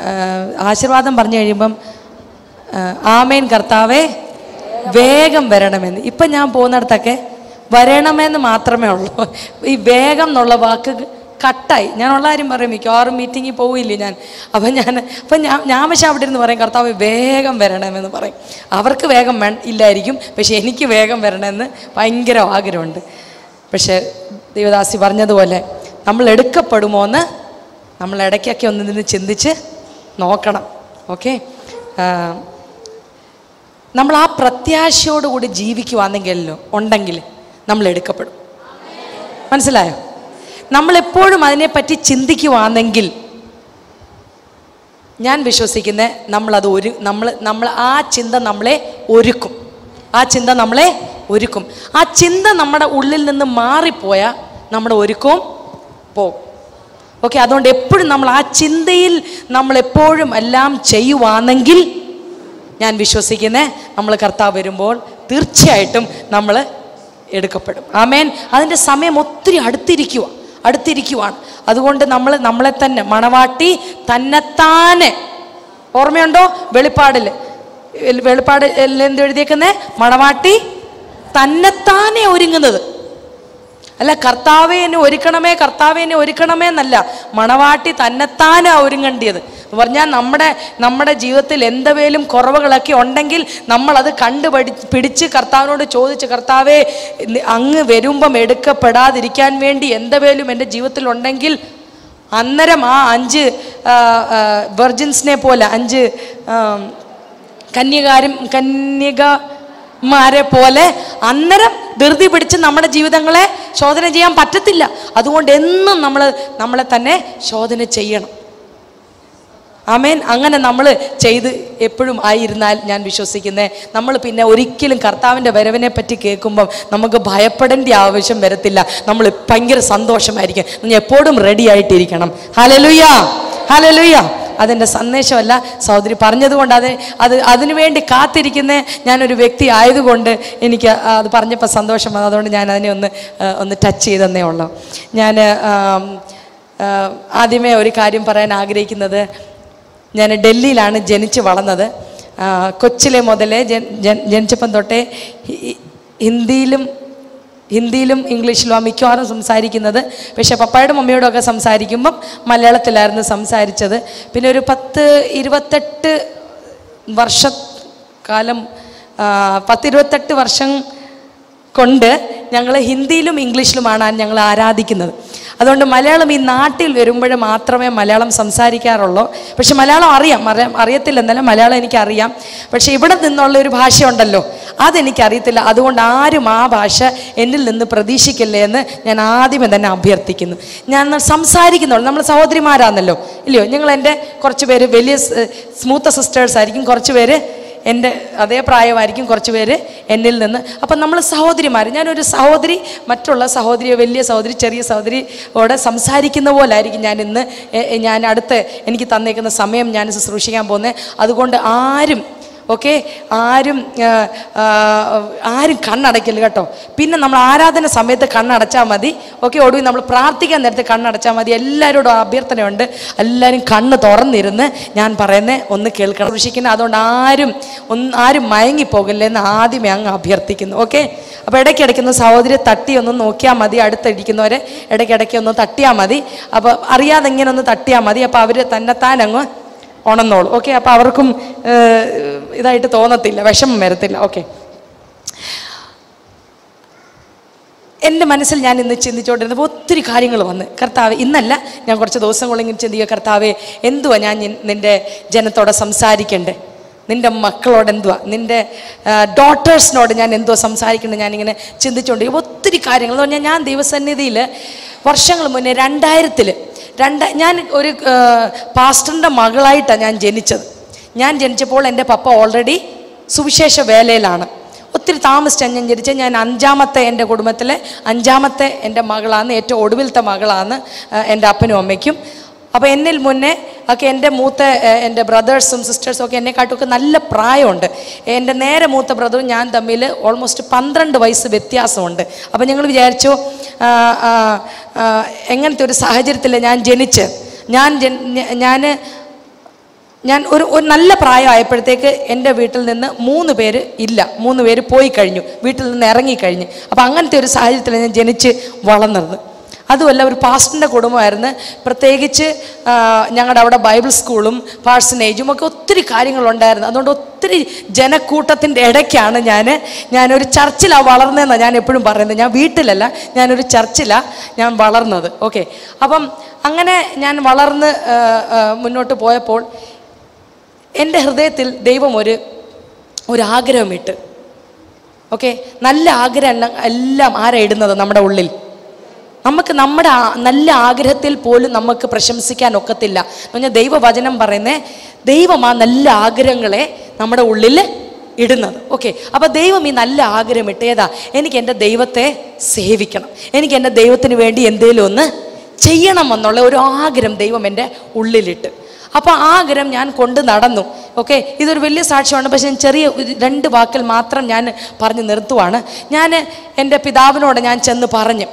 ആശീർവാദം പറഞ്ഞു കഴിയുമ്പം ആമേൻ കർത്താവേ വേഗം വരണമെന്ന്. ഇപ്പം ഞാൻ പോകുന്നിടത്തൊക്കെ വരണമെന്ന് മാത്രമേ ഉള്ളൂ. ഈ വേഗം എന്നുള്ള വാക്ക് കട്ടായി. ഞാനുള്ള കാര്യം പറയും, മിക്കവാറും മീറ്റിങ്ങിൽ പോവില്ലേ ഞാൻ. അപ്പം ഞാൻ പക്ഷെ അവിടെ ഇരുന്ന് പറയും കർത്താവ് വേഗം വരണമെന്ന് പറയും. അവർക്ക് വേഗം ഇല്ലായിരിക്കും, പക്ഷെ എനിക്ക് വേഗം വരണമെന്ന് ഭയങ്കര ആഗ്രഹമുണ്ട്. പക്ഷെ ദൈവദാസി പറഞ്ഞതുപോലെ നമ്മൾ എടുക്കപ്പെടുമോ എന്ന് നമ്മൾ ഇടയ്ക്കൊക്കെ ഒന്ന് നിന്ന് ചിന്തിച്ച് നോക്കണം. ഓക്കെ, നമ്മൾ ആ പ്രത്യാശയോടുകൂടി ജീവിക്കുവാണെങ്കിലോ ഉണ്ടെങ്കിൽ നമ്മൾ എടുക്കപ്പെടും. മനസ്സിലായോ? നമ്മളെപ്പോഴും അതിനെപ്പറ്റി ചിന്തിക്കുവാണെങ്കിൽ ഞാൻ വിശ്വസിക്കുന്നത് നമ്മളത് നമ്മൾ ആ ചിന്ത നമ്മളെ ഒരുക്കും. ആ ചിന്ത നമ്മളെ ഒരുക്കും. ആ ചിന്ത നമ്മുടെ ഉള്ളിൽ നിന്ന് മാറിപ്പോയാൽ നമ്മുടെ ഒരുക്കവും പോകും. ഓക്കെ, അതുകൊണ്ട് എപ്പോഴും നമ്മൾ ആ ചിന്തയിൽ നമ്മളെപ്പോഴും എല്ലാം ചെയ്യുവാണെങ്കിൽ ഞാൻ വിശ്വസിക്കുന്നത് നമ്മൾ കർത്താവ് വരുമ്പോൾ തീർച്ചയായിട്ടും നമ്മൾ എടുക്കപ്പെടും. ആമേൻ. അതിൻ്റെ സമയം ഒത്തിരി അടുത്തിരിക്കുവാണ്. അതുകൊണ്ട് നമ്മളെ തന്നെ മണവാട്ടി തന്നെത്താനെ, ഓർമ്മയുണ്ടോ? വെളിപ്പാട് എന്തെഴുതിയേക്കുന്നേ? മണവാട്ടി തന്നെത്താനെ ഒരുങ്ങുന്നത്. അല്ല കർത്താവെ എന്നെ ഒരുക്കണമേ എന്നല്ല, മണവാട്ടി തന്നെത്താനെ ഒരുങ്ങേണ്ടിയത് എന്ന് പറഞ്ഞാൽ നമ്മുടെ ജീവിതത്തിൽ എന്തെങ്കിലും കുറവുകളൊക്കെ ഉണ്ടെങ്കിൽ നമ്മളത് പിടിച്ച് കർത്താവിനോട് ചോദിച്ച്, കർത്താവെ അങ്ങ് വരുമ്പം എടുക്കപ്പെടാതിരിക്കാൻ വേണ്ടി എന്തെങ്കിലും എൻ്റെ ജീവിതത്തിൽ ഉണ്ടെങ്കിൽ അന്നേരം ആ 5 വെർജിൻസിനെ പോലെ 5 കന്യകമാരെ പോലെ അന്നേരം ധൃതി പിടിച്ച് നമ്മുടെ ജീവിതങ്ങളെ ശോധന ചെയ്യാൻ പറ്റത്തില്ല. അതുകൊണ്ട് എന്നും നമ്മളെ തന്നെ ശോധന ചെയ്യണം. ആമേൻ. അങ്ങനെ നമ്മൾ ചെയ്ത് എപ്പോഴും ആയിരുന്നാൽ ഞാൻ വിശ്വസിക്കുന്നത് നമ്മൾ പിന്നെ ഒരിക്കലും കർത്താവിൻ്റെ വരവിനെ പറ്റി കേൾക്കുമ്പം നമുക്ക് ഭയപ്പെടേണ്ട ആവശ്യം വരത്തില്ല. നമ്മൾ ഭയങ്കര സന്തോഷമായിരിക്കും. നിങ്ങൾ എപ്പോഴും റെഡി ആയിട്ടിരിക്കണം. Hallelujah, hallelujah. അതിൻ്റെ സന്ദേശമല്ല സഹോദരി പറഞ്ഞതുകൊണ്ട് അതിനുവേണ്ടി കാത്തിരിക്കുന്ന ഞാനൊരു വ്യക്തി ആയതുകൊണ്ട് എനിക്ക് അത് പറഞ്ഞപ്പോൾ സന്തോഷം വന്നു. അതുകൊണ്ട് ഞാൻ അതിനെ ഒന്ന് ടച്ച് ചെയ്തെന്നേ ഉള്ളൂ. ഞാൻ ആദ്യമേ ഒരു കാര്യം പറയാൻ ആഗ്രഹിക്കുന്നത്, ഞാൻ ഡൽഹിയിലാണ് ജനിച്ച് വളർന്നത്. കൊച്ചിലെ മുതലേ ജനിച്ചപ്പം തൊട്ടേ ഹിന്ദിയിലും ഇംഗ്ലീഷിലും മിക്കവാറും സംസാരിക്കുന്നത്. പക്ഷേ പപ്പായോടും മമ്മിയോടും ഒക്കെ സംസാരിക്കുമ്പം മലയാളത്തിലായിരുന്നു സംസാരിച്ചത്. പിന്നെ ഒരു 28 വർഷം കൊണ്ട് ഞങ്ങൾ ഹിന്ദിയിലും ഇംഗ്ലീഷിലുമാണ് ഞങ്ങൾ ആരാധിക്കുന്നത്. അതുകൊണ്ട് മലയാളം ഈ നാട്ടിൽ വരുമ്പോൾ മാത്രമേ മലയാളം സംസാരിക്കാറുള്ളൂ. പക്ഷെ മലയാളം അറിയത്തില്ല എന്നല്ല, മലയാളം എനിക്കറിയാം. പക്ഷെ ഇവിടെ നിന്നുള്ള ഒരു ഭാഷയുണ്ടല്ലോ, അതെനിക്കറിയത്തില്ല. അതുകൊണ്ട് ആരും ആ ഭാഷ എന്നിൽ നിന്ന് പ്രതീക്ഷിക്കില്ലേ എന്ന് ഞാൻ ആദ്യമേ തന്നെ അഭ്യർത്ഥിക്കുന്നു. ഞാൻ സംസാരിക്കുന്നുള്ളൂ, നമ്മൾ സഹോദരിമാരാണല്ലോ ഇല്ലയോ? നിങ്ങൾ എൻ്റെ കുറച്ച് പേര് വലിയ സ്മൂത്ത് സിസ്റ്റേഴ്സ് ആയിരിക്കും, കുറച്ച് പേര് എൻ്റെ അതേ പ്രായമായിരിക്കും, കുറച്ച് പേര് എന്നിൽ നിന്ന്. അപ്പം നമ്മൾ സഹോദരിമാർ, ഞാനൊരു സഹോദരി മറ്റുള്ള സഹോദരിയോ വലിയ സഹോദരി ചെറിയ സഹോദരിയോടെ സംസാരിക്കുന്ന പോലായിരിക്കും ഞാൻ അടുത്ത് എനിക്ക് തന്നേക്കുന്ന സമയം ഞാൻ ശുശ്രൂഷിക്കാൻ പോകുന്നത്. അതുകൊണ്ട് ആരും കണ്ണടയ്ക്കല് കേട്ടോ. പിന്നെ നമ്മൾ ആരാധന സമയത്ത് കണ്ണടച്ചാൽ മതി. ഓക്കെ, ഒടുവിൽ നമ്മൾ പ്രാർത്ഥിക്കാൻ നേരത്തെ കണ്ണടച്ചാൽ മതി. എല്ലാവരോടും അഭ്യർത്ഥനയുണ്ട്, എല്ലാവരും കണ്ണ് തുറന്നിരുന്ന് ഞാൻ പറയുന്നത് ഒന്ന് കേൾക്കണം, സൂക്ഷിക്കുന്നത്. അതുകൊണ്ട് ആരും മയങ്ങിപ്പോകില്ലെന്ന് ആദ്യമേ അങ്ങ് അഭ്യർത്ഥിക്കുന്നു. ഓക്കെ, അപ്പോൾ ഇടയ്ക്കിടയ്ക്കൊന്ന് സഹോദരി തട്ടി ഒന്ന് നോക്കിയാൽ മതി. അടുത്തിരിക്കുന്നവരെ ഇടയ്ക്കിടയ്ക്ക് ഒന്ന് തട്ടിയാൽ മതി. അപ്പോൾ അറിയാതെ ഇങ്ങനെ ഒന്ന് തട്ടിയാൽ മതി. അപ്പോൾ അവർ തന്നെത്താനങ്ങ് ഉണന്നോളൂ. ഓക്കെ, അപ്പോൾ അവർക്കും ഇതായിട്ട് തോന്നത്തില്ല, വിഷമം വരത്തില്ല. ഓക്കെ, എൻ്റെ മനസ്സിൽ ഞാൻ ഇന്ന് ചിന്തിച്ചുകൊണ്ടിരുന്നപ്പോൾ ഒത്തിരി കാര്യങ്ങൾ വന്ന്, കർത്താവ് ഇന്നല്ല ഞാൻ കുറച്ച് ദിവസങ്ങളിങ്ങനെ ചിന്തിക്കുക, കർത്താവെ എന്തുവാ ഞാൻ നിൻ്റെ ജനത്തോടെ സംസാരിക്കണ്ടേ, നിൻ്റെ മക്കളോട് എന്തുവാ, നിൻ്റെ ഡോട്ടേഴ്സിനോട് ഞാൻ എന്തുവാ സംസാരിക്കേണ്ടത്, ഞാനിങ്ങനെ ചിന്തിച്ചുകൊണ്ടിരിക്കും ഒത്തിരി കാര്യങ്ങൾ. എന്ന് പറഞ്ഞാൽ ഞാൻ ദൈവസന്നിധിയിൽ വർഷങ്ങൾ മുന്നേ 2000 ഞാൻ ഒരു പാസ്റ്ററിൻ്റെ മകളായിട്ടാണ് ഞാൻ ജനിച്ചത്. ഞാൻ ജനിച്ചപ്പോൾ എൻ്റെ പപ്പ ഓൾറെഡി സുവിശേഷ വേലയിലാണ്. ഒത്തിരി താമസിച്ചാണ് ഞാൻ ജനിച്ചത്. ഞാൻ 5ാമത്തെ എൻ്റെ കുടുംബത്തിലെ 5ാമത്തെ എൻ്റെ മകളാണ്, ഏറ്റവും ഒടുവിലത്തെ മകളാണ് എൻ്റെ അപ്പനും അമ്മയ്ക്കും. അപ്പോൾ എന്നിൽ മുന്നേ ഒക്കെ എൻ്റെ എൻ്റെ ബ്രദേഴ്സും സിസ്റ്റേഴ്സും ഒക്കെ എന്നെക്കാട്ടുമൊക്കെ നല്ല പ്രായമുണ്ട്. എൻ്റെ നേരെ മൂത്ത ബ്രദറും ഞാൻ തമ്മിൽ ഓൾമോസ്റ്റ് 12 വയസ്സ് വ്യത്യാസമുണ്ട്. അപ്പോൾ ഞങ്ങൾ വിചാരിച്ചു എങ്ങനത്തെ ഒരു സാഹചര്യത്തിൽ ഞാൻ ജനിച്ച് ഞാൻ ഞാൻ ഒരു നല്ല പ്രായമായപ്പോഴത്തേക്ക് എൻ്റെ വീട്ടിൽ നിന്ന് 3 പേര് ഇല്ല, 3 പേര് പോയി കഴിഞ്ഞു, വീട്ടിൽ നിന്ന് ഇറങ്ങിക്കഴിഞ്ഞ്. അപ്പോൾ അങ്ങനത്തെ ഒരു സാഹചര്യത്തിൽ ഞാൻ ജനിച്ച് വളർന്നത്. അതുമല്ല, ഒരു പാസ്റ്ററിൻ്റെ കുടുംബമായിരുന്നു. പ്രത്യേകിച്ച് ഞങ്ങളുടെ അവിടെ ബൈബിൾ സ്കൂളും പാഴ്സനേജും ഒക്കെ ഒത്തിരി കാര്യങ്ങളുണ്ടായിരുന്നു. അതുകൊണ്ട് ഒത്തിരി ജനക്കൂട്ടത്തിൻ്റെ ഇടയ്ക്കാണ് ഞാനൊരു ചർച്ചിലാണ് വളർന്നതെന്നാണ് ഞാൻ എപ്പോഴും പറയുന്നത്. ഞാൻ വീട്ടിലല്ല, ഞാനൊരു ചർച്ചിലാണ് ഞാൻ വളർന്നത്. ഓക്കെ, അപ്പം അങ്ങനെ ഞാൻ വളർന്ന് മുന്നോട്ട് പോയപ്പോൾ എൻ്റെ ഹൃദയത്തിൽ ദൈവം ഒരു ആഗ്രഹമിട്ട്. ഓക്കെ, നല്ല ആഗ്രഹം എല്ലാം ആരാ ഇടുന്നത്? നമ്മുടെ ഉള്ളിൽ. നമുക്ക് നമ്മുടെ നല്ല ആഗ്രഹത്തിൽ പോലും നമുക്ക് പ്രശംസിക്കാൻ ഒക്കത്തില്ല എന്ന് പറഞ്ഞാൽ ദൈവവചനം പറയുന്നേ, ദൈവം ആ നല്ല ആഗ്രഹങ്ങളെ നമ്മുടെ ഉള്ളിൽ ഇടുന്നത്. ഓക്കെ, അപ്പോൾ ദൈവം ഈ നല്ല ആഗ്രഹം ഇട്ട് ഏതാ? എനിക്ക് എൻ്റെ ദൈവത്തെ സേവിക്കണം, എനിക്ക് എൻ്റെ ദൈവത്തിന് വേണ്ടി എന്തെങ്കിലും ഒന്ന് ചെയ്യണം എന്നുള്ള ഒരു ആഗ്രഹം ദൈവം എൻ്റെ ഉള്ളിലിട്ട്. അപ്പോൾ ആ ആഗ്രഹം ഞാൻ കൊണ്ട് നടന്നു. ഓക്കെ, ഇതൊരു വലിയ സാക്ഷ്യമാണ്, പക്ഷെ ഞാൻ ചെറിയ 2 വാക്കിൽ മാത്രം ഞാൻ പറഞ്ഞു നിർത്തുവാണ്. ഞാൻ എൻ്റെ പിതാവിനോട് ഞാൻ ചെന്ന് പറഞ്ഞു,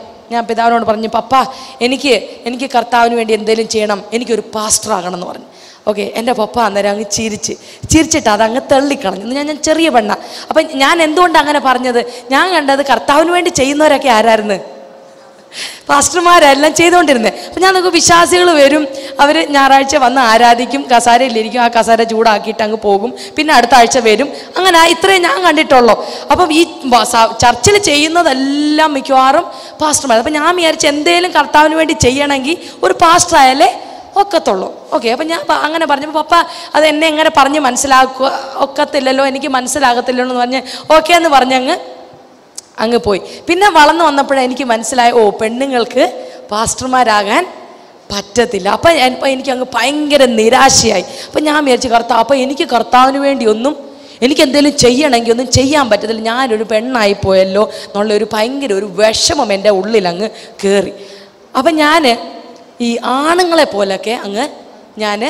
പപ്പ എനിക്ക് കർത്താവിന് വേണ്ടി എന്തെങ്കിലും ചെയ്യണം, എനിക്കൊരു പാസ്റ്റർ ആകണം എന്ന് പറഞ്ഞു. ഓക്കെ, എൻ്റെ പപ്പ അന്നേരം അങ്ങ് ചിരിച്ചിട്ട് അതങ്ങ് തള്ളിക്കളഞ്ഞു. ഞാൻ ചെറിയ പെണ്ണ. അപ്പം ഞാൻ എന്തുകൊണ്ടാണ് അങ്ങനെ പറഞ്ഞത്? ഞാൻ കണ്ടത് കർത്താവിന് വേണ്ടി ചെയ്യുന്നവരൊക്കെ ആരായിരുന്നു? പാസ്റ്റർമാരെല്ലാം ചെയ്തുകൊണ്ടിരുന്നത്. അപ്പം ഞാൻ നോക്കും, വിശ്വാസികൾ വരും, അവർ ഞായറാഴ്ച വന്ന് ആരാധിക്കും, കസാരയിലിരിക്കും, ആ കസാര ചൂടാക്കിയിട്ട് അങ്ങ് പോകും, പിന്നെ അടുത്ത ആഴ്ച വരും. അങ്ങനെ ഇത്രയും ഞാൻ കണ്ടിട്ടുള്ളൂ. അപ്പം ഈ ചർച്ചിൽ ചെയ്യുന്നതെല്ലാം മിക്കവാറും പാസ്റ്റർമാർ. അപ്പം ഞാൻ വിചാരിച്ച് എന്തേലും കർത്താവിന് വേണ്ടി ചെയ്യണമെങ്കിൽ ഒരു പാസ്റ്റർ ആയാലേ ഒക്കത്തുള്ളൂ. ഓക്കെ, അപ്പം ഞാൻ അങ്ങനെ പറഞ്ഞപ്പോൾ പപ്പ അത് എന്നെ എങ്ങനെ പറഞ്ഞ് ഒക്കത്തില്ലല്ലോ, എനിക്ക് മനസ്സിലാകത്തില്ലല്ലോ എന്ന് പറഞ്ഞ് ഓക്കെ എന്ന് അങ്ങ് പോയി. പിന്നെ വളർന്നു വന്നപ്പോഴേ എനിക്ക് മനസ്സിലായി, പെണ്ണുങ്ങൾക്ക് പാസ്റ്റർമാരാകാൻ പറ്റത്തില്ല. അപ്പം എനിക്ക് അങ്ങ് ഭയങ്കര നിരാശയായി. അപ്പം ഞാൻ വിചാരിച്ചു, അപ്പം എനിക്ക് കർത്താവിന് വേണ്ടി എനിക്ക് എന്തെങ്കിലും ചെയ്യണമെങ്കിൽ ഒന്നും ചെയ്യാൻ പറ്റത്തില്ല, ഞാനൊരു പെണ്ണായിപ്പോയല്ലോ എന്നുള്ളൊരു ഭയങ്കര ഒരു വിഷമം എൻ്റെ ഉള്ളിലങ്ങ് കയറി. അപ്പം ഞാൻ ഈ ആണുങ്ങളെ പോലൊക്കെ ഞാൻ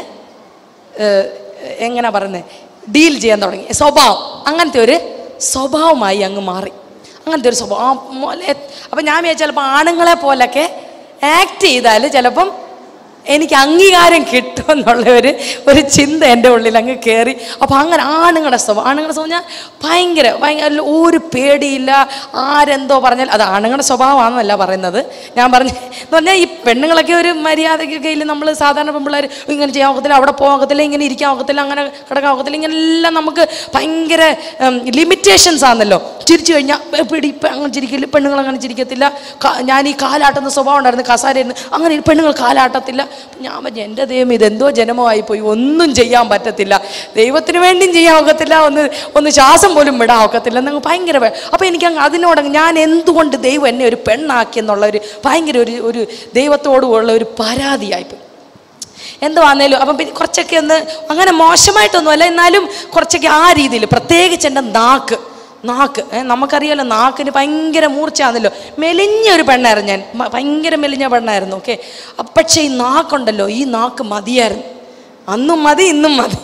എങ്ങനെ പറയുന്നത്, ഡീൽ ചെയ്യാൻ തുടങ്ങി. അങ്ങനത്തെ ഒരു സ്വഭാവമായി അങ്ങ് മാറി. അങ്ങനത്തെ ഒരു സ്വഭാവം. അപ്പം ഞാൻ വിചാരിച്ചു ചിലപ്പോൾ ആണുങ്ങളെ പോലൊക്കെ ആക്ട് ചെയ്താൽ ചിലപ്പം എനിക്ക് അംഗീകാരം കിട്ടുമെന്നുള്ള ഒരു ചിന്ത എൻ്റെ ഉള്ളിൽ അങ്ങ് കയറി. അപ്പോൾ അങ്ങനെ ആണുങ്ങളുടെ സ്വഭാവം ഞാൻ ഭയങ്കര ഒരു പേടിയില്ല, ആരെന്തോ പറഞ്ഞാൽ അത് ആണുങ്ങളുടെ സ്വഭാവമാണെന്നല്ല പറയുന്നത്. ഞാൻ എന്ന് പറഞ്ഞാൽ ഈ പെണ്ണുങ്ങളൊക്കെ ഒരു മര്യാദയ്ക്കൊക്കെ ഇല്ല. നമ്മൾ സാധാരണ പെൺപിള്ളേർ ഇങ്ങനെ ചെയ്യാൻ ഒക്കത്തില്ല, അവിടെ പോകാൻ ഒക്കത്തില്ല, ഇങ്ങനെ ഇരിക്കാൻ ഒക്കത്തില്ല, അങ്ങനെ കിടക്കാൻ ഒക്കത്തില്ല, ഇങ്ങനെല്ലാം നമുക്ക് ഭയങ്കര ലിമിറ്റേഷൻസ് ആണല്ലോ. ചിരിച്ചു കഴിഞ്ഞാൽ അങ്ങനെ ചിരിക്കില്ല, പെണ്ണുങ്ങൾ അങ്ങനെ ചിരിക്കത്തില്ല. ഞാൻ ഈ കാലാട്ടുന്ന സ്വഭാവം ഉണ്ടായിരുന്നു, കസാരയിരുന്നു, അങ്ങനെ പെണ്ണുങ്ങൾ കാലാട്ടത്തില്ല. ഞാൻ പറഞ്ഞു, എൻ്റെ ദൈവം ഇതെന്തോ ജനമമായിപ്പോയി, ഒന്നും ചെയ്യാൻ പറ്റത്തില്ല, ദൈവത്തിന് വേണ്ടിയും ചെയ്യാൻ ഒക്കത്തില്ല, ഒന്ന് ശ്വാസം പോലും വിടാൻ ഒക്കത്തില്ല എന്നങ്ങ് ഭയങ്കര. അപ്പോൾ എനിക്ക് അതിനോട് ഞാൻ എന്തുകൊണ്ട് ദൈവം എന്നെ ഒരു പെണ്ണാക്കി എന്നുള്ള ഭയങ്കര ഒരു ദൈവത്തോടുള്ള ഒരു പരാതിയായിപ്പോയി. എന്തുവാന്നേലും അപ്പം പിന്നെ കുറച്ചൊക്കെ അങ്ങനെ മോശമായിട്ടൊന്നുമല്ല, എന്നാലും കുറച്ചൊക്കെ ആ രീതിയിൽ. പ്രത്യേകിച്ച് എൻ്റെ നാക്ക് നമുക്കറിയാലോ, നാക്കിന് ഭയങ്കര മൂർച്ചയാണല്ലോ. മെലിഞ്ഞൊരു പെണ്ണായിരുന്നു ഞാൻ, ഭയങ്കര മെലിഞ്ഞ പെണ്ണായിരുന്നു. ഓക്കെ, പക്ഷേ ഈ നാക്കുണ്ടല്ലോ, ഈ നാക്ക് മതിയായിരുന്നു, അന്നും മതി ഇന്നും മതി.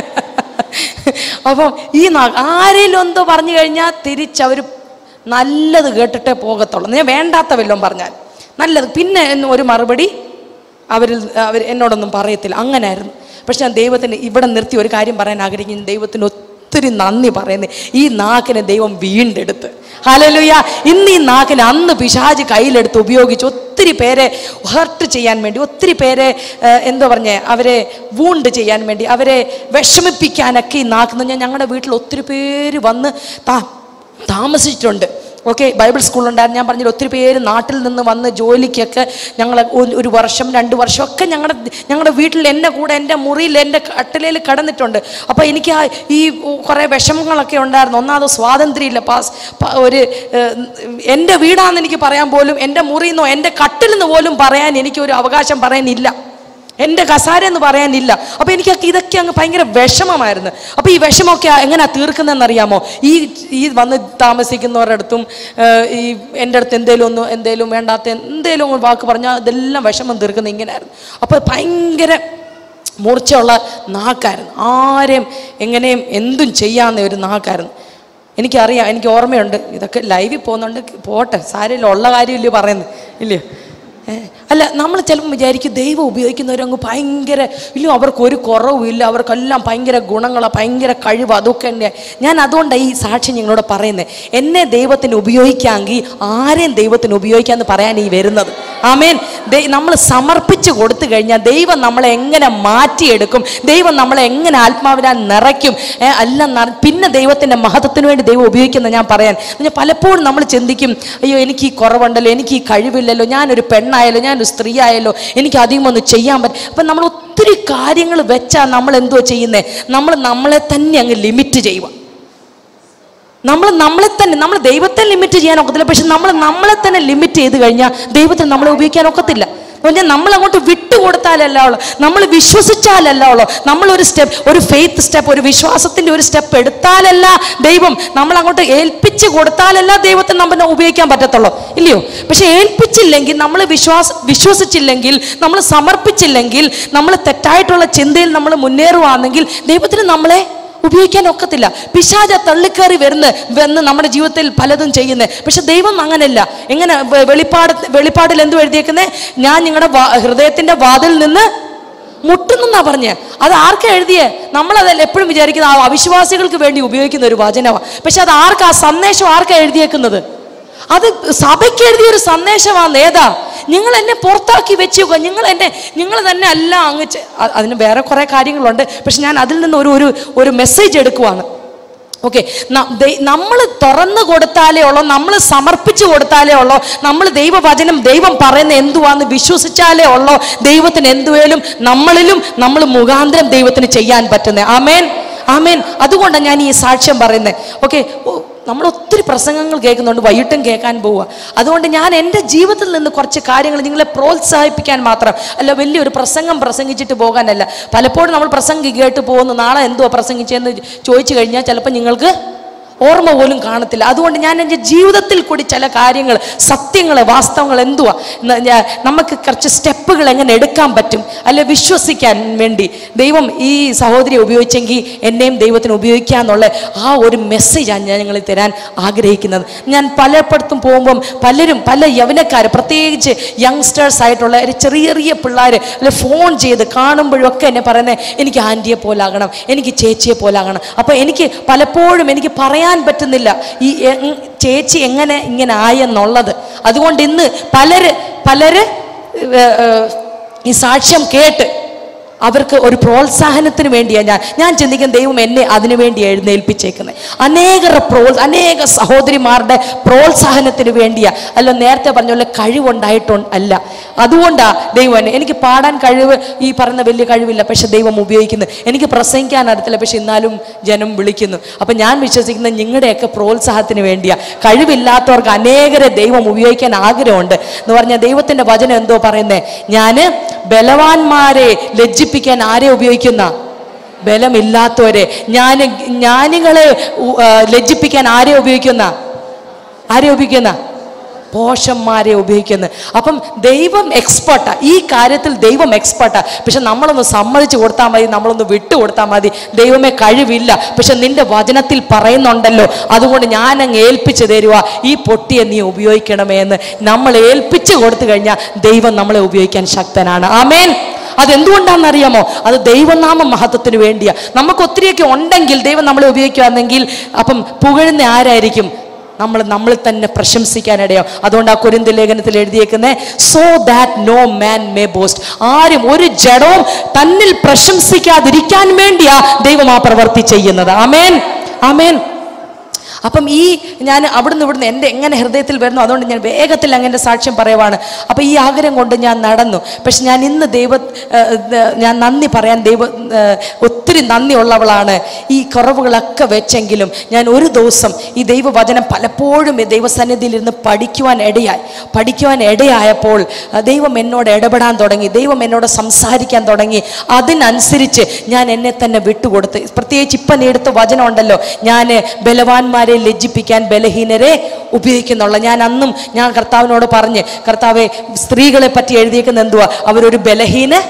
അപ്പം ഈ നാക്ക് ആരെങ്കിലും എന്തോ പറഞ്ഞു കഴിഞ്ഞാൽ തിരിച്ചവർ നല്ലത് കേട്ടിട്ടേ പോകത്തുള്ളൂ. ഞാൻ വേണ്ടാത്ത വല്ലതും പറഞ്ഞാൽ നല്ലത്, പിന്നെ ഒരു മറുപടി അവർ എന്നോടൊന്നും പറയത്തില്ല. അങ്ങനെയായിരുന്നു. പക്ഷെ ഞാൻ ദൈവത്തിന് ഇവിടെ നിർത്തി ഒരു കാര്യം പറയാൻ ആഗ്രഹിക്കുന്നു. ദൈവത്തിന് ഒത്തിരി നന്ദി പറയുന്നത്, ഈ നാക്കിനെ ദൈവം വീണ്ടെടുത്ത്. ഹല്ലേലൂയ. ഇന്ന് ഈ നാക്കിനെ അന്ന് പിശാച് കയ്യിലെടുത്ത് ഉപയോഗിച്ച് ഒത്തിരി പേരെ ഹർട്ട് ചെയ്യാൻ വേണ്ടി, ഒത്തിരി പേരെ അവരെ വൂണ്ട് ചെയ്യാൻ വേണ്ടി, അവരെ വിഷമിപ്പിക്കാനൊക്കെ ഈ നാക്കെന്ന് പറഞ്ഞാൽ ഞങ്ങളുടെ വീട്ടിൽ ഒത്തിരി പേര് വന്ന് താമസിച്ചിട്ടുണ്ട്. Okay, Bible സ്കൂളുണ്ടായിരുന്നു. ഞാൻ പറഞ്ഞില്ല, ഒത്തിരി പേര് നാട്ടിൽ നിന്ന് വന്ന് ജോലിക്കൊക്കെ ഞങ്ങൾ 1 വർഷം 2 വർഷമൊക്കെ ഞങ്ങളുടെ വീട്ടിൽ എൻ്റെ കൂടെ എൻ്റെ മുറിയിൽ എൻ്റെ കട്ടിലയിൽ കിടന്നിട്ടുണ്ട്. അപ്പോൾ എനിക്ക് ഈ കുറേ വിഷമങ്ങളൊക്കെ ഉണ്ടായിരുന്നു. ഒന്നാമത് സ്വാതന്ത്ര്യമില്ല, എൻ്റെ വീടാണെന്ന് എനിക്ക് പറയാൻ പോലും, എൻ്റെ മുറിയിൽ നിന്നോ എൻ്റെ കട്ടിൽ നിന്ന് പോലും പറയാൻ എനിക്കൊരു അവകാശം പറയാനില്ല, എൻ്റെ കസാര എന്ന് പറയാനില്ല. അപ്പോൾ എനിക്ക് ഇതൊക്കെ അങ്ങ് ഭയങ്കര വിഷമമായിരുന്നു. അപ്പോൾ ഈ വിഷമമൊക്കെ എങ്ങനെയാണ് തീർക്കുന്നതെന്നറിയാമോ? ഈ വന്ന് താമസിക്കുന്നവരുടെ അടുത്തും ഈ എൻ്റെ അടുത്ത് എന്തേലും വേണ്ടാത്ത എന്തേലും വാക്ക് പറഞ്ഞാൽ ഇതെല്ലാം വിഷമം തീർക്കുന്നത് ഇങ്ങനെയായിരുന്നു. അപ്പോൾ ഭയങ്കര മൂർച്ചയുള്ള നാക്കായിരുന്നു, ആരെയും എങ്ങനെയും എന്തും ചെയ്യാവുന്ന ഒരു നാക്കായിരുന്നു. എനിക്കറിയാം, എനിക്ക് ഓർമ്മയുണ്ട്. ഇതൊക്കെ ലൈവിൽ പോകുന്നുണ്ട്, പോട്ടെ, സാരമില്ല, ഉള്ള കാര്യമില്ലയോ പറയുന്നത്, ഇല്ലയോ? അല്ല, നമ്മൾ ചിലപ്പോൾ വിചാരിക്കും ദൈവം ഉപയോഗിക്കുന്നവരങ്ങ് ഭയങ്കര ഇല്ല, അവർക്കൊരു കുറവുമില്ല, അവർക്കെല്ലാം ഭയങ്കര ഗുണങ്ങളാണ്, ഭയങ്കര കഴിവ്, അതൊക്കെ തന്നെ. ഞാൻ അതുകൊണ്ടാണ് ഈ സാക്ഷ്യം നിങ്ങളോട് പറയുന്നത്. എന്നെ ദൈവത്തിന് ഉപയോഗിക്കാമെങ്കിൽ ആരെയും ദൈവത്തിന് ഉപയോഗിക്കാമെന്ന് പറയാൻ ഈ വരുന്നത്. ആമേൻ. നമ്മൾ സമർപ്പിച്ച് കൊടുത്തു കഴിഞ്ഞാൽ ദൈവം നമ്മളെ എങ്ങനെ മാറ്റിയെടുക്കും, ദൈവം നമ്മളെ എങ്ങനെ ആത്മാവിനാൽ നിറയ്ക്കും, പിന്നെ ദൈവത്തിൻ്റെ മഹത്വത്തിന് വേണ്ടി ദൈവം ഉപയോഗിക്കുന്ന ഞാൻ പറയാൻ. പലപ്പോഴും നമ്മൾ ചിന്തിക്കും, അയ്യോ എനിക്ക് ഈ കുറവുണ്ടല്ലോ, എനിക്ക് ഈ കഴിവില്ലല്ലോ, ഞാനൊരു പെണ്ണായാലോ, ഞാനൊരു സ്ത്രീ ആയാലോ, എനിക്ക് അധികം ഒന്നും ചെയ്യാൻ പറ്റും. അപ്പം നമ്മൾ ഒത്തിരി കാര്യങ്ങൾ വെച്ചാൽ നമ്മൾ എന്തോ ചെയ്യുന്നത്, നമ്മളെ തന്നെ അങ്ങ് ലിമിറ്റ് ചെയ്യുക. നമ്മൾ ദൈവത്തെ ലിമിറ്റ് ചെയ്യാൻ ഒക്കത്തില്ല. പക്ഷെ നമ്മളെ തന്നെ ലിമിറ്റ് ചെയ്ത് കഴിഞ്ഞാൽ ദൈവത്തിന് നമ്മളെ ഉപയോഗിക്കാൻ ഒക്കത്തില്ല. പറഞ്ഞാൽ നമ്മൾ അങ്ങോട്ട് വിട്ടുകൊടുത്താലല്ല ഉള്ളൂ, നമ്മൾ വിശ്വസിച്ചാലല്ല ഉള്ളൂ, നമ്മളൊരു സ്റ്റെപ്പ്, ഒരു ഫെയ്ത്ത് സ്റ്റെപ്പ്, ഒരു വിശ്വാസത്തിൻ്റെ ഒരു സ്റ്റെപ്പ് എടുത്താലല്ല ദൈവം, നമ്മൾ അങ്ങോട്ട് ഏൽപ്പിച്ച് കൊടുത്താലല്ല ദൈവത്തിന് നമ്മളെ ഉപയോഗിക്കാൻ പറ്റത്തുള്ളൂ, ഇല്ലയോ? പക്ഷെ ഏൽപ്പിച്ചില്ലെങ്കിൽ, നമ്മൾ വിശ്വസിച്ചില്ലെങ്കിൽ, നമ്മൾ സമർപ്പിച്ചില്ലെങ്കിൽ, നമ്മൾ തെറ്റായിട്ടുള്ള ചിന്തയിൽ നമ്മൾ മുന്നേറുവാണെങ്കിൽ ദൈവത്തിന് നമ്മളെ ഉപയോഗിക്കാൻ ഒക്കത്തില്ല. പിശാച തള്ളിക്കയറി വന്ന് നമ്മുടെ ജീവിതത്തിൽ പലതും ചെയ്യുന്നത്. പക്ഷെ ദൈവം അങ്ങനെയല്ല. എങ്ങനെ വെളിപ്പാടിൽ എന്തു എഴുതിയേക്കുന്നത്? ഞാൻ നിങ്ങളുടെ ഹൃദയത്തിന്റെ വാതിൽ നിന്ന് മുട്ടുന്നെന്നാ പറഞ്ഞ്. അത് ആർക്കാ എഴുതിയേ? നമ്മളതല്ല എപ്പോഴും വിചാരിക്കുന്നത് ആ അവിശ്വാസികൾക്ക് വേണ്ടി ഉപയോഗിക്കുന്ന ഒരു വചനമാണ്. പക്ഷെ അത് ആർക്കാ സന്ദേശം, ആർക്കാ എഴുതിയേക്കുന്നത്? അത് സഭയ്ക്ക് എഴുതിയൊരു സന്ദേശമാണ്. ഏതാ? നിങ്ങൾ എന്നെ പുറത്താക്കി വെച്ചുക, നിങ്ങൾ തന്നെ അല്ല അങ്ങ്. അതിന് വേറെ കുറേ കാര്യങ്ങളുണ്ട്, പക്ഷെ ഞാൻ അതിൽ നിന്ന് ഒരു മെസ്സേജ് എടുക്കുവാണ്. ഓക്കെ, നമ്മൾ തുറന്നു കൊടുത്താലേ ഉള്ളൂ, നമ്മൾ സമർപ്പിച്ചു കൊടുത്താലേ ഉള്ളൂ, നമ്മൾ ദൈവവചനം ദൈവം പറയുന്ന എന്തുവാന്ന് വിശ്വസിച്ചാലേ ഉള്ളൂ ദൈവത്തിന് എന്തുവേലും നമ്മളിലും നമ്മൾ മുഖാന്തരം ദൈവത്തിന് ചെയ്യാൻ പറ്റുന്നത്. ആമേൻ, ആമേൻ. അതുകൊണ്ടാണ് ഞാൻ ഈ സാക്ഷ്യം പറയുന്നത്. ഓക്കെ, നമ്മൾ ഒത്തിരി പ്രസംഗങ്ങൾ കേൾക്കുന്നുണ്ട്, വൈകിട്ടും കേൾക്കാൻ പോവുക. അതുകൊണ്ട് ഞാൻ എൻ്റെ ജീവിതത്തിൽ നിന്ന് കുറച്ച് കാര്യങ്ങൾ നിങ്ങളെ പ്രോത്സാഹിപ്പിക്കാൻ മാത്രം, അല്ല വലിയൊരു പ്രസംഗം പ്രസംഗിച്ചിട്ട് പോകാനല്ല. പലപ്പോഴും നമ്മൾ പ്രസംഗം കേട്ട് പോകുന്നു, നാളെ എന്തുവാ പ്രസംഗിച്ചതെന്ന് ചോദിച്ചു കഴിഞ്ഞാൽ ചിലപ്പോൾ നിങ്ങൾക്ക് ഓർമ്മ പോലും കാണത്തില്ല. അതുകൊണ്ട് ഞാൻ എൻ്റെ ജീവിതത്തിൽ കൂടി ചില കാര്യങ്ങൾ, സത്യങ്ങൾ, വാസ്തവങ്ങൾ എന്തുവാ, നമുക്ക് കുറച്ച് സ്റ്റെപ്പുകൾ എങ്ങനെ എടുക്കാൻ പറ്റും, അല്ലെ വിശ്വസിക്കാൻ വേണ്ടി ദൈവം ഈ സഹോദരിയെ ഉപയോഗിച്ചെങ്കിൽ എന്നെയും ദൈവത്തിന് ഉപയോഗിക്കാന്നുള്ള ആ ഒരു മെസ്സേജാണ് ഞാൻ നിങ്ങളിൽ തരാൻ ആഗ്രഹിക്കുന്നത്. ഞാൻ പലയിടത്തും പോകുമ്പം പല യൗവനക്കാർ, പ്രത്യേകിച്ച് യങ്സ്റ്റേഴ്സ് ആയിട്ടുള്ള ചെറിയ പിള്ളേർ അല്ലെ ഫോൺ ചെയ്ത് കാണുമ്പോഴൊക്കെ എന്നെ പറയുന്നത്, എനിക്ക് ആൻറ്റിയെ പോലാകണം, എനിക്ക് ചേച്ചിയെ പോലാകണം. അപ്പോൾ എനിക്ക് പലപ്പോഴും എനിക്ക് പറയാൻ പറ്റുന്നില്ല ഈ ചേച്ചി ഇങ്ങനെ ആയെന്നുള്ളത്. അതുകൊണ്ട് ഇന്ന് പലര് ഈ സാക്ഷ്യം കേട്ട് അവർക്ക് ഒരു പ്രോത്സാഹനത്തിന് വേണ്ടിയാണ് ഞാൻ ചിന്തിക്കുന്ന ദൈവം എന്നെ അതിനു വേണ്ടി എഴുന്നേൽപ്പിച്ചേക്കുന്നത്. അനേക സഹോദരിമാരുടെ പ്രോത്സാഹനത്തിന് വേണ്ടിയാ. അല്ല, നേരത്തെ പറഞ്ഞ പോലെ കഴിവുണ്ടായിട്ടല്ല. അതുകൊണ്ടാണ് ദൈവം എനിക്ക് പാടാൻ കഴിവ്, ഈ പറയുന്ന വലിയ കഴിവില്ല, പക്ഷെ ദൈവം ഉപയോഗിക്കുന്നു. എനിക്ക് പ്രസംഗിക്കാൻ അറിയത്തില്ല, പക്ഷെ എന്നാലും ജനം വിളിക്കുന്നു. അപ്പം ഞാൻ വിശ്വസിക്കുന്നത് നിങ്ങളുടെയൊക്കെ പ്രോത്സാഹത്തിന് വേണ്ടിയാ. കഴിവില്ലാത്തവർക്ക് അനേകരെ ദൈവം ഉപയോഗിക്കാൻ ആഗ്രഹമുണ്ട് എന്ന് പറഞ്ഞാൽ ദൈവത്തിൻ്റെ വചനം എന്തോ പറയുന്നത്, ഞാൻ ബലവാന്മാരെ ലജ്ജിപ്പിക്കാൻ ആരെ ഉപയോഗിക്കുന്ന? ബലമില്ലാത്തവരെ. ജ്ഞാനികളെ ലജ്ജിപ്പിക്കാൻ ആരെ ഉപയോഗിക്കുന്ന? പോഷന്മാരെ ഉപയോഗിക്കുന്നത്. അപ്പം ദൈവം എക്സ്പെർട്ടാ ഈ കാര്യത്തിൽ, ദൈവം എക്സ്പെർട്ടാ. പക്ഷെ നമ്മളൊന്ന് സമ്മതിച്ചു കൊടുത്താൽ മതി, നമ്മളൊന്ന് വിട്ടുകൊടുത്താൽ മതി. ദൈവമേ കഴിവില്ല, പക്ഷെ നിന്റെ വചനത്തിൽ പറയുന്നുണ്ടല്ലോ, അതുകൊണ്ട് ഞാൻ അങ്ങ് ഏൽപ്പിച്ചു തരുക, ഈ പൊട്ടിയെ നീ ഉപയോഗിക്കണമേ എന്ന് നമ്മൾ ഏൽപ്പിച്ചു കൊടുത്തു കഴിഞ്ഞാൽ ദൈവം നമ്മളെ ഉപയോഗിക്കാൻ ശക്തനാണ്. ആമേൻ. അതെന്തുകൊണ്ടാണെന്നറിയാമോ? അത് ദൈവനാമ മഹത്വത്തിന് വേണ്ടിയാ. നമുക്ക് ഒത്തിരിയൊക്കെ ഉണ്ടെങ്കിൽ ദൈവം നമ്മളെ ഉപയോഗിക്കുകയാണെങ്കിൽ അപ്പം പുകഴുന്ന ആരായിരിക്കും? നമ്മൾ തന്നെ പ്രശംസിക്കാനിടയാവും. അതുകൊണ്ട് ആ കൊരിന്ത്യർ ലേഖനത്തിൽ എഴുതിയേക്കുന്നത്, so that no man may boast. ആരും ഒരു ജഡവും തന്നിൽ പ്രശംസിക്കാതിരിക്കാൻ വേണ്ടിയാ ദൈവം ആ പ്രവൃത്തി ചെയ്യുന്നത്. ആമേൻ, ആമേൻ. അപ്പം ഞാൻ ഇവിടുന്ന് എൻ്റെ എങ്ങനെ ഹൃദയത്തിൽ വരുന്നു, അതുകൊണ്ട് ഞാൻ വേഗത്തിൽ അങ്ങനെ സാക്ഷ്യം പറയുവാണ്. അപ്പം ഈ ആഗ്രഹം കൊണ്ട് ഞാൻ നടന്നു. പക്ഷെ ഞാൻ ഇന്ന് ഞാൻ നന്ദി പറയാൻ ഒത്തിരി നന്ദിയുള്ളവളാണ്. ഈ കുറവുകളൊക്കെ വെച്ചെങ്കിലും ഞാൻ ഒരു ദിവസം ഈ ദൈവവചനം പലപ്പോഴും ദൈവസന്നിധിയിലിരുന്ന് പഠിക്കുവാൻ ഇടയായപ്പോൾ ദൈവം എന്നോട് ഇടപെടാൻ തുടങ്ങി, ദൈവം എന്നോട് സംസാരിക്കാൻ തുടങ്ങി. അതിനനുസരിച്ച് ഞാൻ എന്നെ തന്നെ വിട്ടുകൊടുത്ത്, പ്രത്യേകിച്ച് ഇപ്പം നീ എടുത്ത വചനം ഉണ്ടല്ലോ, ഞാൻ ബലവാന്മാരെ ലജ്ജിപ്പിക്കാൻ ബലഹീനരെ ഉപയോഗിക്കുന്നുള്ള. ഞാൻ കർത്താവിനോട് പറഞ്ഞ്, കർത്താവെ, സ്ത്രീകളെ പറ്റി എഴുതിയേക്കുന്ന എന്തുവാ? അവരൊരു ബലഹീന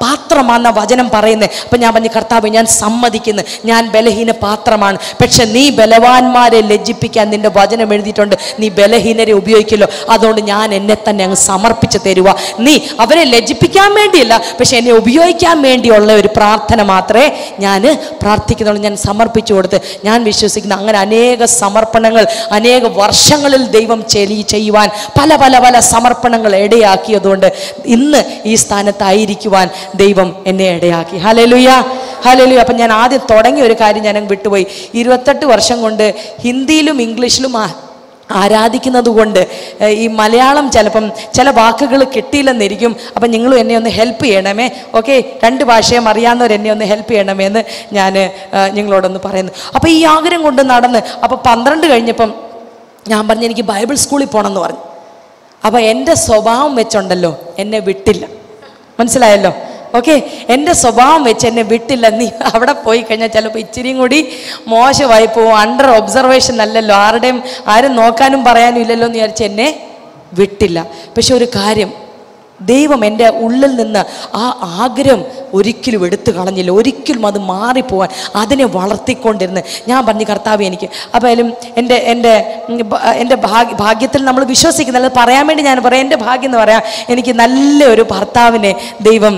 പാത്രമാണെന്ന വചനം പറയുന്നത്. അപ്പം ഞാൻ പറഞ്ഞു, കർത്താവേ ഞാൻ സമ്മതിക്കുന്നു, ഞാൻ ബലഹീന പാത്രമാണ്. പക്ഷെ നീ ബലവാന്മാരെ ലജ്ജിപ്പിക്കാൻ നിന്റെ വചനം എഴുതിയിട്ടുണ്ട്, നീ ബലഹീനരെ ഉപയോഗിക്കല്ലോ. അതുകൊണ്ട് ഞാൻ എന്നെ തന്നെ അങ്ങ് സമർപ്പിച്ച് തരുക. നീ അവരെ ലജ്ജിപ്പിക്കാൻ വേണ്ടിയല്ല, പക്ഷെ എന്നെ ഉപയോഗിക്കാൻ വേണ്ടിയുള്ള ഒരു പ്രാർത്ഥന മാത്രമേ ഞാൻ പ്രാർത്ഥിക്കുന്നുള്ളൂ. ഞാൻ സമർപ്പിച്ചു കൊടുത്ത് ഞാൻ വിശ്വസിക്കുന്നു. അങ്ങനെ അനേക സമർപ്പണങ്ങൾ അനേക വർഷങ്ങളിൽ ദൈവം ചെയ്യുവാൻ പല പല പല സമർപ്പണങ്ങൾ ഇടയാക്കിയതുകൊണ്ട് ഇന്ന് ഈ സ്ഥാനത്തായിരിക്കുവാൻ ദൈവം എന്നെ ഇടയാക്കി. ഹല്ലേലൂയ, ഹല്ലേലൂയ. അപ്പം ഞാൻ ആദ്യം തുടങ്ങിയ ഒരു കാര്യം ഞാൻ വിട്ടുപോയി. 28 വർഷം കൊണ്ട് ഹിന്ദിയിലും ഇംഗ്ലീഷിലും ആരാധിക്കുന്നത് കൊണ്ട് ഈ മലയാളം ചിലപ്പം ചില വാക്കുകൾ കിട്ടിയില്ലെന്നിരിക്കും. അപ്പം നിങ്ങളും എന്നെ ഒന്ന് ഹെൽപ്പ് ചെയ്യണമേ. ഓക്കെ, 2 ഭാഷയും അറിയാവുന്നവർ എന്നെ ഒന്ന് ഹെൽപ്പ് ചെയ്യണമേ എന്ന് ഞാൻ നിങ്ങളോടൊന്ന് പറയുന്നു. അപ്പോൾ ഈ ആഗ്രഹം കൊണ്ട് നടന്ന് അപ്പോൾ 12 കഴിഞ്ഞപ്പം ഞാൻ പറഞ്ഞു എനിക്ക് ബൈബിൾ സ്കൂളിൽ പോകണമെന്ന് പറഞ്ഞു. അപ്പോൾ എൻ്റെ സ്വഭാവം വെച്ചുണ്ടല്ലോ എന്നെ വിട്ടില്ല. മനസ്സിലായല്ലോ? ഓക്കെ, എൻ്റെ സ്വഭാവം വെച്ച് എന്നെ വിട്ടില്ല. നീ അവിടെ പോയി കഴിഞ്ഞാൽ ചിലപ്പോൾ ഇച്ചിരിയും കൂടി മോശമായി പോവും, അണ്ടർ ഒബ്സർവേഷൻ അല്ലല്ലോ, ആരും നോക്കാനും പറയാനും ഇല്ലല്ലോ എന്ന് വിചാരിച്ച് എന്നെ വിട്ടില്ല. പക്ഷെ ഒരു കാര്യം, ദൈവം എൻ്റെ ഉള്ളിൽ നിന്ന് ആ ആഗ്രഹം ഒരിക്കലും എടുത്തു കളഞ്ഞില്ല. ഒരിക്കലും അത് മാറിപ്പോവാൻ അതിനെ വളർത്തിക്കൊണ്ടിരുന്ന് ഞാൻ പറഞ്ഞു, കർത്താവ് എനിക്ക് അപ്പം എൻ്റെ ഭാഗ്യത്തിൽ നമ്മൾ വിശ്വസിക്കുന്നത് പറയാൻ വേണ്ടി ഞാൻ പറയാം. എൻ്റെ ഭാഗ്യം എന്ന് പറയാം, എനിക്ക് നല്ലൊരു ഭർത്താവിനെ ദൈവം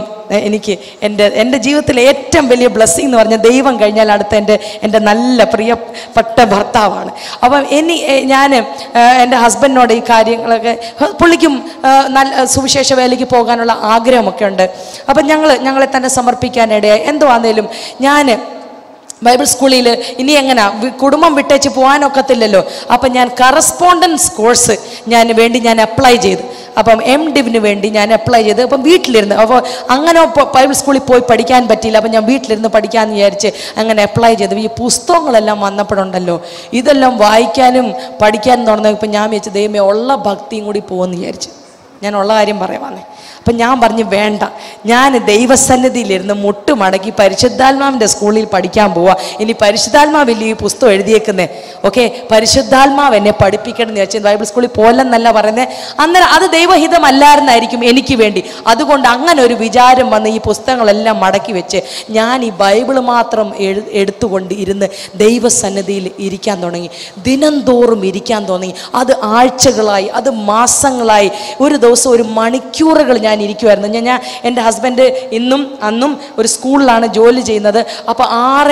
എൻ്റെ ജീവിതത്തിലെ ഏറ്റവും വലിയ ബ്ലെസ്സിങ് എന്ന് പറഞ്ഞാൽ ദൈവം കഴിഞ്ഞാൽ അടുത്ത എൻ്റെ നല്ല പ്രിയപ്പെട്ട ഭർത്താവാണ്. അപ്പം ഞാൻ എൻ്റെ ഹസ്ബൻഡിനോട് ഈ കാര്യങ്ങളൊക്കെ, പുള്ളിക്കും നല്ല സുവിശേഷ വേലയ്ക്ക് പോകാനുള്ള ആഗ്രഹമൊക്കെ ഉണ്ട്. അപ്പം ഞങ്ങളെ തന്നെ സമർപ്പിക്കാനിടയായി. എന്തോ ആണെങ്കിലും ഞാൻ ബൈബിൾ സ്കൂളിൽ ഇനി എങ്ങനെ കുടുംബം വിട്ടേച്ച് പോകാനൊക്കത്തില്ലല്ലോ. അപ്പം ഞാൻ കറസ്പോണ്ടൻസ് കോഴ്സ് ഞാൻ അപ്ലൈ ചെയ്തു. അപ്പം MDivന് വേണ്ടി ഞാൻ അപ്ലൈ ചെയ്ത് അപ്പം വീട്ടിലിരുന്ന്, അപ്പോൾ അങ്ങനെ ബൈബിൾ സ്കൂളിൽ പോയി പഠിക്കാൻ പറ്റിയില്ല. അപ്പം ഞാൻ വീട്ടിലിരുന്ന് പഠിക്കാമെന്ന് വിചാരിച്ച് അങ്ങനെ അപ്ലൈ ചെയ്തു. ഈ പുസ്തകങ്ങളെല്ലാം വന്നപ്പോഴുണ്ടല്ലോ ഇതെല്ലാം വായിക്കാനും പഠിക്കാനും തുടങ്ങിയപ്പോൾ ഞാൻ വിചാരിച്ചു, ദൈവമേ ഉള്ള ഭക്തിയും കൂടി പോകുമെന്ന് വിചാരിച്ചു. ഞാൻ ഉള്ള കാര്യം പറയാമെന്നേ. അപ്പം ഞാൻ പറഞ്ഞു വേണ്ട, ഞാൻ ദൈവസന്നിധിയിലിരുന്ന് മുട്ടുമടക്കി പരിശുദ്ധാത്മാവിൻ്റെ സ്കൂളിൽ പഠിക്കാൻ പോവാ. ഇനി പരിശുദ്ധാത്മാവില്ലേ ഈ പുസ്തകം എഴുതിയേക്കുന്നേ. ഓക്കെ, പരിശുദ്ധാത്മാവ് എന്നെ പഠിപ്പിക്കണം എന്ന് വെച്ചാൽ ബൈബിൾ സ്കൂളിൽ പോലെന്നല്ല പറയുന്നത്. അന്നേരം അത് ദൈവഹിതമല്ലായിരുന്നായിരിക്കും എനിക്ക് വേണ്ടി. അതുകൊണ്ട് അങ്ങനെ ഒരു വിചാരം വന്ന് ഈ പുസ്തകങ്ങളെല്ലാം മടക്കി വെച്ച് ഞാൻ ഈ ബൈബിൾ മാത്രം എടുത്തുകൊണ്ട് ഇരുന്ന് ദൈവസന്നിധിയിൽ ഇരിക്കാൻ തുടങ്ങി. ദിനംതോറും ഇരിക്കാൻ തുടങ്ങി. അത് ആഴ്ചകളായി, അത് മാസങ്ങളായി. ഒരു ദിവസം ഒരു മണിക്കൂറുകൾ ഞാൻ ഇരിക്കുമായിരുന്നു. ഞാൻ എൻ്റെ ഹസ്ബൻഡ് ഇന്നും അന്നും ഒരു സ്കൂളിലാണ് ജോലി ചെയ്യുന്നത്. അപ്പോൾ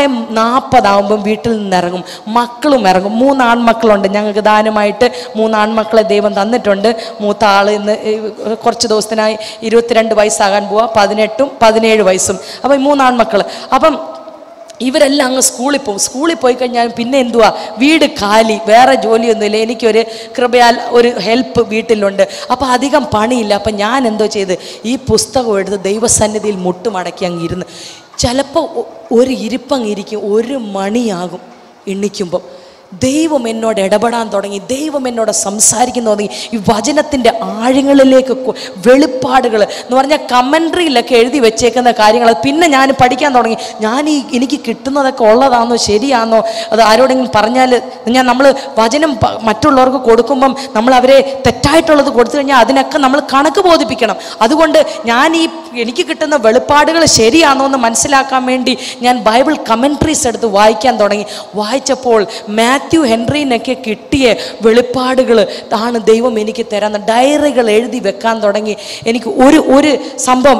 6:40 വീട്ടിൽ നിന്ന് ഇറങ്ങും. മക്കളും ഇറങ്ങും. 3 ആൺമക്കളുണ്ട് ഞങ്ങൾക്ക്. ദാനമായിട്ട് 3 ആൺമക്കളെ ദൈവം തന്നിട്ടുണ്ട്. മൂത്ത ആൾ ഇന്ന് കുറച്ച് ദിവസത്തിനായി 22 വയസ്സാകാൻ പോവാ, 18ഉം 17 വയസ്സും. അപ്പോൾ 3 ആൺമക്കൾ. അപ്പം ഇവരെല്ലാം അങ്ങ് സ്കൂളിൽ പോകും. സ്കൂളിൽ പോയി കഴിഞ്ഞാൽ പിന്നെ എന്തുവാ, വീട് കാലി, വേറെ ജോലിയൊന്നുമില്ല. എനിക്കൊരു കൃപയാൽ ഒരു ഹെൽപ്പ് വീട്ടിലുണ്ട്. അപ്പോൾ അധികം പണിയില്ല. അപ്പം ഞാൻ എന്തോ ചെയ്ത് ഈ പുസ്തകം എടുത്ത് ദൈവസന്നിധിയിൽ മുട്ടുമടക്കി അങ്ങ് ഇരുന്ന് ചിലപ്പോൾ ഒരു ഇരിപ്പങ്ങിരിക്കും. 1 മണിയാകും എണ്ണിക്കുമ്പോൾ. ദൈവം എന്നോട് ഇടപെടാൻ തുടങ്ങി. ദൈവം എന്നോട് സംസാരിക്കാൻ തുടങ്ങി. ഈ വചനത്തിൻ്റെ ആഴങ്ങളിലേക്ക് വെളിപ്പാടുകൾ എന്ന് പറഞ്ഞാൽ കമൻട്രിയിലൊക്കെ എഴുതി വെച്ചേക്കുന്ന കാര്യങ്ങൾ പിന്നെ ഞാൻ പഠിക്കാൻ തുടങ്ങി. എനിക്ക് കിട്ടുന്നതൊക്കെ ഉള്ളതാണോ ശരിയാണോ, അത് ആരോടെങ്കിലും പറഞ്ഞാൽ നമ്മൾ വചനം മറ്റുള്ളവർക്ക് കൊടുക്കുമ്പം നമ്മൾ അവരെ തെറ്റായിട്ടുള്ളത് കൊടുത്തു കഴിഞ്ഞാൽ അതിനൊക്കെ നമ്മൾ കണക്ക് ബോധിപ്പിക്കണം. അതുകൊണ്ട് എനിക്ക് കിട്ടുന്ന വെളിപ്പാടുകൾ ശരിയാണോ എന്ന് മനസ്സിലാക്കാൻ വേണ്ടി ഞാൻ ബൈബിൾ കമൻട്രീസ് എടുത്ത് വായിക്കാൻ തുടങ്ങി. വായിച്ചപ്പോൾ മാത്യു ഹെൻറിനൊക്കെ കിട്ടിയ വെളിപ്പാടുകൾ ആണ് ദൈവം എനിക്ക് തരാൻ. ഡയറികൾ എഴുതി വെക്കാൻ തുടങ്ങി. എനിക്ക് ഒരു സംഭവം,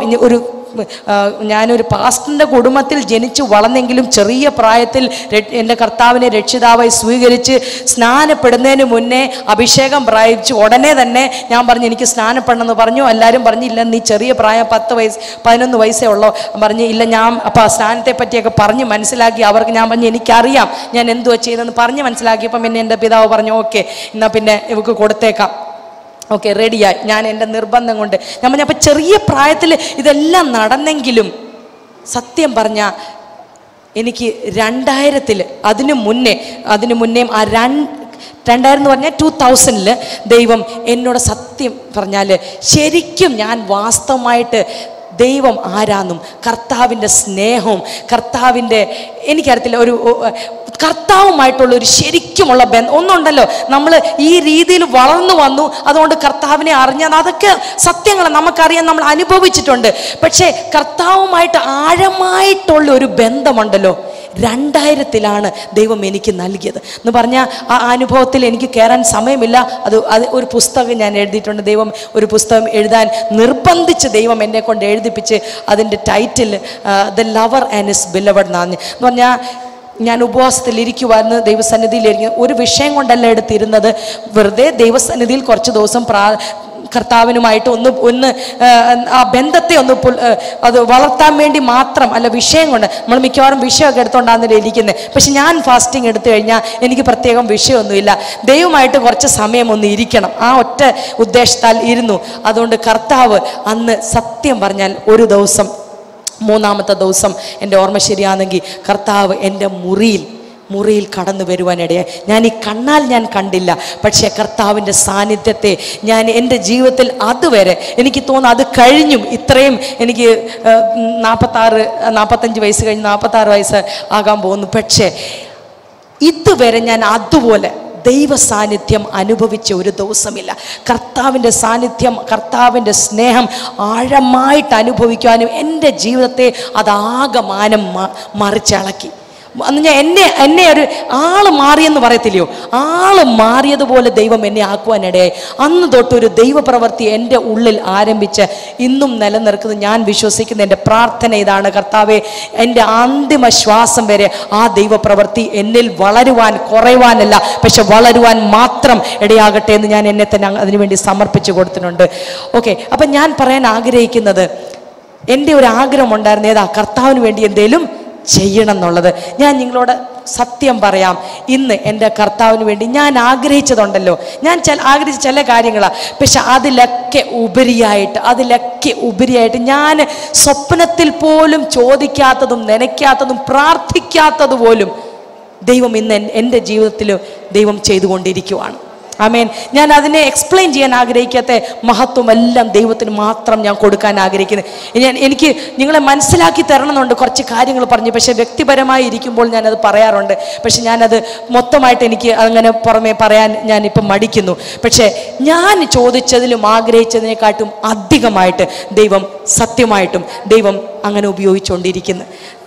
ഞാനൊരു പാസ്റ്ററിൻ്റെ കുടുംബത്തിൽ ജനിച്ചു വളർന്നെങ്കിലും ചെറിയ പ്രായത്തിൽ എൻ്റെ കർത്താവിനെ രക്ഷിതാവായി സ്വീകരിച്ച് സ്നാനപ്പെടുന്നതിന് മുന്നേ അഭിഷേകം പ്രാപിച്ചു ഉടനെ തന്നെ ഞാൻ പറഞ്ഞു എനിക്ക് സ്നാനപ്പെടണമെന്ന് പറഞ്ഞു. എല്ലാവരും പറഞ്ഞു ഇല്ല നീ ചെറിയ പ്രായം 11 വയസ്സേ ഉള്ളൂ പറഞ്ഞു. ഇല്ല ഞാൻ അപ്പോൾ സ്നാനത്തെ പറ്റിയൊക്കെ പറഞ്ഞ് മനസ്സിലാക്കി അവർക്ക്. ഞാൻ പറഞ്ഞു എനിക്കറിയാം ഞാൻ എന്തുവാ ചെയ്തതെന്ന് പറഞ്ഞ് മനസ്സിലാക്കിയപ്പം പിന്നെ എൻ്റെ പിതാവ് പറഞ്ഞു ഓക്കെ എന്നാൽ പിന്നെ ഇവർക്ക് കൊടുത്തേക്കാം. ഓക്കെ റെഡിയായി. ഞാൻ എൻ്റെ നിർബന്ധം കൊണ്ട് ഞാൻ പറഞ്ഞു. അപ്പം ചെറിയ പ്രായത്തിൽ ഇതെല്ലാം നടന്നെങ്കിലും സത്യം പറഞ്ഞാൽ എനിക്ക് 2000 അതിനു മുന്നേ ആ 2000 എന്ന് പറഞ്ഞാൽ 2000 ദൈവം എന്നോട് സത്യം പറഞ്ഞാൽ ശരിക്കും ഞാൻ വാസ്തവമായിട്ട് ദൈവം ആരാന്നും കർത്താവിൻ്റെ സ്നേഹവും കർത്താവിൻ്റെ എനിക്കറിയത്തില്ല ഒരു കർത്താവുമായിട്ടുള്ള ഒരു ശരിക്കുമുള്ള ബന്ധം ഒന്നുണ്ടല്ലോ. നമ്മൾ ഈ രീതിയിൽ വളർന്നു വന്നു, അതുകൊണ്ട് കർത്താവിനെ അറിഞ്ഞാൽ അതൊക്കെ സത്യങ്ങൾ നമുക്കറിയാൻ, നമ്മൾ അനുഭവിച്ചിട്ടുണ്ട്. പക്ഷേ കർത്താവുമായിട്ട് ആഴമായിട്ടുള്ള ഒരു ബന്ധമുണ്ടല്ലോ, 2000-ലാണ് ദൈവം എനിക്ക് നൽകിയത് എന്ന് പറഞ്ഞാൽ ആ അനുഭവത്തിൽ എനിക്ക് കയറാൻ സമയമില്ല. അത് ഒരു പുസ്തകം ഞാൻ എഴുതിയിട്ടുണ്ട്. ദൈവം ഒരു പുസ്തകം എഴുതാൻ നിർബന്ധിച്ച് ദൈവം എന്നെ കൊണ്ട് എഴുതിപ്പിച്ച് അതിൻ്റെ title the lover and his beloved എന്നാണ്. എന്ന് പറഞ്ഞാൽ ഞാൻ ഉപവാസത്തിലിരിക്കുവായിരുന്നു, ദൈവസന്നിധിയിലിരിക്കും. ഒരു വിഷയം കൊണ്ടല്ല എടുത്തിരുന്നത്, വെറുതെ ദൈവസന്നിധിയിൽ കുറച്ച് ദിവസം കർത്താവിനുമായിട്ട് ഒന്ന് ആ ബന്ധത്തെ അത് വളർത്താൻ വേണ്ടി മാത്രം അല്ല, വിഷയം കൊണ്ട്. നമ്മൾ മിക്കവാറും വിഷയമൊക്കെ എടുത്തുകൊണ്ടാണ് ഇരിക്കുന്നത്. പക്ഷെ ഞാൻ ഫാസ്റ്റിംഗ് എടുത്തു കഴിഞ്ഞാൽ എനിക്ക് പ്രത്യേകം വിഷയമൊന്നുമില്ല, ദൈവമായിട്ട് കുറച്ച് സമയം ഒന്ന് ഇരിക്കണം, ആ ഒറ്റ ഉദ്ദേശത്താൽ ഇരുന്നു. അതുകൊണ്ട് കർത്താവ് അന്ന് സത്യം പറഞ്ഞാൽ ഒരു ദിവസം, 3-ാമത്തെ ദിവസം എൻ്റെ ഓർമ്മ ശരിയാണെങ്കിൽ, കർത്താവ് എൻ്റെ മുറിയിൽ കടന്നു വരുവാനിടയായി. ഞാൻ ഈ കണ്ണാൽ ഞാൻ കണ്ടില്ല, പക്ഷേ കർത്താവിൻ്റെ സാന്നിധ്യത്തെ ഞാൻ എൻ്റെ ജീവിതത്തിൽ അതുവരെ എനിക്ക് തോന്നുന്നു അത് കഴിഞ്ഞും ഇത്രയും എനിക്ക് 45 വയസ്സ് കഴിഞ്ഞ് 46 വയസ്സ് ആകാൻ പോകുന്നു. പക്ഷേ ഇതുവരെ ഞാൻ അതുപോലെ ദൈവ സാന്നിധ്യം അനുഭവിച്ച ഒരു ദിവസമില്ല. കർത്താവിൻ്റെ സാന്നിധ്യം, കർത്താവിൻ്റെ സ്നേഹം ആഴമായിട്ട് അനുഭവിക്കാനും എൻ്റെ ജീവിതത്തെ അതാകമാനം മറിച്ചിളക്കി. അന്ന് ഞാൻ എന്നെ ഒരു ആള് മാറിയെന്ന് പറയത്തില്ലയോ, ആള് മാറിയതുപോലെ ദൈവം എന്നെ ആക്കുവാനിടയായി. അന്ന് തൊട്ടൊരു ദൈവപ്രവൃത്തി എൻ്റെ ഉള്ളിൽ ആരംഭിച്ച് ഇന്നും നിലനിൽക്കുന്നത് ഞാൻ വിശ്വസിക്കുന്ന എൻ്റെ പ്രാർത്ഥന ഇതാണ്: കർത്താവേ, എൻ്റെ അന്തിമ ശ്വാസം വരെ ആ ദൈവപ്രവൃത്തി എന്നിൽ വളരുവാൻ, കുറയുവാനല്ല, പക്ഷെ വളരുവാൻ മാത്രം ഇടയാകട്ടെ എന്ന് ഞാൻ എന്നെ തന്നെ അതിനുവേണ്ടി സമർപ്പിച്ചു കൊടുത്തിട്ടുണ്ട്. ഓക്കെ, അപ്പം ഞാൻ പറയാൻ ആഗ്രഹിക്കുന്നത്, എൻ്റെ ഒരു ആഗ്രഹം ഉണ്ടായിരുന്നു, ഏതാ? കർത്താവിന് വേണ്ടി എന്തേലും ചെയ്യണം എന്നുള്ളത്. ഞാൻ നിങ്ങളോട് സത്യം പറയാം, ഇന്ന് എൻ്റെ കർത്താവിന് വേണ്ടി ഞാൻ ആഗ്രഹിച്ചതുണ്ടല്ലോ, ഞാൻ ആഗ്രഹിച്ച ചില കാര്യങ്ങളാണ്, പക്ഷെ അതിലൊക്കെ ഉപരിയായിട്ട് ഞാൻ സ്വപ്നത്തിൽ പോലും ചോദിക്കാത്തതും നനയ്ക്കാത്തതും പ്രാർത്ഥിക്കാത്തതുപോലും ദൈവം ഇന്ന് എൻ്റെ ജീവിതത്തിൽ ദൈവം ചെയ്തുകൊണ്ടിരിക്കുവാണ്. ആമേൻ. ഞാൻ അതിനെ എക്സ്പ്ലെയിൻ ചെയ്യാൻ ആഗ്രഹിക്കാത്ത മഹത്വമെല്ലാം ദൈവത്തിന് മാത്രം ഞാൻ കൊടുക്കാൻ ആഗ്രഹിക്കുന്നത്. എനിക്ക് നിങ്ങളെ മനസ്സിലാക്കി തരണമെന്നുണ്ട് കുറച്ച് കാര്യങ്ങൾ പറഞ്ഞു, പക്ഷേ വ്യക്തിപരമായി ഇരിക്കുമ്പോൾ ഞാനത് പറയാറുണ്ട്. പക്ഷെ ഞാനത് മൊത്തമായിട്ട് എനിക്ക് അങ്ങനെ പുറമെ പറയാൻ ഞാനിപ്പം മടിക്കുന്നു. പക്ഷേ ഞാൻ ചോദിച്ചതിലും ആഗ്രഹിച്ചതിനെക്കാട്ടും അധികമായിട്ട് ദൈവം സത്യമായിട്ടും ദൈവം അങ്ങനെ ഉപയോഗിച്ചുകൊണ്ടിരിക്കുന്നു.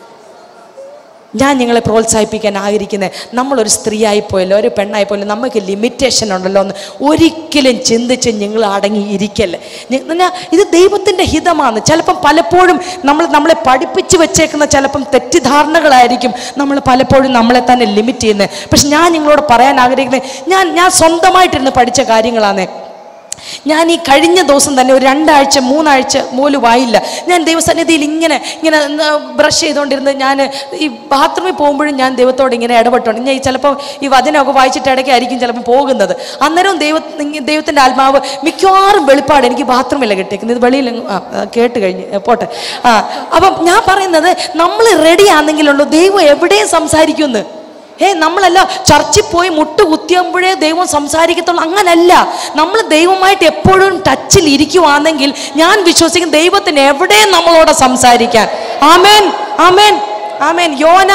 ഞാൻ നിങ്ങളെ പ്രോത്സാഹിപ്പിക്കാൻ ആഗ്രഹിക്കുന്നത്, നമ്മളൊരു സ്ത്രീയായിപ്പോയല്ലോ, ഒരു പെണ്ണായിപ്പോയല്ലോ, നമുക്ക് ലിമിറ്റേഷൻ ഉണ്ടല്ലോ എന്ന് ഒരിക്കലും ചിന്തിച്ച് നിങ്ങൾ അടങ്ങിയിരിക്കല്ലേ. ഇത് ദൈവത്തിൻ്റെ ഹിതമാണ്. ചിലപ്പം പലപ്പോഴും നമ്മളെ പഠിപ്പിച്ച് വെച്ചേക്കുന്ന ചിലപ്പം തെറ്റിദ്ധാരണകളായിരിക്കും നമ്മൾ പലപ്പോഴും നമ്മളെ തന്നെ ലിമിറ്റ് ചെയ്യുന്നത്. പക്ഷെ ഞാൻ നിങ്ങളോട് പറയാൻ ആഗ്രഹിക്കുന്നത്, ഞാൻ സ്വന്തമായിട്ടിരുന്ന് പഠിച്ച കാര്യങ്ങളാണ്. ഞാൻ ഈ കഴിഞ്ഞ ദിവസം തന്നെ ഒരു 2 ആഴ്ച 3 ആഴ്ച പോലും ആയില്ല, ഞാൻ ദൈവസന്നിധിയിൽ ഇങ്ങനെ ബ്രഷ് ചെയ്തുകൊണ്ടിരുന്നത്. ഞാൻ ഈ ബാത്റൂമിൽ പോകുമ്പോഴും ഞാൻ ദൈവത്തോട് ഇങ്ങനെ ഇടപെട്ടുണ്ട്. ഞാൻ ചിലപ്പോൾ ഈ വചനമൊക്കെ വായിച്ചിട്ട് ഇടയ്ക്കായിരിക്കും ചിലപ്പോൾ പോകുന്നത്. അന്നേരം ദൈവത്തിൻ്റെ ആത്മാവ് മിക്കവാറും വെളിപ്പാട് എനിക്ക് ബാത്റൂമില്ല കിട്ടിയിരിക്കുന്നത്, ഇത് വെളിയിൽ കേട്ട് കഴിഞ്ഞ് പോട്ടെ. അപ്പം ഞാൻ പറയുന്നത്, നമ്മൾ റെഡി ആണെങ്കിലുള്ളൂ ദൈവം എവിടെയും സംസാരിക്കുമെന്ന്. നമ്മളല്ല ചർച്ചിൽ പോയി മുട്ട് കുത്തിയുമ്പോഴേ ദൈവം സംസാരിക്കത്തുള്ളൂ, അങ്ങനല്ല. നമ്മൾ ദൈവമായിട്ട് എപ്പോഴും ടച്ചിൽ ഇരിക്കുവാണെങ്കിൽ ഞാൻ വിശ്വസിക്കും ദൈവത്തിന് എവിടെയും നമ്മളോട് സംസാരിക്കാൻ. ആമേൻ, ആമേൻ, ആമേൻ. യോന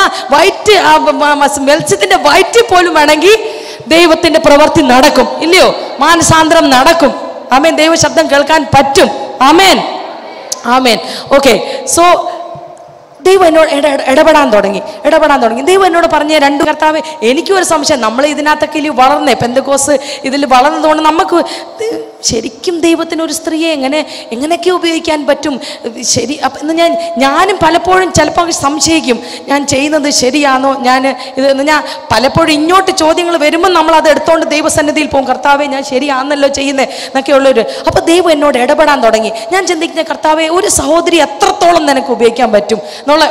മത്സ്യത്തിന്റെ വയറ്റിൽ പോലും വേണമെങ്കിൽ ദൈവത്തിന്റെ പ്രവൃത്തി നടക്കും, ഇല്ലയോ? മാനസാന്തരം നടക്കും. ആമേൻ. ദൈവ ശബ്ദം കേൾക്കാൻ പറ്റും. ആമേൻ, ആമേൻ. ഓക്കെ, സോ ദൈവം എന്നോട് ഇടപെടാൻ തുടങ്ങി. ദൈവം എന്നോട് പറഞ്ഞ 2 കർത്താവ്, എനിക്കും ഒരു സംശയം, നമ്മൾ ഇതിനകത്തൊക്കെ വളർന്നേ, പെന്തക്കോസ് ഇതിൽ വളർന്നതുകൊണ്ട് നമുക്ക് ശരിക്കും ദൈവത്തിനൊരു സ്ത്രീയെ എങ്ങനെയൊക്കെ ഉപയോഗിക്കാൻ പറ്റും. ശരി, അപ്പം ഞാനും പലപ്പോഴും ചിലപ്പോൾ സംശയിക്കും, ഞാൻ ചെയ്യുന്നത് ശരിയാണോ, ഞാൻ പലപ്പോഴും ഇങ്ങോട്ട് ചോദ്യങ്ങൾ വരുമ്പോൾ നമ്മൾ അത് എടുത്തുകൊണ്ട് ദൈവസന്നിധിയിൽ പോകും. കർത്താവെ, ഞാൻ ശരിയാണെന്നല്ലോ ചെയ്യുന്നത് എന്നൊക്കെയുള്ളൊരു. അപ്പോൾ ദൈവം എന്നോട് ഇടപെടാൻ തുടങ്ങി. ഞാൻ ചിന്തിക്കുന്ന, കർത്താവെ, ഒരു സഹോദരി എത്രത്തോളം നിനക്ക് ഉപയോഗിക്കാൻ പറ്റും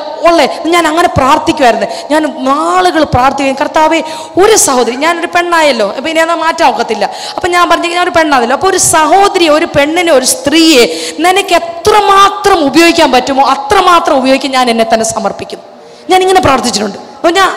ഞാൻ അങ്ങനെ പ്രാർത്ഥിക്കുമായിരുന്നു. ഞാൻ നാളുകൾ പ്രാർത്ഥിക്കും, കർത്താവെ, ഒരു സഹോദരി, ഞാനൊരു പെണ്ണായല്ലോ, അപ്പം ഇനി അത് മാറ്റാൻ ഒക്കത്തില്ല. അപ്പം ഞാൻ പറഞ്ഞു, ഞാനൊരു പെണ്ണാണല്ലോ, അപ്പോൾ ഒരു സഹോദരി, ഒരു പെണ്ണിനെ, ഒരു സ്ത്രീയെ നിനക്ക് എത്രമാത്രം ഉപയോഗിക്കാൻ പറ്റുമോ അത്രമാത്രം ഉപയോഗിക്കാൻ ഞാൻ എന്നെ തന്നെ സമർപ്പിക്കും. ഞാനിങ്ങനെ പ്രാർത്ഥിച്ചിട്ടുണ്ട്. അപ്പോൾ ഞാൻ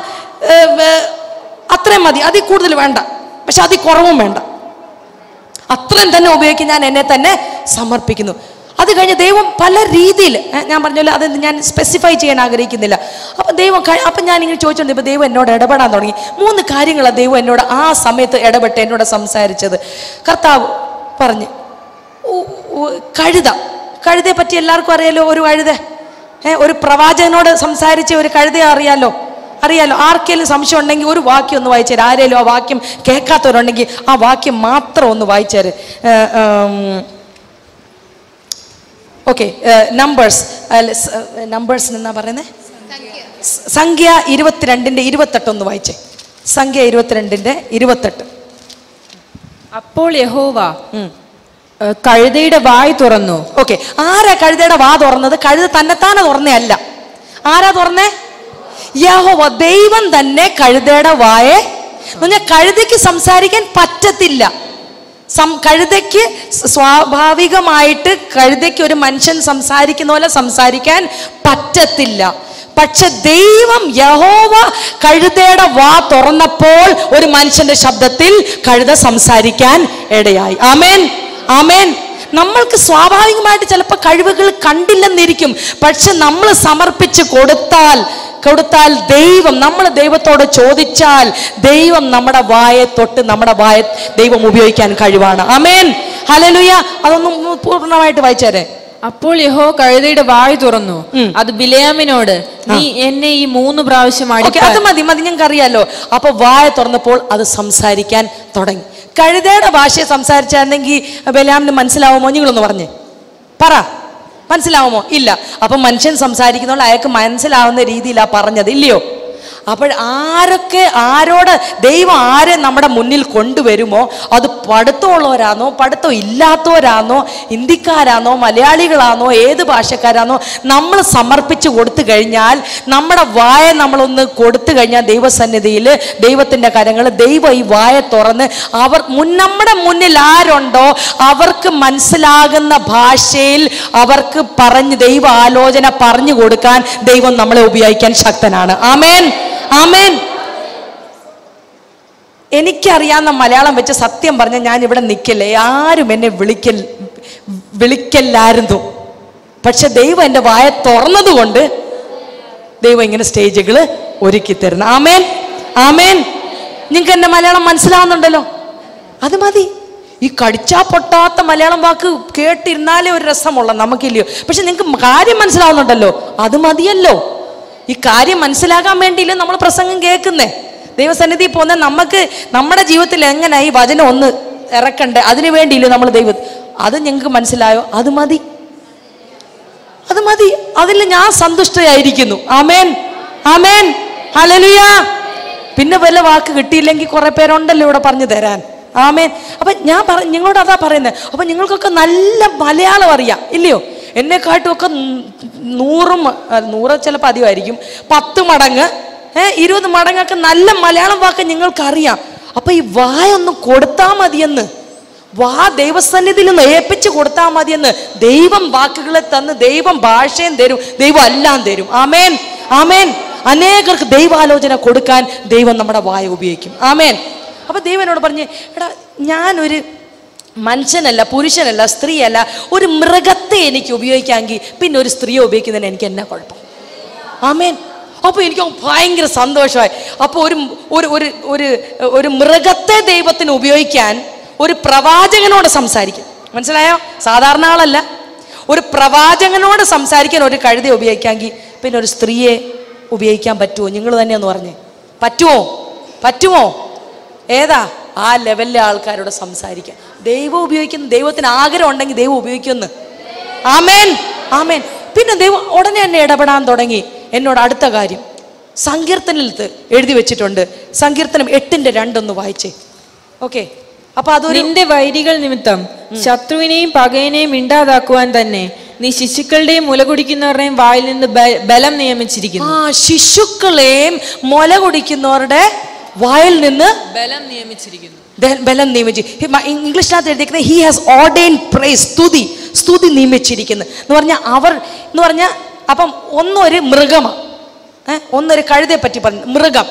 അത്രയും മതി, അതിൽ കൂടുതൽ വേണ്ട, പക്ഷെ അതിൽ കുറവും വേണ്ട, അത്രയും തന്നെ ഉപയോഗിക്കാൻ ഞാൻ എന്നെ തന്നെ സമർപ്പിക്കുന്നു. അത് കഴിഞ്ഞ് ദൈവം പല രീതിയിൽ, ഞാൻ പറഞ്ഞല്ലോ, അത് ഞാൻ സ്പെസിഫൈ ചെയ്യാൻ ആഗ്രഹിക്കുന്നില്ല. അപ്പം ദൈവം അപ്പം ഞാനിങ്ങനെ ചോദിച്ചോണ്ട് ഇപ്പം ദൈവം എന്നോട് ഇടപെടാൻ തുടങ്ങി. 3 കാര്യങ്ങളാണ് ദൈവം എന്നോട് ആ സമയത്ത് ഇടപെട്ട് എന്നോട് സംസാരിച്ചത്. കർത്താവ് പറഞ്ഞ് കഴുതയെ പറ്റി എല്ലാവർക്കും അറിയാലോ. ഒരു ഒരു പ്രവാചകനോട് സംസാരിച്ച ഒരു കഴുതയെ അറിയാലോ. ആർക്കെങ്കിലും സംശയം ഉണ്ടെങ്കിൽ ഒരു വാക്യം ഒന്ന് വായിച്ചേരും. ആരെങ്കിലും ആ വാക്യം കേൾക്കാത്തവരുണ്ടെങ്കിൽ ആ വാക്യം മാത്രം ഒന്ന് വായിച്ചേര്. ഓക്കെ, നമ്പേഴ്സ് എന്നാ പറയുന്നത്? സംഖ്യ 22:28 ഒന്ന് വായിച്ചേ. സംഖ്യ 22:28. അപ്പോൾ യഹോവ കഴുതയുടെ വായ് തുറന്നു. ഓക്കെ, ആരാ കഴുതയുടെ വാ തുറന്നത്? കഴുത തന്നെത്താനെ തുറന്നേ അല്ല. ആരാ തുറന്നേ? യഹോവ, ദൈവം തന്നെ കഴുതയുടെ വായെ. കഴുതയ്ക്ക് സംസാരിക്കാൻ പറ്റത്തില്ല. കഴുതയ്ക്ക് സ്വാഭാവികമായിട്ട് കഴുതയ്ക്ക് ഒരു മനുഷ്യൻ സംസാരിക്കുന്ന പോലെ സംസാരിക്കാൻ പറ്റത്തില്ല. പക്ഷെ ദൈവം യഹോവ കഴുതയുടെ വാ തുറന്നപ്പോൾ ഒരു മനുഷ്യന്റെ ശബ്ദത്തിൽ കഴുത സംസാരിക്കാൻ ഇടയായി. ആമേൻ, ആമേൻ. നമ്മൾക്ക് സ്വാഭാവികമായിട്ട് ചിലപ്പോൾ കഴിവുകൾ കണ്ടില്ലെന്നിരിക്കും. പക്ഷെ നമ്മൾ സമർപ്പിച്ച് കൊടുത്താൽ ദൈവം, നമ്മൾ ദൈവത്തോട് ചോദിച്ചാൽ ദൈവം നമ്മുടെ വായെ തൊട്ട് നമ്മുടെ വായെ ദൈവം ഉപയോഗിക്കാൻ കഴിവാണ്. ആമേൻ, ഹല്ലേലൂയ. അതൊന്നും പൂർണ്ണമായിട്ട് വായിച്ചേരെ. അപ്പോൾ യഹോവ കഴുതയുടെ വായ് തുറന്നു. അത് ബിലെയാമിനോട്, നീ എന്നെ ഈ 3 പ്രാവശ്യം അടിക്കുക. അത് മതി, ഞങ്ങൾക്ക് അറിയാലോ. അപ്പൊ വായ തുറന്നപ്പോൾ അത് സംസാരിക്കാൻ തുടങ്ങി. കഴുതയുടെ ഭാഷയെ സംസാരിച്ചായിരുന്നെങ്കിൽ ബിലെയാമിന് മനസ്സിലാവുമോ? നിങ്ങളൊന്ന് പറഞ്ഞേ, പറ, മനസ്സിലാവുമോ? ഇല്ല. അപ്പൊ മനുഷ്യൻ സംസാരിക്കുന്നതുകൊണ്ട് അയാൾക്ക് മനസ്സിലാവുന്ന രീതിയിലാ പറഞ്ഞത്, ഇല്ലയോ? അപ്പോൾ ആരോട് ദൈവം ആരെ നമ്മുടെ മുന്നിൽ കൊണ്ടുവരുമോ, അത് പഠിത്തമുള്ളവരാണോ പഠിത്തം ഇല്ലാത്തവരാണോ, ഹിന്ദിക്കാരാണോ മലയാളികളാണോ ഏത് ഭാഷക്കാരാണോ, നമ്മൾ സമർപ്പിച്ച് കൊടുത്തു കഴിഞ്ഞാൽ, നമ്മുടെ വായ നമ്മളൊന്ന് കൊടുത്തു കഴിഞ്ഞാൽ ദൈവസന്നിധിയിൽ ദൈവത്തിൻ്റെ കരങ്ങൾ, ദൈവം ഈ വായ തുറന്ന് നമ്മുടെ മുന്നിൽ ആരുണ്ടോ അവർക്ക് മനസ്സിലാകുന്ന ഭാഷയിൽ അവർക്ക് ദൈവ ആലോചന പറഞ്ഞു കൊടുക്കാൻ ദൈവം നമ്മളെ ഉപയോഗിക്കാൻ ശക്തനാണ്. ആമേൻ, ആമേൻ. എനിക്കറിയാവുന്ന മലയാളം വെച്ച് സത്യം പറഞ്ഞ ഞാൻ ഇവിടെ നിൽക്കില്ലേ, ആരും എന്നെ വിളിക്കല്ലായിരുന്നു. പക്ഷെ ദൈവം എൻ്റെ വായ തുറന്നതുകൊണ്ട് ദൈവം ഇങ്ങനെ സ്റ്റേജുകൾ ഒരുക്കി തരുന്നു. ആമേൻ, ആമേൻ. നിങ്ങൾക്ക് എൻ്റെ മലയാളം മനസ്സിലാവുന്നുണ്ടല്ലോ, അത് മതി. ഈ കടിച്ചാ പൊട്ടാത്ത മലയാളം വാക്ക് കേട്ടിരുന്നാലേ ഒരു രസമുള്ള നമുക്കില്ലയോ. പക്ഷെ നിങ്ങൾക്ക് കാര്യം മനസ്സിലാവുന്നുണ്ടല്ലോ, അത് മതിയല്ലോ. ഈ കാര്യം മനസ്സിലാകാൻ വേണ്ടിയില്ലേ നമ്മൾ പ്രസംഗം കേൾക്കുന്നേ, ദൈവസന്നിധി പോകുന്ന. നമുക്ക് നമ്മുടെ ജീവിതത്തിൽ എങ്ങനെ ഈ വചനം ഒന്ന് ഇറക്കണ്ടേ, അതിനു വേണ്ടിയില്ലേ നമ്മൾ അത് ഞങ്ങൾക്ക് മനസ്സിലായോ? അത് മതി, അത് മതി. അതിൽ ഞാൻ സന്തുഷ്ടയായിരിക്കുന്നു. ആമേൻ, ആമേൻ, ഹല്ലേലൂയ. പിന്നെ വല്ല വാക്ക് കിട്ടിയില്ലെങ്കിൽ കുറെ പേരുണ്ടല്ലോ ഇവിടെ പറഞ്ഞു തരാൻ. ആമേൻ. അപ്പൊ ഞാൻ നിങ്ങളോട് അതാ പറയുന്നത്. അപ്പൊ നിങ്ങൾക്കൊക്കെ നല്ല മലയാളം അറിയാം, ഇല്ലയോ? എന്നെക്കാട്ടുമൊക്കെ 100 ചിലപ്പോൾ അധികമായിരിക്കും, 10 മടങ്ങ് 20 മടങ്ങൊക്കെ നല്ല മലയാളം വാക്ക് നിങ്ങൾക്കറിയാം. അപ്പൊ ഈ വായൊന്ന് കൊടുത്താൽ മതിയെന്ന്, ദൈവസന്നിധിയിൽ നിന്ന് ഏൽപ്പിച്ച് കൊടുത്താൽ മതിയെന്ന്. ദൈവം വാക്കുകളെ തന്ന് ദൈവം ഭാഷയും തരും, ദൈവം എല്ലാം തരും. ആമേൻ, ആമേൻ. അനേകർക്ക് ദൈവാലോചന കൊടുക്കാൻ ദൈവം നമ്മുടെ വായ ഉപയോഗിക്കും. ആമേൻ. അപ്പൊ ദൈവനോട് പറഞ്ഞ്, എടാ, ഞാനൊരു മനുഷ്യനല്ല, പുരുഷനല്ല, സ്ത്രീയല്ല, ഒരു മൃഗത്തെ എനിക്ക് ഉപയോഗിക്കാമെങ്കിൽ പിന്നെ ഒരു സ്ത്രീയെ ഉപയോഗിക്കുന്നതിന് എനിക്ക് എന്നാ കുഴപ്പം? ആമേൻ. അപ്പോൾ എനിക്ക് ഭയങ്കര സന്തോഷമായി. അപ്പോൾ ഒരു മൃഗത്തെ ദൈവത്തിന് ഉപയോഗിക്കാൻ ഒരു പ്രവാചകനോട് സംസാരിക്കും. മനസ്സിലായോ? സാധാരണ ആളല്ല, ഒരു പ്രവാചകനോട് സംസാരിക്കാൻ ഒരു കഴുതയെ ഉപയോഗിക്കാമെങ്കിൽ പിന്നെ ഒരു സ്ത്രീയെ ഉപയോഗിക്കാൻ പറ്റുമോ? നിങ്ങൾ തന്നെ ഒന്ന് പറഞ്ഞേ, പറ്റുമോ? ഏതാ ആ ലെവലിലെ ആൾക്കാരോട് സംസാരിക്കാൻ ദൈവം ഉപയോഗിക്കുന്നു. ദൈവത്തിന് ആഗ്രഹം ഉണ്ടെങ്കിൽ ദൈവം ഉപയോഗിക്കുന്നു. ആമേൻ, ആമേൻ. പിന്നെ ദൈവം ഉടനെ തന്നെ ഇടപെടാൻ തുടങ്ങി. എന്നോട് അടുത്ത കാര്യം സങ്കീർത്തനത്തിൽ എഴുതി വെച്ചിട്ടുണ്ട്. സങ്കീർത്തനം 8:2 ഒന്ന് വായിച്ചേ. ഓക്കെ. അപ്പൊ നിന്റെ വൈരികൾ നിമിത്തം ശത്രുവിനെയും പകയനെയും ഇണ്ടാതാക്കുവാൻ തന്നെ നീ ശിശുക്കളുടെയും മുല കുടിക്കുന്നവരുടെയും വായിൽ നിന്ന് ബലം നിയമിച്ചിരിക്കുന്നു. ശിശുക്കളെയും മുല കുടിക്കുന്നവരുടെ വായിൽ നിന്ന് ബലം നിയമിച്ചു. ഇംഗ്ലീഷിനകത്ത് എഴുതിയിരിക്കുന്നത് ഹി ഹാസ് ഓർഡൈൻഡ് പ്രൈസ്, സ്തുതി നിയമിച്ചിരിക്കുന്നു എന്ന് പറഞ്ഞാൽ അപ്പം ഒന്നൊരു മൃഗമാണ്, ഒന്നൊരു കഴുതയെ പറ്റി പറഞ്ഞു.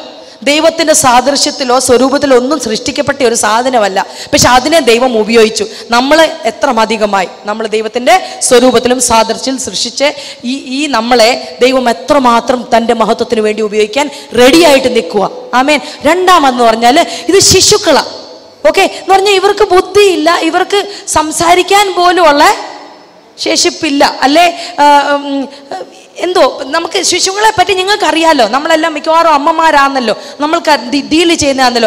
ദൈവത്തിൻ്റെ സാദൃശ്യത്തിലോ സ്വരൂപത്തിലോ ഒന്നും സൃഷ്ടിക്കപ്പെട്ട ഒരു സാധനമല്ല. പക്ഷെ അതിനെ ദൈവം ഉപയോഗിച്ചു. നമ്മളെ എത്ര അധികമായി നമ്മൾ ദൈവത്തിൻ്റെ സ്വരൂപത്തിലും സാദൃശ്യത്തിൽ സൃഷ്ടിച്ച് ഈ നമ്മളെ ദൈവം എത്രമാത്രം തൻ്റെ മഹത്വത്തിന് വേണ്ടി ഉപയോഗിക്കാൻ റെഡിയായിട്ട് നിൽക്കുക. ആമേൻ. രണ്ടാമെന്ന് പറഞ്ഞാൽ ഇത് ശിശുക്കളാണ്. ഓക്കെ എന്ന് പറഞ്ഞാൽ ഇവർക്ക് ബുദ്ധിയില്ല, ഇവർക്ക് സംസാരിക്കാൻ പോലും ഉള്ള ശേഷിപ്പില്ല. അല്ലേ, എന്തോ നമുക്ക് ശിശുക്കളെ പറ്റി നിങ്ങൾക്ക് അറിയാലോ. നമ്മളെല്ലാം മിക്കവാറും അമ്മമാരാണല്ലോ, നമ്മൾക്ക് ഡീല് ചെയ്യുന്നതാണല്ലോ.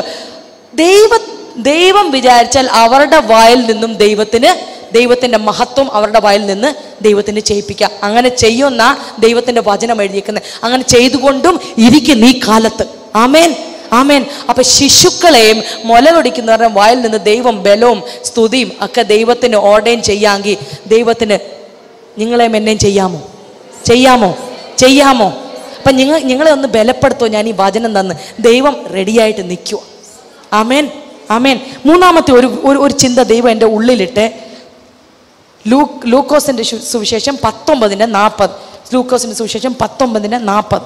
ദൈവം വിചാരിച്ചാൽ അവരുടെ വായിൽ നിന്നും ദൈവത്തിൻ്റെ മഹത്വം അവരുടെ വായിൽ നിന്ന് ദൈവത്തിന് ചെയ്യിപ്പിക്കാം. അങ്ങനെ ചെയ്യുന്ന ദൈവത്തിൻ്റെ വചനം എഴുതിയിരിക്കുന്നത്. അങ്ങനെ ചെയ്തുകൊണ്ടും ഇരിക്കുന്ന ഈ കാലത്ത്. ആമേൻ, ആമേൻ. അപ്പൊ ശിശുക്കളെയും മുലകൊടിക്കുന്നവരുടെ വായിൽ നിന്ന് ദൈവം ബലവും സ്തുതിയും ഒക്കെ ദൈവത്തിന് ഓർഡൈൻ ചെയ്യാമെങ്കിൽ ദൈവത്തിന് നിങ്ങളെയും എന്നെയും ചെയ്യാമോ? അപ്പം നിങ്ങളെ ഒന്ന് ബലപ്പെടുത്തോ. ഞാൻ ഈ വചനം തന്ന് ദൈവം റെഡിയായിട്ട് നിൽക്കുക. ആമേൻ, ആമേൻ. മൂന്നാമത്തെ ഒരു ചിന്ത ദൈവം എൻ്റെ ഉള്ളിലിട്ട്, ലൂക്കോസിൻ്റെ സുവിശേഷം 19:40. ലൂക്കോസിൻ്റെ സുവിശേഷം 19:40.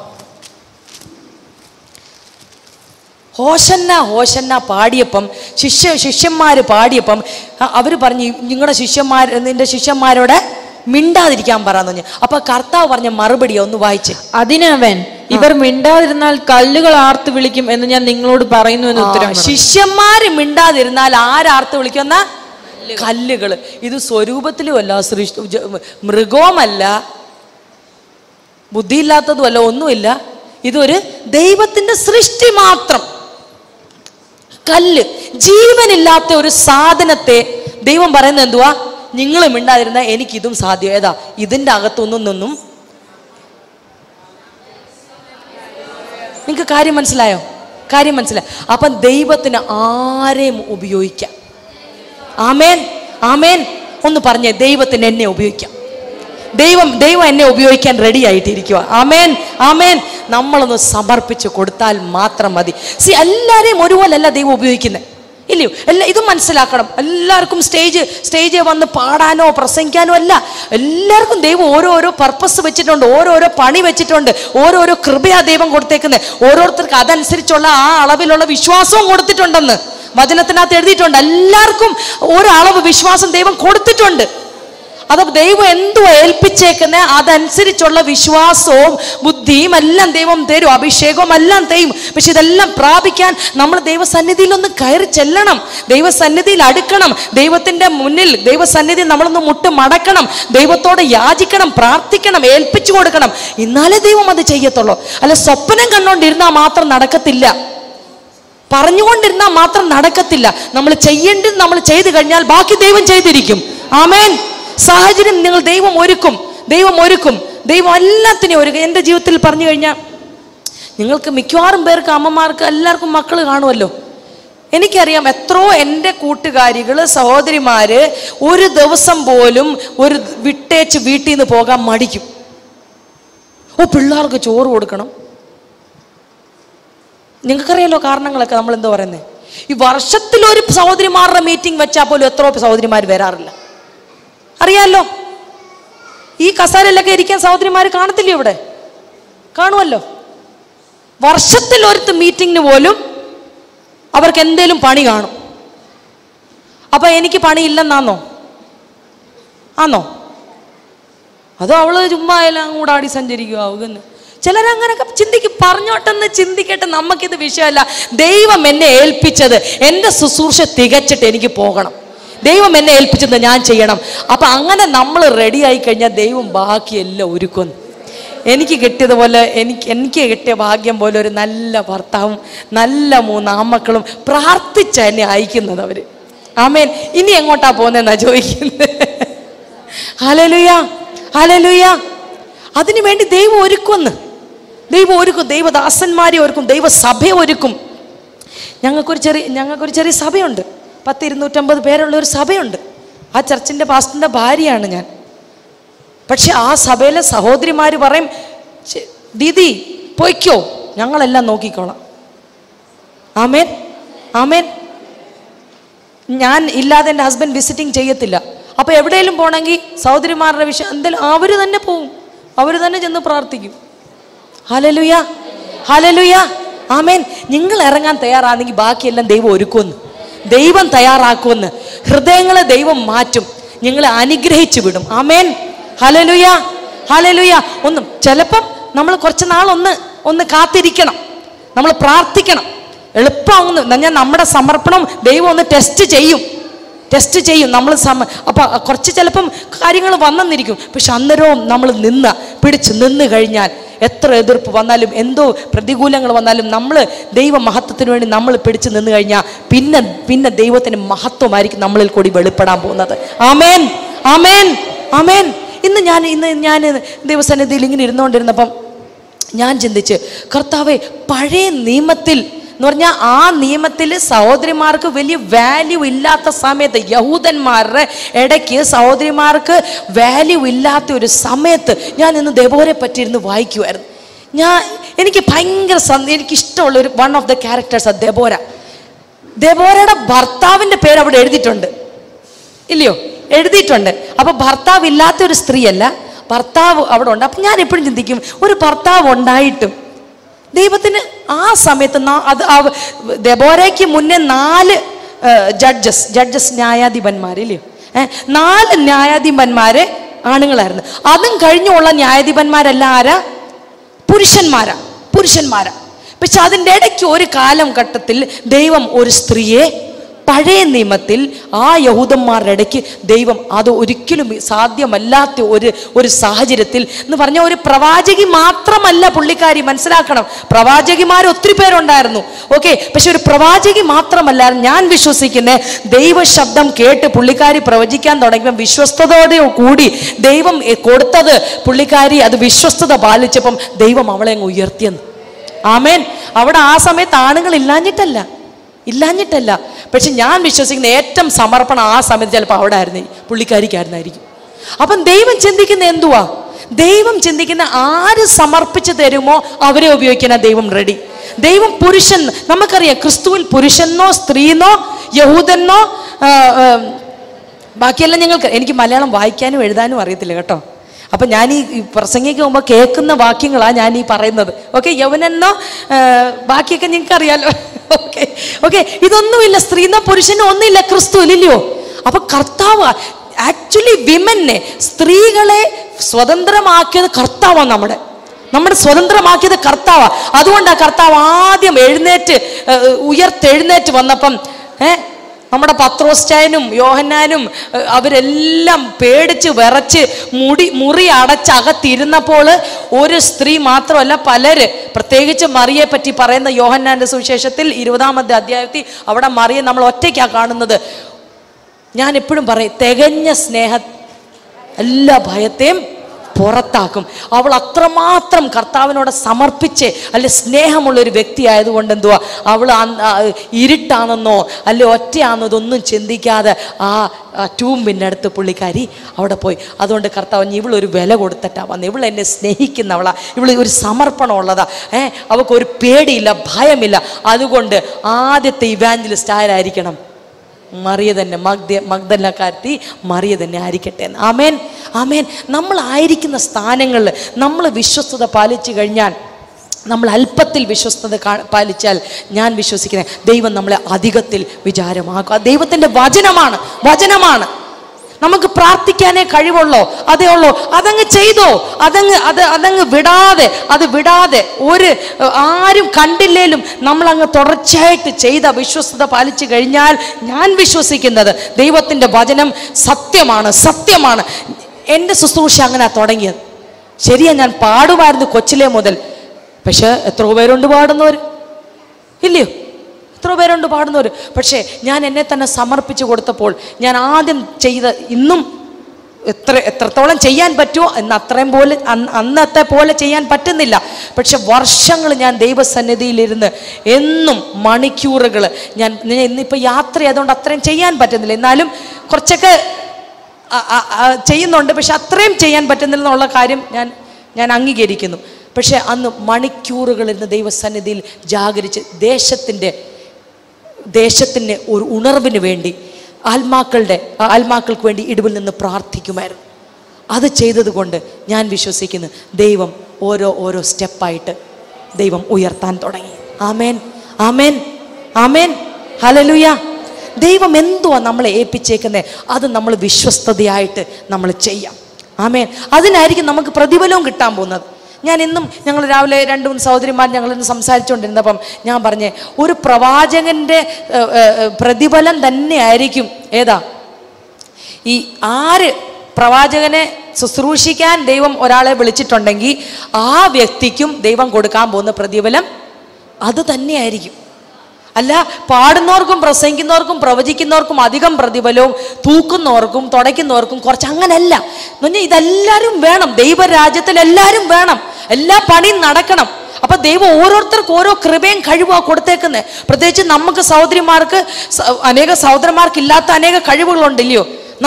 ഹോശന്ന ഹോശന്ന പാടിയപ്പം ശിഷ്യന്മാർ പാടിയപ്പം അവർ പറഞ്ഞു, നിന്റെ ശിഷ്യന്മാരോട് മിണ്ടാതിരിക്കാൻ പറയാന്ന് പറഞ്ഞു. അപ്പൊ കർത്താവ് പറഞ്ഞ മറുപടി ഒന്ന് വായിച്ച്. അതിനവൻ, ഇവർ മിണ്ടാതിരുന്നാൽ കല്ലുകൾ ആർത്ത് വിളിക്കും എന്ന് ഞാൻ നിങ്ങളോട് പറയുന്നു എന്ന് ഉത്തരം. ശിഷ്യന്മാര് മിണ്ടാതിരുന്നാൽ ആരാർത്ത് വിളിക്കുന്ന? കല്ലുകൾ. ഇത് സ്വരൂപത്തിലുമല്ല, മൃഗവുമല്ല, ബുദ്ധിയില്ലാത്തതുമല്ല, ഒന്നുമില്ല. ഇതൊരു ദൈവത്തിന്റെ സൃഷ്ടി മാത്രം. കല്ല്, ജീവനില്ലാത്ത ഒരു സാധനത്തെ ദൈവം പറയുന്നത് എന്തുവാ? നിങ്ങൾ മിണ്ടാതിരുന്ന എനിക്കിതും സാധ്യം. ഏതാ? ഇതിൻ്റെ അകത്തൊന്നും നിങ്ങൾക്ക് കാര്യം മനസ്സിലായോ? അപ്പം ദൈവത്തിന് ആരെയും ഉപയോഗിക്കാം. ആമേൻ, ആമേൻ. ഒന്ന് പറഞ്ഞേ, ദൈവത്തിന് എന്നെ ഉപയോഗിക്കാം. ദൈവം എന്നെ ഉപയോഗിക്കാൻ റെഡി ആയിട്ടിരിക്കുക. ആമേൻ, ആമേൻ. നമ്മളൊന്ന് സമർപ്പിച്ച് കൊടുത്താൽ മാത്രം മതി. എല്ലാവരെയും ഒരുപോലല്ല ദൈവം ഉപയോഗിക്കുന്നത്, ഇല്ലയോ? ഇതും മനസ്സിലാക്കണം. എല്ലാവർക്കും സ്റ്റേജ് വന്ന് പാടാനോ പ്രസംഗിക്കാനോ അല്ല. എല്ലാവർക്കും ദൈവം ഓരോരോ പർപ്പസ് വെച്ചിട്ടുണ്ട്, ഓരോരോ പണി വെച്ചിട്ടുണ്ട്, ഓരോരോ കൃപയാ ദൈവം കൊടുത്തേക്കുന്നത്. ഓരോരുത്തർക്ക് അതനുസരിച്ചുള്ള ആ അളവിലുള്ള വിശ്വാസവും കൊടുത്തിട്ടുണ്ടെന്ന് വചനത്തിനകത്ത് എഴുതിയിട്ടുണ്ട്. എല്ലാവർക്കും ഓരോ അളവ് വിശ്വാസം ദൈവം കൊടുത്തിട്ടുണ്ട്. അത് ദൈവം എന്തുവാ ഏൽപ്പിച്ചേക്കുന്നത് അതനുസരിച്ചുള്ള വിശ്വാസവും ബുദ്ധിയും എല്ലാം ദൈവം തരും, അഭിഷേകവും എല്ലാം തരും. പക്ഷെ ഇതെല്ലാം പ്രാപിക്കാൻ നമ്മൾ ദൈവസന്നിധിയിൽ ഒന്ന് കയറി ചെല്ലണം, ദൈവസന്നിധിയിൽ അടുക്കണം, ദൈവത്തിന്റെ മുന്നിൽ ദൈവസന്നിധിയിൽ നമ്മളൊന്ന് മുട്ട് മടക്കണം, ദൈവത്തോട് യാചിക്കണം, പ്രാർത്ഥിക്കണം, ഏൽപ്പിച്ചു കൊടുക്കണം. എന്നാലേ ദൈവം അത് ചെയ്യത്തുള്ളൂ. അല്ല സ്വപ്നം കണ്ടുകൊണ്ടിരുന്നാൽ മാത്രം നടക്കത്തില്ല, പറഞ്ഞുകൊണ്ടിരുന്നാൽ മാത്രം നടക്കത്തില്ല. നമ്മൾ ചെയ്യേണ്ടത് നമ്മൾ ചെയ്തു കഴിഞ്ഞാൽ ബാക്കി ദൈവം ചെയ്തിരിക്കും. ആമേൻ. സാഹചര്യം ദൈവം ഒരുക്കും. ദൈവം എല്ലാത്തിനെയും ഒരുക്കും. എൻ്റെ ജീവിതത്തിൽ പറഞ്ഞു കഴിഞ്ഞാൽ നിങ്ങൾക്ക് മിക്കവാറും പേർക്ക്, അമ്മമാർക്ക് എല്ലാവർക്കും മക്കൾ കാണുമല്ലോ. എനിക്കറിയാം എത്രയോ എൻ്റെ കൂട്ടുകാരികൾ, സഹോദരിമാര് ഒരു ദിവസം പോലും ഒരു വിട്ടേച്ച് വീട്ടിൽ നിന്ന് പോകാൻ മടിക്കും. പിള്ളേർക്ക് ചോറ് കൊടുക്കണം. നിങ്ങൾക്കറിയാലോ കാരണങ്ങളൊക്കെ. നമ്മൾ എന്താ പറയുന്നത്? ഈ വർഷത്തിലൊരു സഹോദരിമാരുടെ മീറ്റിംഗ് വെച്ചാൽ പോലും എത്രയോ സഹോദരിമാർ വരാറില്ല. അറിയാമല്ലോ. ഈ കസാരയിലൊക്കെ ഇരിക്കാൻ സഹോദരിമാർ കാണത്തില്ലയോ? ഇവിടെ കാണുമല്ലോ. വർഷത്തിൽ ഒരു മീറ്റിങ്ങിന് പോലും അവർക്ക് എന്തേലും പണി കാണും. അപ്പൊ എനിക്ക് പണിയില്ലെന്നാന്നോ? അതോ അവള് ചുമ്മാ എല്ലാം കൂടാടി സഞ്ചരിക്കുക? ചിലരങ്ങനൊക്കെ ചിന്തിക്കും. പറഞ്ഞോട്ടെന്ന് ചിന്തിക്കട്ടെ, നമുക്കിത് വിഷയമല്ല. ദൈവം എന്നെ ഏൽപ്പിച്ചത്, എൻ്റെ ശുശ്രൂഷ തികച്ചിട്ട് എനിക്ക് പോകണം. ദൈവം എന്നെ ഏൽപ്പിച്ചത് ഞാൻ ചെയ്യണം. അപ്പൊ അങ്ങനെ നമ്മൾ റെഡി ആയി കഴിഞ്ഞാൽ ദൈവം ബാക്കിയെല്ലാം ഒരുക്കുന്നു. എനിക്ക് കിട്ടിയതുപോലെ, എനിക്ക് കിട്ടിയ ഭാഗ്യം പോലെ ഒരു നല്ല ഭർത്താവും നല്ല 3 ആൺമക്കളും പ്രാർത്ഥിച്ച എന്നെ അയക്കുന്നത് അവര്. ആമേൻ. ഇനി എങ്ങോട്ടാ പോകുന്നതെന്നാ ചോദിക്കുന്നത്. ഹല്ലേലൂയ, ഹല്ലേലൂയ. അതിനു വേണ്ടി ദൈവം ഒരുക്കും. ദൈവദാസന്മാരെ ഒരുക്കും, ദൈവസഭയെ ഒരുക്കും. ഞങ്ങൾക്കൊരു ചെറിയ സഭയുണ്ട്. 250 പേരുള്ള ഒരു സഭയുണ്ട്. ആ ചർച്ചിൻ്റെ പാസ്റ്ററിൻ്റെ ഭാര്യയാണ് ഞാൻ. പക്ഷെ ആ സഭയിലെ സഹോദരിമാർ പറയും, ദീദി പൊയ്ക്കോ, ഞങ്ങളെല്ലാം നോക്കിക്കോളാം. ആമേൻ, ആമേൻ. ഞാൻ ഇല്ലാതെ എൻ്റെ ഹസ്ബൻഡ് വിസിറ്റിംഗ് ചെയ്യത്തില്ല. അപ്പോൾ എവിടെയെങ്കിലും പോകണമെങ്കിൽ സഹോദരിമാരുടെ വിഷയം എന്തെങ്കിലും അവർ തന്നെ പോവും, അവർ തന്നെ ചെന്ന് പ്രാർത്ഥിക്കും. ഹല്ലേലൂയ, ഹല്ലേലൂയ, ആമേൻ. നിങ്ങൾ ഇറങ്ങാൻ തയ്യാറാണെങ്കിൽ ബാക്കിയെല്ലാം ദൈവം ഒരുക്കുമെന്ന്, ദൈവം തയ്യാറാക്കുമെന്ന്. ഹൃദയങ്ങളെ ദൈവം മാറ്റും, നിങ്ങളെ അനുഗ്രഹിച്ചു വിടും. ആമേൻ. ഹല്ലേലൂയ, ഹല്ലേലൂയ. ചിലപ്പം നമ്മൾ കുറച്ച് നാൾ ഒന്ന് കാത്തിരിക്കണം, നമ്മൾ പ്രാർത്ഥിക്കണം. എളുപ്പമാവുന്നു ഞാൻ നമ്മുടെ സമർപ്പണം ദൈവം ഒന്ന് ടെസ്റ്റ് ചെയ്യും നമ്മൾ. അപ്പം കുറച്ച് ചിലപ്പം കാര്യങ്ങൾ വന്നെന്നിരിക്കും. പക്ഷെ അന്നേരവും നമ്മൾ പിടിച്ച് നിന്ന് കഴിഞ്ഞാൽ എത്ര എതിർപ്പ് വന്നാലും എന്തോ പ്രതികൂലങ്ങൾ വന്നാലും നമ്മൾ ദൈവ മഹത്വത്തിന് വേണ്ടി നമ്മൾ പിടിച്ച് നിന്ന് കഴിഞ്ഞാൽ പിന്നെ ദൈവത്തിന് മഹത്വമായിരിക്കും നമ്മളിൽ കൂടി വെളിപ്പെടാൻ പോകുന്നത്. ആമേൻ, ആമേൻ, ആമേൻ. ഇന്ന് ഞാൻ ദൈവസന്നിധിയിൽ ഇങ്ങനെ ഇരുന്നുകൊണ്ടിരുന്നപ്പം ഞാൻ ചിന്തിച്ച്, കർത്താവേ, പഴയ നിയമത്തിൽ എന്ന് പറഞ്ഞാൽ ആ നിയമത്തിൽ സഹോദരിമാർക്ക് വലിയ വാല്യൂ ഇല്ലാത്ത സമയത്ത്, യഹൂദന്മാരുടെ ഇടയ്ക്ക് സഹോദരിമാർക്ക് വാല്യൂ ഇല്ലാത്ത ഒരു സമയത്ത് ഞാൻ ഇന്ന് ദെബോരെ പറ്റിയിരുന്ന് വായിക്കുമായിരുന്നു. എനിക്ക് ഭയങ്കര എനിക്കിഷ്ടമുള്ള ഒരു വൺ ഓഫ് ദ ക്യാരക്ടേഴ്സ് ദെബോരയുടെ ഭർത്താവിൻ്റെ പേര് അവിടെ എഴുതിയിട്ടുണ്ട്, ഇല്ലയോ? എഴുതിയിട്ടുണ്ട്. അപ്പോൾ ഭർത്താവ് ഇല്ലാത്ത ഒരു സ്ത്രീയല്ല, ഭർത്താവ് അവിടെ ഉണ്ട്. അപ്പം ഞാൻ എപ്പോഴും ചിന്തിക്കും, ഒരു ഭർത്താവ് ഉണ്ടായിട്ടും ദൈവത്തിന് ആ സമയത്ത് ദെബോരയ്ക്ക് മുന്നേ 4 ജഡ്ജസ് ന്യായാധിപന്മാരില്ലയോ? 4 ന്യായാധിപന്മാര് ആണുങ്ങളായിരുന്നു. അതും കഴിഞ്ഞുള്ള ന്യായാധിപന്മാരെല്ലാം ആരാ? പുരുഷന്മാരാ. പക്ഷെ അതിൻ്റെ ഇടയ്ക്ക് ഒരു കാലഘട്ടത്തിൽ ദൈവം ഒരു സ്ത്രീയെ, പഴയ നിയമത്തിൽ ആ യഹൂദന്മാരുടെ ഇടയ്ക്ക് ദൈവം അത് ഒരിക്കലും സാധ്യമല്ലാത്ത ഒരു സാഹചര്യത്തിൽ എന്ന് പറഞ്ഞാൽ, ഒരു പ്രവാചകി മാത്രമല്ല പുള്ളിക്കാരി, മനസ്സിലാക്കണം. പ്രവാചകിമാർ ഒത്തിരി പേരുണ്ടായിരുന്നു, ഓക്കെ. പക്ഷെ ഒരു പ്രവാചകി മാത്രമല്ല. ഞാൻ വിശ്വസിക്കുന്ന ദൈവ ശബ്ദം കേട്ട് പുള്ളിക്കാരി പ്രവചിക്കാൻ തുടങ്ങിയപ്പം വിശ്വസ്തയോടെ കൂടി ദൈവം കൊടുത്തത് പുള്ളിക്കാരി അത് വിശ്വസ്തത പാലിച്ചപ്പം ദൈവം അവളെ അങ്ങ് ഉയർത്തിയെന്ന്. ആമേൻ. അവിടെ ആ സമയത്ത് ആണുങ്ങൾ ഇല്ലാഞ്ഞിട്ടല്ല. പക്ഷെ ഞാൻ വിശ്വസിക്കുന്ന ഏറ്റവും സമർപ്പണം ആ സമയത്ത് ചിലപ്പോൾ അവിടെ പുള്ളിക്കാരിക്കായിരുന്നായിരിക്കും. അപ്പം ദൈവം ചിന്തിക്കുന്ന എന്തുവാ? ദൈവം ചിന്തിക്കുന്ന ആര് സമർപ്പിച്ച് തരുമോ അവരെ ഉപയോഗിക്കാൻ ദൈവം റെഡി. ദൈവം പുരുഷൻ, നമുക്കറിയാം ക്രിസ്തുവിൽ പുരുഷനോ സ്ത്രീനോ യഹൂദനോ ബാക്കിയെല്ലാം എനിക്ക് മലയാളം വായിക്കാനും എഴുതാനും അറിയത്തില്ല കേട്ടോ. അപ്പം ഞാൻ ഈ പ്രസംഗിക്ക് പോകുമ്പോൾ കേൾക്കുന്ന വാക്യങ്ങളാണ് ഞാൻ ഈ പറയുന്നത്, ഓക്കെ. യവനെന്നോ ബാക്കിയൊക്കെ നിങ്ങൾക്ക് അറിയാലോ, ഓക്കെ. ഇതൊന്നുമില്ല, സ്ത്രീനോ പുരുഷനോ ഒന്നുമില്ല ക്രിസ്തുവില്ലയോ. അപ്പൊ കർത്താവ് ആക്ച്വലി വിമനെ, സ്ത്രീകളെ സ്വതന്ത്രമാക്കിയത് കർത്താവാണ്. നമ്മുടെ സ്വതന്ത്രമാക്കിയത് കർത്താവാണ്. അതുകൊണ്ടാണ് കർത്താവ് ആദ്യം ഉയർത്തെഴുന്നേറ്റ് വന്നപ്പം നമ്മുടെ പത്രോസ്റ്റായനും യോഹന്നാനും അവരെല്ലാം പേടിച്ച് വിറച്ച് മുറി അടച്ചകത്തിരുന്നപ്പോൾ ഒരു സ്ത്രീ മാത്രമല്ല പലര്, പ്രത്യേകിച്ച് മറിയെ പറ്റി പറയുന്ന യോഹന്നാന്റെ സുവിശേഷത്തിൽ 20-ാമത്തെ അധ്യായത്തിൽ അവിടെ മറിയെ നമ്മൾ ഒറ്റയ്ക്കാണ് കാണുന്നത്. ഞാൻ എപ്പോഴും പറയും, തികഞ്ഞ സ്നേഹം എല്ലാ ഭയത്തെയും പുറത്താക്കും. അവൾ അത്രമാത്രം കർത്താവിനോട് സമർപ്പിച്ച് അല്ലെ സ്നേഹമുള്ളൊരു വ്യക്തി ആയതുകൊണ്ട് എന്തുവാ, അവൾ ഇരുട്ടാണെന്നോ അല്ലെ ഒറ്റയാണെന്നോ ഇതൊന്നും ചിന്തിക്കാതെ ആ ടൂമ്പിൻ്റെ അടുത്ത് പുള്ളിക്കാരി അവിടെ പോയി. അതുകൊണ്ട് കർത്താവ് ഇവളൊരു വില കൊടുത്തിട്ടാ വന്നത്, ഇവൾ എന്നെ സ്നേഹിക്കുന്നവളാ, ഇവൾ ഒരു സമർപ്പണമുള്ളതാ, അവൾക്കൊരു പേടിയില്ല, ഭയമില്ല. അതുകൊണ്ട് ആദ്യത്തെ ഇവാഞ്ചലിസ്റ്റ് ആരായിരിക്കണം? മറിയ തന്നെ, മഗ്ദലക്കാരത്തി മറിയ തന്നെ ആയിരിക്കട്ടെ. ആമേൻ, ആമേൻ. നമ്മളായിരിക്കുന്ന സ്ഥാനങ്ങളിൽ നമ്മൾ വിശ്വസ്തത പാലിച്ചു കഴിഞ്ഞാൽ, നമ്മൾ അല്പത്തിൽ വിശ്വസ്തത പാലിച്ചാൽ, ഞാൻ വിശ്വസിക്കുന്നത് ദൈവം നമ്മളെ അധികത്തിൽ വിചാരമാക്കും. ദൈവത്തിൻ്റെ വചനമാണ്. നമുക്ക് പ്രാർത്ഥിക്കാനേ കഴിവുള്ളോ? അതേ ഉള്ളോ? അതങ്ങ് ചെയ്തോ, അതങ്ങ് വിടാതെ ഒരു ആരും കണ്ടില്ലേലും നമ്മളങ്ങ് തുടർച്ചയായിട്ട് ചെയ്ത വിശ്വസ്തത പാലിച്ചു കഴിഞ്ഞാൽ, ഞാൻ വിശ്വസിക്കുന്നത് ദൈവത്തിൻ്റെ വചനം സത്യമാണ്. എൻ്റെ ശുശ്രൂഷ അങ്ങനെ തുടങ്ങിയത്. ശരിയാ, ഞാൻ പാടുമായിരുന്നു കൊച്ചിലെ മുതൽ. പക്ഷെ എത്രയോ പേരുണ്ട് പാടുന്നവർ, ഇല്ലയോ? എത്രയോ പേരുണ്ട് പാടുന്നവർ. പക്ഷേ ഞാൻ എന്നെ തന്നെ സമർപ്പിച്ചു കൊടുത്തപ്പോൾ, ഞാൻ ആദ്യം ഇന്നും എത്രത്തോളം ചെയ്യാൻ പറ്റുമോ എന്ന് അന്നത്തെ പോലെ ചെയ്യാൻ പറ്റുന്നില്ല. പക്ഷെ വർഷങ്ങൾ ഞാൻ ദൈവസന്നിധിയിലിരുന്ന് എന്നും മണിക്കൂറുകൾ ഇന്നിപ്പോൾ യാത്ര ചെയ്തുകൊണ്ട് അത്രയും ചെയ്യാൻ പറ്റുന്നില്ല, എന്നാലും കുറച്ചൊക്കെ ചെയ്യുന്നുണ്ട്. പക്ഷെ അത്രയും ചെയ്യാൻ പറ്റുന്നില്ല എന്നുള്ള കാര്യം ഞാൻ അംഗീകരിക്കുന്നു. പക്ഷെ അന്ന് മണിക്കൂറുകളിരുന്ന് ദൈവസന്നിധിയിൽ ജാഗരിച്ച് ദേശത്തിൻ്റെ ഒരു ഉണർവിന് വേണ്ടി ആത്മാക്കൾക്ക് വേണ്ടി ഇടിവിൽ നിന്ന് പ്രാർത്ഥിക്കുമായിരുന്നു. അത് ചെയ്തത് കൊണ്ട് ഞാൻ വിശ്വസിക്കുന്നു ദൈവം ഓരോ സ്റ്റെപ്പായിട്ട് ദൈവം ഉയർത്താൻ തുടങ്ങി. ആമേൻ, ആമേൻ, ആമേൻ, ഹല്ലേലൂയ. ദൈവം എന്തുവാ നമ്മളെ ഏൽപ്പിച്ചേക്കുന്നത്, അത് നമ്മൾ വിശ്വസ്തതയായിട്ട് നമ്മൾ ചെയ്യാം. ആമേൻ. അതിനായിരിക്കും നമുക്ക് പ്രതിഫലവും കിട്ടാൻ പോകുന്നത്. ഞാൻ ഇന്നും ഞങ്ങൾ രാവിലെ 2-3 സഹോദരിമാർ ഞങ്ങളിന്ന് സംസാരിച്ചുകൊണ്ടിരുന്നപ്പം ഞാൻ പറഞ്ഞേ, ഒരു പ്രവാചകൻ്റെ പ്രതിഫലം തന്നെ ആയിരിക്കും ഏതാ, ഈ ആര് പ്രവാചകനെ ശുശ്രൂഷിക്കാൻ ദൈവം ഒരാളെ വിളിച്ചിട്ടുണ്ടെങ്കിൽ ആ വ്യക്തിക്കും ദൈവം കൊടുക്കാൻ പോകുന്ന പ്രതിഫലം അത് തന്നെയായിരിക്കും. അല്ല പാടുന്നവർക്കും പ്രസംഗിക്കുന്നവർക്കും പ്രവചിക്കുന്നവർക്കും അധികം പ്രതിഫലവും തൂക്കുന്നവർക്കും തുടയ്ക്കുന്നവർക്കും കുറച്ച്, അങ്ങനല്ല. എന്ന് പറഞ്ഞാൽ ഇതെല്ലാവരും വേണം, ദൈവരാജ്യത്തിൽ എല്ലാവരും വേണം, എല്ലാ പണിയും നടക്കണം. അപ്പൊ ദൈവം ഓരോരുത്തർക്കും ഓരോ കൃപയും കഴിവാണ് കൊടുത്തേക്കുന്നത്. പ്രത്യേകിച്ച് നമുക്ക് സഹോദരിമാർക്ക്, അനേക സഹോദരന്മാർക്ക് ഇല്ലാത്ത അനേക കഴിവുകളുണ്ടല്ലയോ.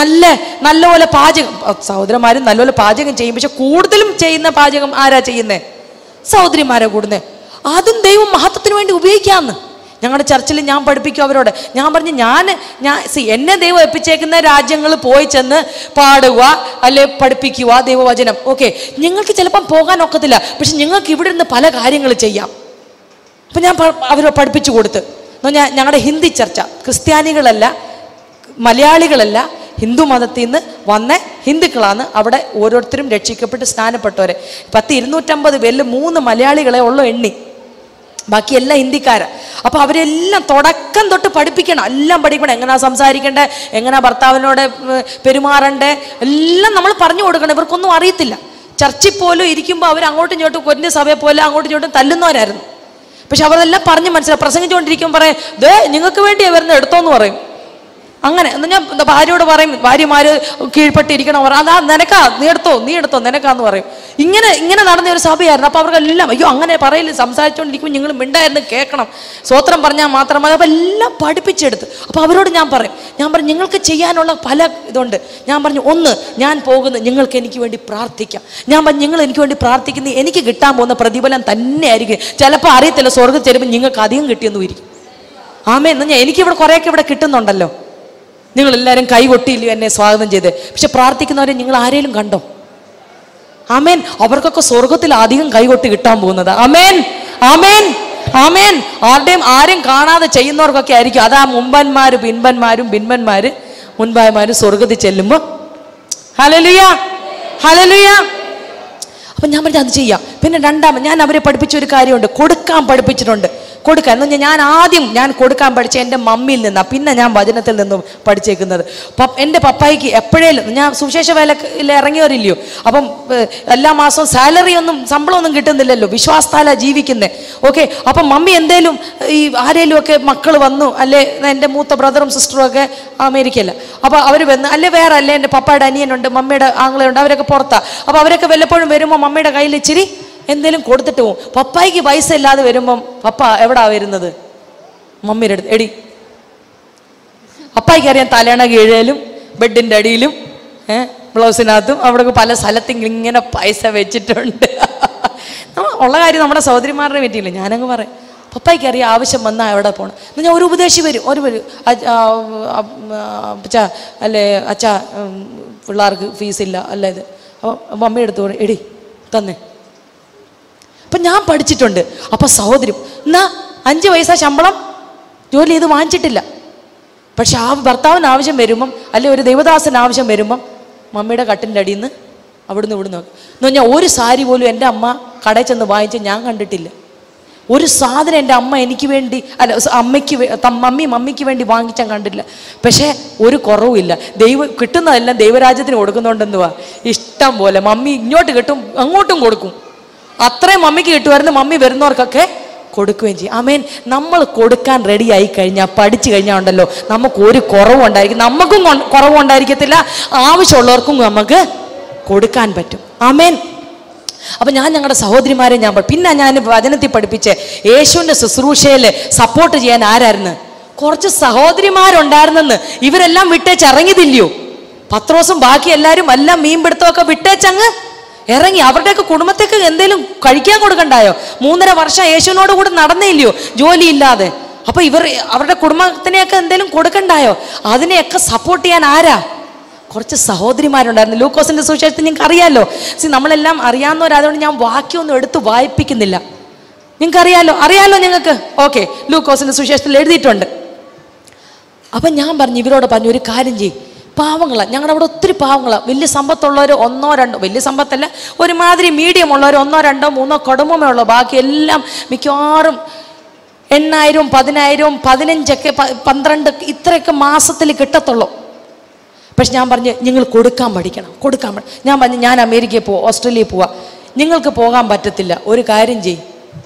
നല്ലപോലെ പാചകം, സഹോദരന്മാരും നല്ലപോലെ പാചകം ചെയ്യും. പക്ഷെ കൂടുതലും ചെയ്യുന്ന പാചകം ആരാ ചെയ്യുന്നത്? സഹോദരിമാരെ കൂടുന്നത്. അതും ദൈവം മഹത്വത്തിന് വേണ്ടി ഉപയോഗിക്കാമെന്ന് ഞങ്ങളുടെ ചർച്ചിൽ ഞാൻ പഠിപ്പിക്കും അവരോട്. ഞാൻ പറഞ്ഞു, ഞാൻ എന്നെ ദൈവം ഏൽപ്പിച്ചേക്കുന്ന രാജ്യങ്ങൾ പോയി ചെന്ന് പാടുക, അല്ലെ പഠിപ്പിക്കുക ദൈവവചനം. ഓക്കെ, നിങ്ങൾക്ക് ചിലപ്പം പോകാൻ ഒക്കത്തില്ല, പക്ഷെ നിങ്ങൾക്ക് ഇവിടെ നിന്ന് പല കാര്യങ്ങൾ ചെയ്യാം. അപ്പം ഞാൻ അവരെ പഠിപ്പിച്ചു കൊടുത്ത്. ഞങ്ങളുടെ ഹിന്ദി ചർച്ച, ക്രിസ്ത്യാനികളല്ല, മലയാളികളല്ല, ഹിന്ദു മതത്തിൽ നിന്ന് വന്ന ഹിന്ദുക്കളാണ് അവിടെ ഓരോരുത്തരും രക്ഷിക്കപ്പെട്ട് സ്നാനപ്പെട്ടവരെ. 250 പേരിൽ 3 മലയാളികളെ ഉള്ളു എണ്ണി, ബാക്കി എല്ലാം ഹിന്ദിക്കാരാ. അപ്പൊ അവരെല്ലാം തുടക്കം തൊട്ട് പഠിപ്പിക്കണം, എല്ലാം പഠിക്കണം. എങ്ങനെയാ സംസാരിക്കണ്ടേ, എങ്ങനെയാ ഭർത്താവിനോട് പെരുമാറണ്ടേ, എല്ലാം നമ്മൾ പറഞ്ഞു കൊടുക്കണം. ഇവർക്കൊന്നും അറിയത്തില്ല. ചർച്ചിൽ പോലും ഇരിക്കുമ്പോൾ അവർ അങ്ങോട്ടും ഇങ്ങോട്ടും കൊരിന്റെ സഭയെ പോലെ അങ്ങോട്ടും ഇങ്ങോട്ടും തല്ലുന്നവരായിരുന്നു. പക്ഷെ അവരെല്ലാം പറഞ്ഞ് മനസ്സിലായി. പ്രസംഗിച്ചുകൊണ്ടിരിക്കുമ്പോൾ പറയും, ദേ നിങ്ങൾക്ക് വേണ്ടിയാ വരുന്ന എടുത്തോന്ന് പറയും. അങ്ങനെ ഞാൻ ഭാര്യയോട് പറയും, ഭാര്യമാര് കീഴ്പ്പെട്ടിരിക്കണം, അതാ നിനക്കാ, നീ എടുത്തോ നിനക്കാന്ന് പറയും. ഇങ്ങനെ നടന്ന ഒരു സഭയായിരുന്നു. അപ്പൊ അവർക്കെല്ലാം അയ്യോ അങ്ങനെ പറയില്ല, സംസാരിച്ചുകൊണ്ടിരിക്കുമ്പോൾ നിങ്ങൾ മിണ്ടായിരുന്നു കേൾക്കണം, സ്വോത്രം പറഞ്ഞാൽ മാത്രം മതി. അപ്പൊ എല്ലാം പഠിപ്പിച്ചെടുത്ത്. അപ്പൊ അവരോട് ഞാൻ പറയും നിങ്ങൾക്ക് ചെയ്യാനുള്ള പല ഇതുണ്ട്. ഞാൻ പറഞ്ഞു, ഒന്ന്, ഞാൻ പോകുന്നത് നിങ്ങൾക്ക് എനിക്ക് വേണ്ടി പ്രാർത്ഥിക്കാം. ഞാൻ പറഞ്ഞു, നിങ്ങൾ എനിക്ക് വേണ്ടി പ്രാർത്ഥിക്കുന്നത് എനിക്ക് കിട്ടാൻ പോകുന്ന പ്രതിഫലം തന്നെ ആയിരിക്കും. ചിലപ്പോൾ അറിയത്തില്ല, സ്വർഗ്ഗത്തിൽ ചെല്ലുമ്പോൾ നിങ്ങൾക്ക് അധികം കിട്ടിയെന്നും ഇരിക്കും. ആമേൻ. എന്ന് പറഞ്ഞാൽ എനിക്കിവിടെ കുറേയൊക്കെ ഇവിടെ കിട്ടുന്നുണ്ടല്ലോ. നിങ്ങളെല്ലാവരും കൈകൊട്ടിയില്ലയോ എന്നെ സ്വാഗതം ചെയ്ത്. പക്ഷെ പ്രാർത്ഥിക്കുന്നവരെ നിങ്ങൾ ആരെങ്കിലും കണ്ടോ? ആമേൻ. അവർക്കൊക്കെ സ്വർഗത്തിൽ അധികം കൈകൊട്ടി കിട്ടാൻ പോകുന്നത്. ആമേൻ, ആമേൻ, ആമേൻ. ആരെയും കാണാതെ ചെയ്യുന്നവർക്കൊക്കെ ആയിരിക്കും. അതാ മുമ്പന്മാര് പിൻപന്മാരും പിൻപന്മാര് മുൻപായമാരും സ്വർഗത്തിൽ ചെല്ലുമ്പോൾ ഹല്ലേലൂയ, ഹല്ലേലൂയ. അപ്പം ഞാൻ പറഞ്ഞാൽ അത് ചെയ്യാം. പിന്നെ രണ്ടാമത് ഞാൻ അവരെ പഠിപ്പിച്ച ഒരു കാര്യമുണ്ട്, കൊടുക്കാൻ പഠിപ്പിച്ചിട്ടുണ്ട്. കൊടുക്കാൻ എന്ന് പറഞ്ഞാൽ ഞാൻ കൊടുക്കാൻ പഠിച്ച എൻ്റെ മമ്മിയിൽ നിന്നാണ്. പിന്നെ ഞാൻ വചനത്തിൽ നിന്നും പഠിച്ചേക്കുന്നത്. എൻ്റെ പപ്പായിക്ക് എപ്പോഴേലും ഞാൻ സുവിശേഷ വേലയിൽ ഇറങ്ങിയവരില്ലയോ, അപ്പം എല്ലാ മാസവും ശമ്പളമൊന്നും കിട്ടുന്നില്ലല്ലോ, വിശ്വാസത്താല ജീവിക്കുന്നത്. ഓക്കെ, അപ്പം മമ്മി എന്തേലും ഈ ആരേലും ഒക്കെ മക്കൾ വന്നു, അല്ലെ എൻ്റെ മൂത്ത ബ്രദറും സിസ്റ്ററും ഒക്കെ അമേരിക്കയില്ല, അപ്പോൾ അവർ വന്ന്, അല്ലെ വേറെ അല്ലേ എൻ്റെ പപ്പയുടെ അനിയനുണ്ട്, മമ്മിയുടെ ആങ്ങളുണ്ട്, അവരൊക്കെ പുറത്താണ്. അപ്പോൾ അവരൊക്കെ വല്ലപ്പോഴും വരുമ്പോൾ മമ്മിയുടെ കയ്യിൽ ഇച്ചിരി എന്തേലും കൊടുത്തിട്ട് പോകും. പപ്പായ്ക്ക് പൈസ ഇല്ലാതെ വരുമ്പം പപ്പ എവിടാ വരുന്നത്? മമ്മിയുടെ അടുത്ത്. എടി, പപ്പായ്ക്ക് അറിയാം തലേണ കീഴയിലും ബെഡിൻ്റെ അടിയിലും ബ്ലൗസിനകത്തും അവിടെ പല സ്ഥലത്തും ഇങ്ങനെ പൈസ വെച്ചിട്ടുണ്ട്. ഉള്ള കാര്യം നമ്മുടെ സഹോദരിമാരുടെ പറ്റിയില്ല, ഞാനങ്ങ് പറയാം. പപ്പായ്ക്ക് അറിയാം ആവശ്യം വന്നാൽ എവിടെ പോകണം എന്ന്. ഞാൻ ഒരു ഉപദേശി വരും, അച്ഛ അല്ലേ അച്ഛ പിള്ളേർക്ക് ഫീസില്ല അല്ല ഇത്. അപ്പം മമ്മി എടുത്തു പറയും, എടി തന്നെ. അപ്പം ഞാൻ പഠിച്ചിട്ടുണ്ട്. അപ്പം സഹോദരി എന്നാ 5 പൈസ ശമ്പളം ജോലി ചെയ്ത് വാങ്ങിച്ചിട്ടില്ല, പക്ഷെ ആ ഭർത്താവിന് ആവശ്യം വരുമ്പം, അല്ലെ ഒരു ദൈവദാസന് ആവശ്യം വരുമ്പം മമ്മിയുടെ കട്ടിൻ്റെ അടിയിൽ നിന്ന് അവിടുന്ന് ഇവിടുന്ന് നോക്കും. എന്ന് പറഞ്ഞാൽ ഒരു സാരി പോലും എൻ്റെ അമ്മ കടയിൽ ചെന്ന് വാങ്ങിച്ച് ഞാൻ കണ്ടിട്ടില്ല. ഒരു സാധനം എൻ്റെ അമ്മ എനിക്ക് വേണ്ടി, അല്ല മമ്മിക്ക് വേണ്ടി വാങ്ങിച്ചാൽ കണ്ടില്ല. പക്ഷേ ഒരു കുറവുമില്ല. കിട്ടുന്നതെല്ലാം ദൈവരാജ്യത്തിന് കൊടുക്കുന്നുണ്ടെന്നുവാ ഇഷ്ടം പോലെ. മമ്മി ഇങ്ങോട്ട് കിട്ടും, അങ്ങോട്ടും കൊടുക്കും. അത്രയും മമ്മിക്ക് കിട്ടുമായിരുന്നു, മമ്മി വരുന്നവർക്കൊക്കെ കൊടുക്കുകയും ചെയ്യും. ആമേൻ. നമ്മൾ കൊടുക്കാൻ റെഡി ആയി കഴിഞ്ഞാൽ, പഠിച്ചു കഴിഞ്ഞാൽ ഉണ്ടല്ലോ, നമുക്ക് ഒരു കുറവും ഉണ്ടായിരിക്കും, നമുക്കും കുറവും ഉണ്ടായിരിക്കത്തില്ല, ആവശ്യമുള്ളവർക്കും നമുക്ക് കൊടുക്കാൻ പറ്റും. ആമേൻ. അപ്പം ഞങ്ങളുടെ സഹോദരിമാരെ പിന്നെ ഞാൻ വചനത്തിൽ പഠിപ്പിച്ച് യേശുവിൻ്റെ ശുശ്രൂഷയിൽ സപ്പോർട്ട് ചെയ്യാൻ ആരായിരുന്നു? കുറച്ച് സഹോദരിമാരുണ്ടായിരുന്നെന്ന്. ഇവരെല്ലാം വിട്ടേച്ച് ഇറങ്ങിയതില്ലയോ? പത്രോസും ബാക്കി എല്ലാവരും എല്ലാം മീൻപിടുത്തമൊക്കെ വിട്ടേച്ചങ്ങ് ഇറങ്ങി. അവരുടെയൊക്കെ കുടുംബത്തേക്ക് എന്തേലും കഴിക്കാൻ കൊടുക്കണ്ടായോ? 3.5 വർഷം യേശുവിനോട് കൂടെ നടന്നില്ലയോ ജോലിയില്ലാതെ? അപ്പൊ അവരുടെ കുടുംബത്തിനെയൊക്കെ എന്തേലും കൊടുക്കണ്ടായോ? അതിനെയൊക്കെ സപ്പോർട്ട് ചെയ്യാൻ ആരാ? കുറച്ച് സഹോദരിമാരുണ്ടായിരുന്നു. ലൂക്കോസിന്റെ സുവിശേഷത്തിൽ നിങ്ങൾക്ക് അറിയാമല്ലോ. നമ്മളെല്ലാം അറിയാവുന്നവരായതുകൊണ്ട് ഞാൻ വാക്യമൊന്നും എടുത്ത് വായിപ്പിക്കുന്നില്ല. നിങ്ങൾക്ക് അറിയാലോ നിങ്ങൾക്ക്. ഓക്കെ, ലൂക്കോസിന്റെ സുവിശേഷത്തിൽ എഴുതിയിട്ടുണ്ട്. അപ്പം ഞാൻ പറഞ്ഞു, ഇവരോട് പറഞ്ഞു, ഒരു കാര്യം ചെയ്യും, പാവങ്ങളാണ് ഞങ്ങളുടെ അവിടെ ഒത്തിരി പാവങ്ങളാണ്. വലിയ സമ്പത്തുള്ളവർ ഒന്നോ രണ്ടോ, വലിയ സമ്പത്തല്ല, ഒരുമാതിരി മീഡിയം ഉള്ളവർ ഒന്നോ രണ്ടോ മൂന്നോ കുടുംബമേ ഉള്ളൂ. ബാക്കി എല്ലാം മിക്കവാറും 8,000, 10,000, 15, 12 ഇത്രയൊക്കെ മാസത്തിൽ കിട്ടത്തുള്ളൂ. പക്ഷെ ഞാൻ പറഞ്ഞു, നിങ്ങൾ കൊടുക്കാൻ പഠിക്കണം. ഞാൻ പറഞ്ഞു, ഞാൻ അമേരിക്കയിൽ പോവാം, ഓസ്ട്രേലിയയിൽ പോവാം, നിങ്ങൾക്ക് പോകാൻ പറ്റത്തില്ല. ഒരു കാര്യം ചെയ്യും,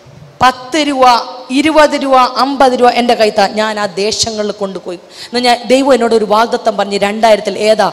10 രൂപ, 20 രൂപ, 50 രൂപ എൻ്റെ കൈത്താ, ഞാൻ ആ ദേശങ്ങളിൽ കൊണ്ടുപോയി. എന്നാൽ ഞാൻ ദൈവം എന്നോട് ഒരു വാഗ്ദത്തം പറഞ്ഞ് 2000 ഏതാ,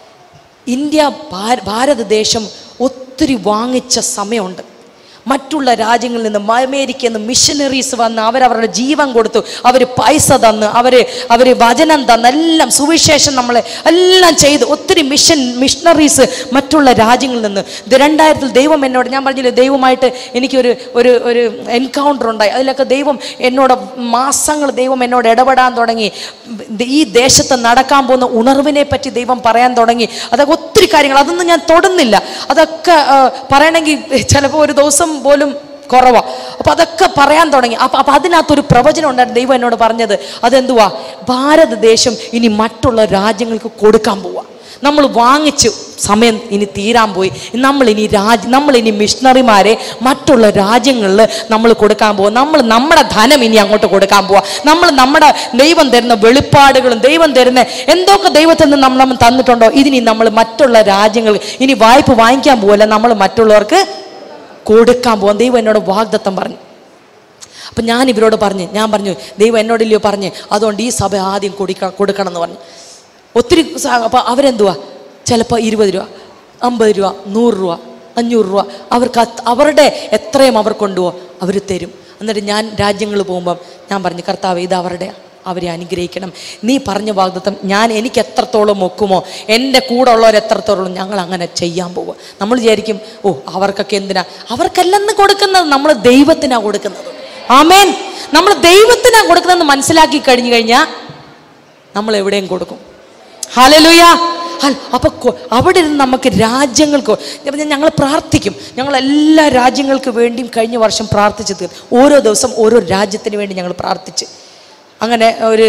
ഇന്ത്യ ഭാരതദേശം ഒത്തിരി വാങ്ങിച്ച സമയമുണ്ട്. മറ്റുള്ള രാജ്യങ്ങളിൽ നിന്ന്, അമേരിക്കയിൽ നിന്ന് മിഷനറീസ് വന്ന് അവരവരുടെ ജീവൻ കൊടുത്തു, അവർ പൈസ തന്ന്, അവർ വചനം തന്ന്, എല്ലാം സുവിശേഷം നമ്മളെ എല്ലാം ചെയ്ത് ഒത്തിരി മിഷണറീസ് മറ്റുള്ള രാജ്യങ്ങളിൽ നിന്ന്. 2000 ദൈവം എന്നോട്, ഞാൻ പറഞ്ഞില്ലേ ദൈവമായിട്ട് എനിക്കൊരു ഒരു എൻകൗണ്ടർ ഉണ്ടായി. അതിലൊക്കെ ദൈവം എന്നോട് മാസങ്ങൾ ദൈവം എന്നോട് ഇടപെടാൻ തുടങ്ങി. ഈ ദേശത്ത് നടക്കാൻ പോകുന്ന ഉണർവിനെ പറ്റി ദൈവം പറയാൻ തുടങ്ങി. അതൊക്കെ ഒത്തിരി കാര്യങ്ങൾ, അതൊന്നും ഞാൻ തൊടുന്നില്ല. അതൊക്കെ പറയണമെങ്കിൽ ചിലപ്പോൾ ഒരു ദിവസം പോലും കുറവാ. അപ്പൊ അതൊക്കെ പറയാൻ തുടങ്ങി. അപ്പൊ അതിനകത്തൊരു പ്രവചനം ഉണ്ടായിരുന്നു. ദൈവം എന്നോട് പറഞ്ഞത് അതെന്തുവാ, ഭാരതദേശം ഇനി മറ്റുള്ള രാജ്യങ്ങൾക്ക് കൊടുക്കാൻ പോവാ. നമ്മൾ വാങ്ങിച്ചു, സമയം ഇനി തീരാൻ പോയി. നമ്മളിനി മിഷണറിമാരെ മറ്റുള്ള രാജ്യങ്ങളിൽ നമ്മൾ കൊടുക്കാൻ പോവുക. നമ്മുടെ ധനം ഇനി അങ്ങോട്ട് കൊടുക്കാൻ പോവുക. നമ്മുടെ ദൈവം തരുന്ന വെളിപ്പാടുകളും ദൈവം തരുന്ന എന്തൊക്കെ ദൈവത്തിൽ നിന്ന് നമ്മൾ തന്നിട്ടുണ്ടോ, ഇതിനി നമ്മൾ മറ്റുള്ള രാജ്യങ്ങൾ ഇനി വായ്പ വാങ്ങിക്കാൻ പോവല്ല, നമ്മൾ മറ്റുള്ളവർക്ക് കൊടുക്കാൻ പോകാം. ദൈവം എന്നോട് വാഗ്ദത്തം പറഞ്ഞു. അപ്പം ഞാൻ ഇവരോട് ഞാൻ പറഞ്ഞു ദൈവം എന്നോടില്ലയോ പറഞ്ഞ്, അതുകൊണ്ട് ഈ സഭ ആദ്യം കൊടുക്കണം എന്ന് പറഞ്ഞു. ഒത്തിരി. അപ്പം അവരെന്തുവാ, ചിലപ്പോൾ 20 രൂപ, 50 രൂപ, 100 രൂപ, 500 രൂപ അവർക്ക് അവരുടെ എത്രയും അവർ കൊണ്ടുപോകും, അവർ തരും. എന്നിട്ട് ഞാൻ രാജ്യങ്ങളിൽ പോകുമ്പം ഞാൻ പറഞ്ഞു, കർത്താവ് ഇത് അവരെ അനുഗ്രഹിക്കണം. നീ പറഞ്ഞ വാഗ്ദത്തം എനിക്ക് എത്രത്തോളം ഒക്കുമോ, എൻ്റെ കൂടെ ഉള്ളവർ എത്രത്തോളം ഞങ്ങൾ അങ്ങനെ ചെയ്യാൻ പോകും. നമ്മൾ വിചാരിക്കും, അവർക്കൊക്കെ എന്തിനാ, അവർക്കെല്ലാം കൊടുക്കുന്നത് നമ്മൾ ദൈവത്തിനാണ് കൊടുക്കുന്നത്. ആമേൻ. നമ്മൾ ദൈവത്തിനാണ് കൊടുക്കുന്നതെന്ന് മനസ്സിലാക്കി കഴിഞ്ഞു കഴിഞ്ഞാൽ നമ്മൾ എവിടെയും കൊടുക്കും. ഹല്ലേലൂയ. അപ്പൊ അവിടെ ഇരുന്ന് നമുക്ക് രാജ്യങ്ങൾക്ക് ഞങ്ങൾ പ്രാർത്ഥിക്കും. ഞങ്ങൾ എല്ലാ രാജ്യങ്ങൾക്ക് വേണ്ടിയും കഴിഞ്ഞ വർഷം പ്രാർത്ഥിച്ചു തീർന്നു. ഓരോ ദിവസം ഓരോ രാജ്യത്തിന് വേണ്ടി ഞങ്ങൾ പ്രാർത്ഥിച്ച്, അങ്ങനെ ഒരു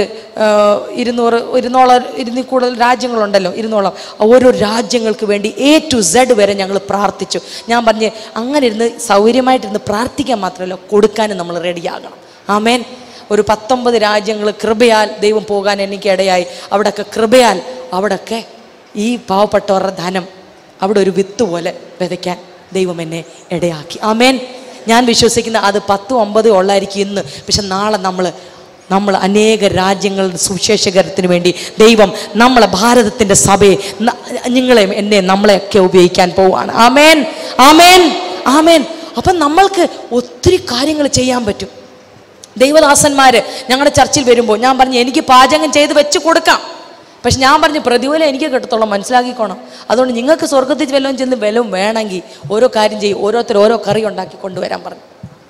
200 കൂടുതൽ രാജ്യങ്ങളുണ്ടല്ലോ, 200 ഓരോ രാജ്യങ്ങൾക്ക് വേണ്ടി A to Z വരെ ഞങ്ങൾ പ്രാർത്ഥിച്ചു. ഞാൻ പറഞ്ഞ് അങ്ങനെ ഇരുന്ന് സൗകര്യമായിട്ടിരുന്ന് പ്രാർത്ഥിക്കാൻ മാത്രമല്ല, കൊടുക്കാനും നമ്മൾ റെഡിയാകണം. ആമേൻ. ഒരു 19 രാജ്യങ്ങൾ കൃപയാൽ ദൈവം പോകാൻ എനിക്ക് ഇടയായി. അവിടെയൊക്കെ കൃപയാൽ അവിടെയൊക്കെ ഈ പാവപ്പെട്ടവരുടെ ധനം അവിടെ ഒരു വിത്ത് പോലെ വിതയ്ക്കാൻ ദൈവം എന്നെ ഇടയാക്കി. ആമേൻ. ഞാൻ വിശ്വസിക്കുന്ന അത് 10-9 ഉള്ളായിരിക്കും ഇന്ന്. പക്ഷെ നാളെ നമ്മൾ അനേക രാജ്യങ്ങളുടെ സുവിശേഷകരത്തിന് വേണ്ടി ദൈവം നമ്മളെ ഭാരതത്തിൻ്റെ സഭയെ, നിങ്ങളെയും എന്നെയും നമ്മളെയൊക്കെ ഉപയോഗിക്കാൻ പോവുകയാണ്. ആമേൻ, ആമേൻ, ആമേൻ. അപ്പം നമ്മൾക്ക് ഒത്തിരി കാര്യങ്ങൾ ചെയ്യാൻ പറ്റും. ദൈവദാസന്മാർ ഞങ്ങളുടെ ചർച്ചിൽ വരുമ്പോൾ ഞാൻ പറഞ്ഞു, എനിക്ക് പാചകം ചെയ്ത് വെച്ച് കൊടുക്കാം. പക്ഷെ ഞാൻ പറഞ്ഞു, പ്രതിഫലം എനിക്ക് കിട്ടത്തോളം മനസ്സിലാക്കിക്കോണം. അതുകൊണ്ട് നിങ്ങൾക്ക് സ്വർഗത്തിൽ വല്ലതും ചെന്ന് വല്ലതും വേണമെങ്കിൽ ഓരോ കാര്യം ചെയ്യും, ഓരോരുത്തർ ഓരോ കറി ഉണ്ടാക്കി കൊണ്ടുവരാൻ പറഞ്ഞു.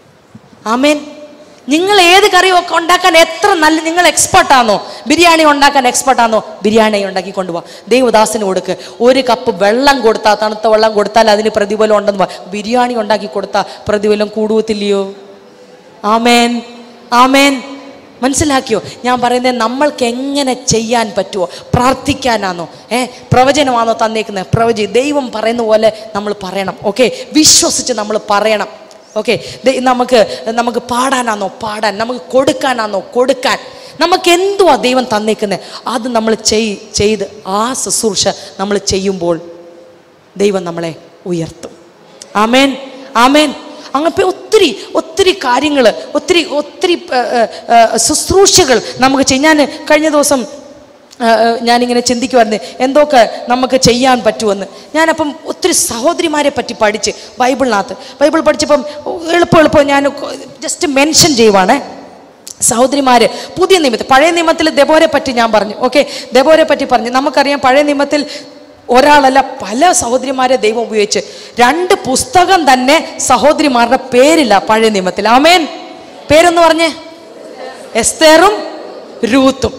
ആമേൻ. നിങ്ങൾ ഏത് കറിയൊക്കെ ഉണ്ടാക്കാൻ എത്ര നല്ല, നിങ്ങൾ എക്സ്പെർട്ടാണോ, ബിരിയാണി ഉണ്ടാക്കാൻ എക്സ്പെർട്ടാണോ, ബിരിയാണി ഉണ്ടാക്കി കൊണ്ടുപോകാം. ദൈവദാസന് കൊടുക്ക്. 1 കപ്പ് വെള്ളം കൊടുത്താൽ, തണുത്ത വെള്ളം കൊടുത്താൽ അതിന് പ്രതിഫലം ഉണ്ടെന്ന് ബിരിയാണി ഉണ്ടാക്കി കൊടുത്താൽ പ്രതിഫലം കൂടുവത്തില്ലയോ? ആമേൻ, ആമേൻ. മനസ്സിലാക്കിയോ? ഞാൻ പറയുന്നത് നമ്മൾക്ക് എങ്ങനെ ചെയ്യാൻ പറ്റുമോ. പ്രാർത്ഥിക്കാനാണോ, പ്രവചനമാണോ തന്നേക്കുന്നത്, ദൈവം പറയുന്ന പോലെ നമ്മൾ പറയണം. ഓക്കെ, വിശ്വസിച്ച് നമ്മൾ പറയണം. ഓക്കെ, നമുക്ക് പാടാനാണോ പാടാൻ, നമുക്ക് കൊടുക്കാനാണോ കൊടുക്കാൻ, നമുക്ക് എന്തുവാ ദൈവം തന്നേക്കുന്നത് അത് നമ്മൾ ചെയ്ത് ആ ശുശ്രൂഷ നമ്മൾ ചെയ്യുമ്പോൾ ദൈവം നമ്മളെ ഉയർത്തും. ആമേൻ, ആമേൻ. അങ്ങനെ ഒത്തിരി കാര്യങ്ങൾ, ഒത്തിരി ശുശ്രൂഷകൾ നമുക്ക് ചെയ്യാൻ. ഞാൻ കഴിഞ്ഞ ദിവസം ഞാനിങ്ങനെ ചിന്തിക്കുമായിരുന്നു എന്തൊക്കെ നമുക്ക് ചെയ്യാൻ പറ്റുമെന്ന്. ഞാനപ്പം ഒത്തിരി സഹോദരിമാരെ പറ്റി പഠിച്ച് ബൈബിൾ പഠിച്ചപ്പം എളുപ്പം ഞാൻ ജസ്റ്റ് മെൻഷൻ ചെയ്യുവാണ്. സഹോദരിമാർ പുതിയ നിയമത്തിൽ, പഴയ നിയമത്തിൽ ദെബോരെ പറ്റി ഞാൻ പറഞ്ഞു. ഓക്കെ, ദെബോരെ പറ്റി പറഞ്ഞു. നമുക്കറിയാം പഴയ നിയമത്തിൽ ഒരാളല്ല പല സഹോദരിമാരെ ദൈവം ഉപയോഗിച്ച് 2 പുസ്തകം തന്നെ സഹോദരിമാരുടെ പേരില്ല പഴയ നിയമത്തിൽ. ആമേൻ. പേരൊന്ന് പറഞ്ഞേ, എസ്തേറും രൂത്തും.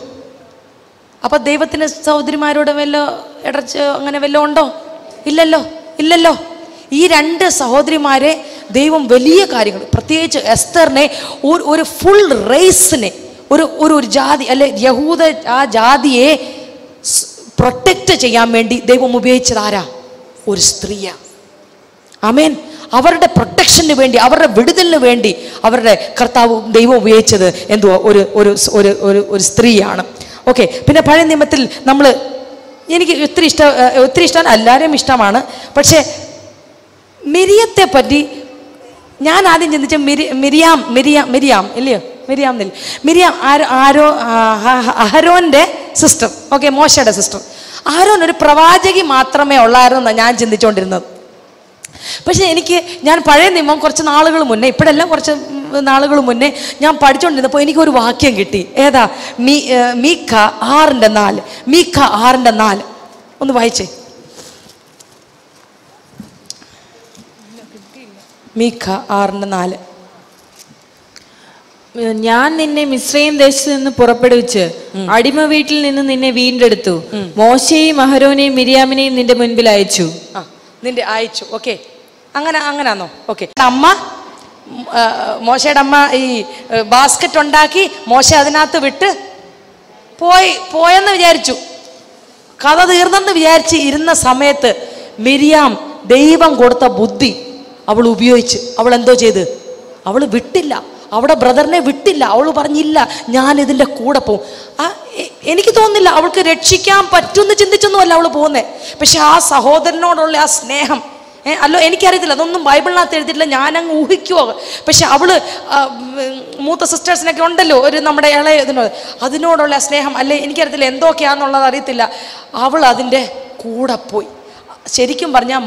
അപ്പൊ ദൈവത്തിന് സഹോദരിമാരോട് അങ്ങനെ വല്ലോ ഉണ്ടോ? ഇല്ലല്ലോ. ഈ 2 സഹോദരിമാരെ ദൈവം വലിയ കാര്യങ്ങൾ, പ്രത്യേകിച്ച് എസ്തറിനെ ഒരു ഫുൾ റേസിനെ, ഒരു ജാതി അല്ലെ യഹൂദ ആ ജാതിയെ പ്രൊട്ടക്റ്റ് ചെയ്യാൻ വേണ്ടി ദൈവം ഉപയോഗിച്ചത് ആരാ? ഒരു സ്ത്രീയാ. ആമേൻ. അവരുടെ പ്രൊട്ടക്ഷന് വേണ്ടി, അവരുടെ വിടുതലിന് വേണ്ടി അവരുടെ കർത്താവ് ദൈവം ഉപയോഗിച്ചത് എന്തുവാ? ഒരു സ്ത്രീയാണ്. ഓക്കെ. പിന്നെ പഴയ നിയമത്തിൽ നമ്മൾ, എനിക്ക് ഒത്തിരി ഇഷ്ടം, എല്ലാവരെയും ഇഷ്ടമാണ്. പക്ഷേ മിരിയത്തെ പറ്റി ഞാൻ ആദ്യം ചിന്തിച്ച മിരിയാം ഇല്ലയോ? മിരിയാം അഹരോന്റെ സിസ്റ്റർ. ഓക്കെ, മോശയുടെ സിസ്റ്റർ. അഹരോൻ ഒരു പ്രവാചകി മാത്രമേ ഉള്ളായിരുന്നു എന്നാണ് ഞാൻ ചിന്തിച്ചുകൊണ്ടിരുന്നത്. പക്ഷെ ഞാൻ പഴയ നിയമം കുറച്ച് നാളുകൾ മുന്നേ, ഇപ്പോഴെല്ലാം കുറച്ച് നാളുകൾ മുന്നേ ഞാൻ പഠിച്ചുകൊണ്ടിരുന്നപ്പോൾ എനിക്കൊരു വാക്യം കിട്ടി. ഏതാ? മീഖ 6:4. മീഖ 6:4 ഒന്ന് വായിച്ചേ. മീഖ 6:4. ഞാൻ നിന്നെ മിസ്രയീം ദേശത്ത് നിന്ന് പുറപ്പെടുവിച്ച് അടിമ വീട്ടിൽ നിന്ന് നിന്നെ വീണ്ടെടുത്തു. മോശയെയും അഹരോനെയും മിരിയാമിനെയും നിന്റെ മുൻപിൽ അയച്ചു. അയച്ചു. ഓക്കെ, അങ്ങനാന്നോ? ഓക്കെ. മോശയുടെ അമ്മ ഈ ബാസ്ക്കറ്റ് ഉണ്ടാക്കി മോശ അതിനകത്ത് വിട്ട് പോയെന്ന് വിചാരിച്ചു. കഥ തീർന്നെന്ന് വിചാരിച്ച് ഇരുന്ന സമയത്ത് മിരിയാം ദൈവം കൊടുത്ത ബുദ്ധി അവൾ ഉപയോഗിച്ച് അവൾ എന്തോ ചെയ്ത്? അവൾ വിട്ടില്ല, അവിടെ ബ്രദറിനെ വിട്ടില്ല. അവൾ പറഞ്ഞില്ല, ഞാൻ ഇതിൻ്റെ കൂടെ പോവും. എനിക്ക് തോന്നുന്നില്ല അവൾക്ക് രക്ഷിക്കാൻ പറ്റുമെന്ന് ചിന്തിച്ചൊന്നുമല്ല അവൾ പോകുന്നത്. പക്ഷെ ആ സഹോദരനോടുള്ള ആ സ്നേഹം, അല്ലോ എനിക്കറിയത്തില്ല, അതൊന്നും ബൈബിളിനകത്ത് എഴുതിയിട്ടില്ല, ഞാനങ്ങ് ഊഹിക്കുവോ. പക്ഷെ അവള് മൂത്ത സിസ്റ്റേഴ്സിനൊക്കെ ഉണ്ടല്ലോ, നമ്മുടെ അതിനോടുള്ള സ്നേഹം, അല്ലെ എനിക്കറിയത്തില്ല എന്തൊക്കെയാണെന്നുള്ളത് അറിയത്തില്ല, അവൾ അതിൻ്റെ കൂടെ പോയി. ശരിക്കും പറഞ്ഞാൽ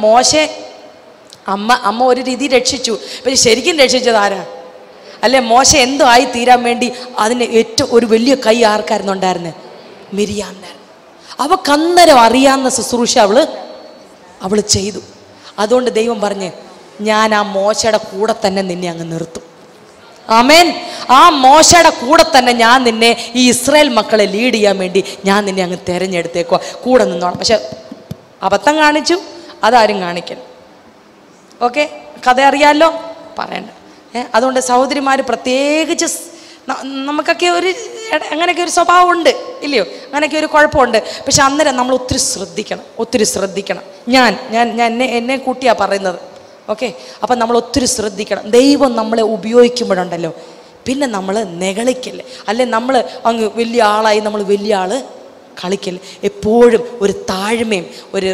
അമ്മ ഒരു രീതി രക്ഷിച്ചു. പക്ഷെ ശരിക്കും രക്ഷിച്ചത് ആരാ? അല്ലെ മോശ എന്തോ ആയി തീരാൻ വേണ്ടി അതിന് ഏറ്റവും ഒരു വലിയ കൈ ആർക്കായിരുന്നു ഉണ്ടായിരുന്നത്? മിരിയാമിനായിരുന്നു. അവക്കന്നേരം അറിയാവുന്ന ശുശ്രൂഷ അവള് ചെയ്തു. അതുകൊണ്ട് ദൈവം പറഞ്ഞ്, ഞാൻ ആ മോശയുടെ കൂടെ തന്നെ നിന്നെ അങ്ങ് നിർത്തും. ആമേൻ. ആ മോശയുടെ കൂടെ തന്നെ ഞാൻ നിന്നെ, ഈ ഇസ്രായേൽ മക്കളെ ലീഡ് ചെയ്യാൻ വേണ്ടി ഞാൻ നിന്നെ അങ്ങ് തിരഞ്ഞെടുത്തേക്കോ, കൂടെ നിന്നോണം. പക്ഷെ അബദ്ധം കാണിച്ചു, അതാരും കാണിക്കണം. ഓക്കെ, കഥ അറിയാമല്ലോ, പറയണ്ട. അതുകൊണ്ട് സഹോദരിമാർ പ്രത്യേകിച്ച്, നമുക്കൊക്കെ അങ്ങനെയൊക്കെ ഒരു സ്വഭാവം ഉണ്ട് ഇല്ലയോ? അങ്ങനെയൊക്കെ ഒരു കുഴപ്പമുണ്ട്. പക്ഷെ അന്നേരം നമ്മൾ ഒത്തിരി ശ്രദ്ധിക്കണം. ഞാൻ എന്നെ കൂട്ടിയാണ് പറയുന്നത്. ഓക്കെ, അപ്പം നമ്മൾ ഒത്തിരി ശ്രദ്ധിക്കണം. ദൈവം നമ്മളെ ഉപയോഗിക്കുമ്പോഴുണ്ടല്ലോ, പിന്നെ നമ്മൾ നെകളിക്കല്ലേ, അല്ലെ നമ്മൾ അങ്ങ് വലിയ ആളായി നമ്മൾ വലിയ ആള് കളിക്കൽ. എപ്പോഴും ഒരു താഴ്മയും ഒരു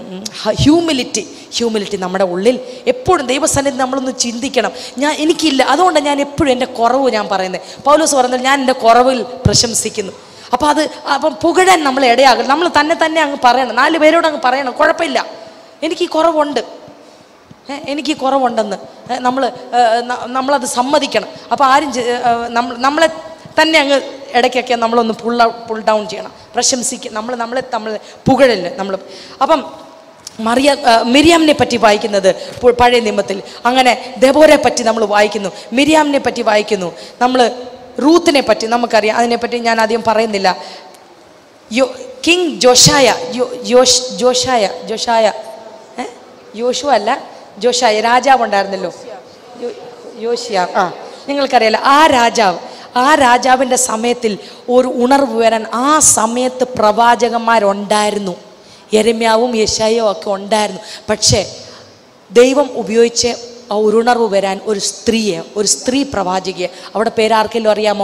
ഹ്യൂമിലിറ്റി നമ്മുടെ ഉള്ളിൽ എപ്പോഴും ദൈവസന്നിധി നമ്മളൊന്ന് ചിന്തിക്കണം. എനിക്കില്ല, അതുകൊണ്ടാണ് ഞാൻ എപ്പോഴും എൻ്റെ കുറവ് ഞാൻ പറയുന്നത്. പൗലോസ് പറയുന്നത്, ഞാൻ എൻ്റെ കുറവിൽ പ്രശംസിക്കുന്നു. അപ്പം പുകഴാൻ നമ്മൾ ഇടയാകണം. നമ്മൾ തന്നെ അങ്ങ് പറയണം, 4 പേരോട് അങ്ങ് പറയണം, കുഴപ്പമില്ല, എനിക്ക് ഈ കുറവുണ്ടെന്ന് നമ്മളത് സമ്മതിക്കണം. അപ്പോൾ ആരും നമ്മളെ തന്നെ അങ്ങ് ഇടയ്ക്കൊക്കെ നമ്മളൊന്ന് പുൾ ഡൗൺ ചെയ്യണം, പ്രശംസിക്കുക. നമ്മളെ പുകഴല്ലേ നമ്മൾ. അപ്പം മിരിയാമിനെ പറ്റി വായിക്കുന്നത് പഴയ നിയമത്തിൽ. അങ്ങനെ ദെബോരെ പറ്റി നമ്മൾ വായിക്കുന്നു, മിരിയാമിനെ പറ്റി വായിക്കുന്നു. നമ്മൾ റൂത്തിനെ പറ്റി നമുക്കറിയാം, അതിനെപ്പറ്റി ഞാൻ ആദ്യം പറയുന്നില്ല. കിങ് യോശുവ അല്ല, ജോഷായ രാജാവ് ഉണ്ടായിരുന്നല്ലോ, യോശിയ. നിങ്ങൾക്കറിയാലോ ആ രാജാവിൻ്റെ സമയത്തിൽ ഒരു ഉണർവ് വരാൻ ആ സമയത്ത് പ്രവാചകന്മാരുണ്ടായിരുന്നു. യെരമ്യാവും യെശയ്യാവും ഒക്കെ ഉണ്ടായിരുന്നു. പക്ഷേ ദൈവം ഉപയോഗിച്ച് ആ ഒരു ഉണർവ് വരാൻ ഒരു സ്ത്രീ പ്രവാചകയെ, അവിടെ പേരാർക്കെങ്കിലും അറിയാമോ?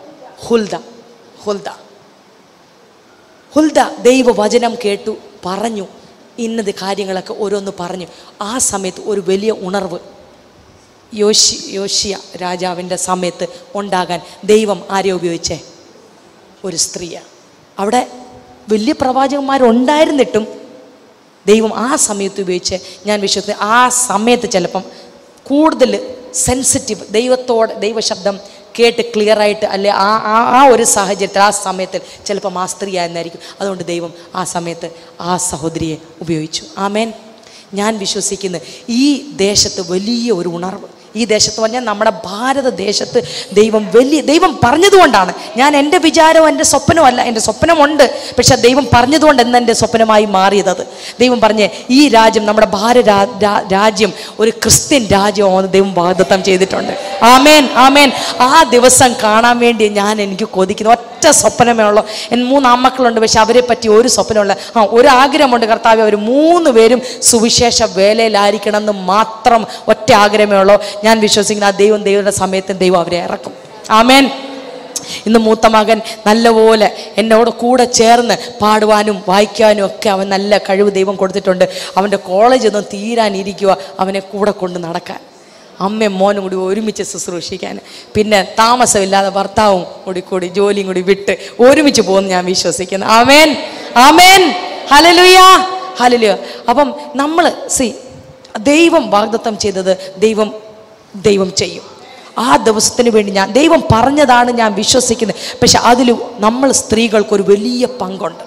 ഹുൽദ ദൈവവചനം കേട്ടു, പറഞ്ഞു, ഇന്നത് കാര്യങ്ങളൊക്കെ ഓരോന്ന് പറഞ്ഞു. ആ സമയത്ത് ഒരു വലിയ ഉണർവ് യോശിയ രാജാവിൻ്റെ സമയത്ത് ഉണ്ടാകാൻ ദൈവം ആരെ ഉപയോഗിച്ചേ? ഒരു സ്ത്രീയാണ്. അവിടെ വലിയ പ്രവാചകന്മാരുണ്ടായിരുന്നിട്ടും ദൈവം ആ സമയത്ത് ഉപയോഗിച്ച് ഞാൻ വിശ്വസിക്കുന്നു. ആ സമയത്ത് ചിലപ്പം കൂടുതൽ സെൻസിറ്റീവ്, ദൈവശബ്ദം കേട്ട് ക്ലിയറായിട്ട്, അല്ലെ ആ ഒരു സാഹചര്യത്തിൽ ആ സമയത്തിൽ ചിലപ്പം ആ സ്ത്രീ ആയിരുന്നായിരിക്കും. അതുകൊണ്ട് ദൈവം ആ സമയത്ത് ആ സഹോദരിയെ ഉപയോഗിച്ചു. ആമേൻ. ഞാൻ വിശ്വസിക്കുന്നു ഈ ദേശത്ത് വലിയ ഒരു ഉണർവ്, ഈ ദേശത്ത് പറഞ്ഞാൽ നമ്മുടെ ഭാരതദേശത്ത് ദൈവം പറഞ്ഞതുകൊണ്ടാണ്. ഞാൻ എൻ്റെ വിചാരവും എൻ്റെ സ്വപ്നമല്ല, എൻ്റെ സ്വപ്നമുണ്ട്, പക്ഷെ ദൈവം പറഞ്ഞതുകൊണ്ട് എന്ന് എൻ്റെ സ്വപ്നമായി മാറിയത്. ദൈവം പറഞ്ഞ് ഈ രാജ്യം, നമ്മുടെ ഭാരത രാജ്യം ഒരു ക്രിസ്ത്യൻ രാജ്യമാണെന്ന് ദൈവം വാഗ്ദത്തം ചെയ്തിട്ടുണ്ട്. ആമേൻ, ആമേൻ. ആ ദിവസം കാണാൻ വേണ്ടി എനിക്ക് കൊതിക്കുന്നു. ഒറ്റ സ്വപ്നമേ ഉള്ളൂ. 3 ആൺമക്കളുണ്ട്, പക്ഷെ അവരെ പറ്റി ഒരു സ്വപ്നമുള്ള ഒരു ആഗ്രഹമുണ്ട്. കർത്താവേ, അവർ 3 പേരും സുവിശേഷ വേലയിലായിരിക്കണം എന്ന് മാത്രം ഒറ്റ ആഗ്രഹമേ ഉള്ളൂ. ഞാൻ വിശ്വസിക്കുന്ന ആ ദൈവയുടെ സമയത്ത് ദൈവം അവരെ ഇറക്കും. ആമേൻ. ഇന്ന് മൂത്ത മകൻ നല്ലപോലെ എന്നോട് കൂടെ ചേർന്ന് പാടുവാനും വായിക്കാനും ഒക്കെ അവൻ നല്ല കഴിവ് ദൈവം കൊടുത്തിട്ടുണ്ട്. അവൻ്റെ കോളേജ് ഒന്നും തീരാനിരിക്കുക, അവനെ കൂടെ കൊണ്ട് നടക്കാൻ, അമ്മയും മോനും കൂടി ഒരുമിച്ച് ശുശ്രൂഷിക്കാൻ, പിന്നെ താമസമില്ലാതെ ഭർത്താവും കൂടി ജോലിയും കൂടി വിട്ട് ഒരുമിച്ച് പോകുന്നു ഞാൻ വിശ്വസിക്കുന്നു. ആമേൻ, ആമേൻ. ഹല്ലേലൂയ, ഹല്ലേലൂയ. അപ്പം നമ്മൾ ദൈവം വാഗ്ദത്തം ചെയ്തത് ദൈവം ചെയ്യും. ആ ദിവസത്തിന് വേണ്ടി ദൈവം പറഞ്ഞതാണ് ഞാൻ വിശ്വസിക്കുന്നത്. പക്ഷെ അതിൽ നമ്മൾ സ്ത്രീകൾക്ക് ഒരു വലിയ പങ്കുണ്ട്.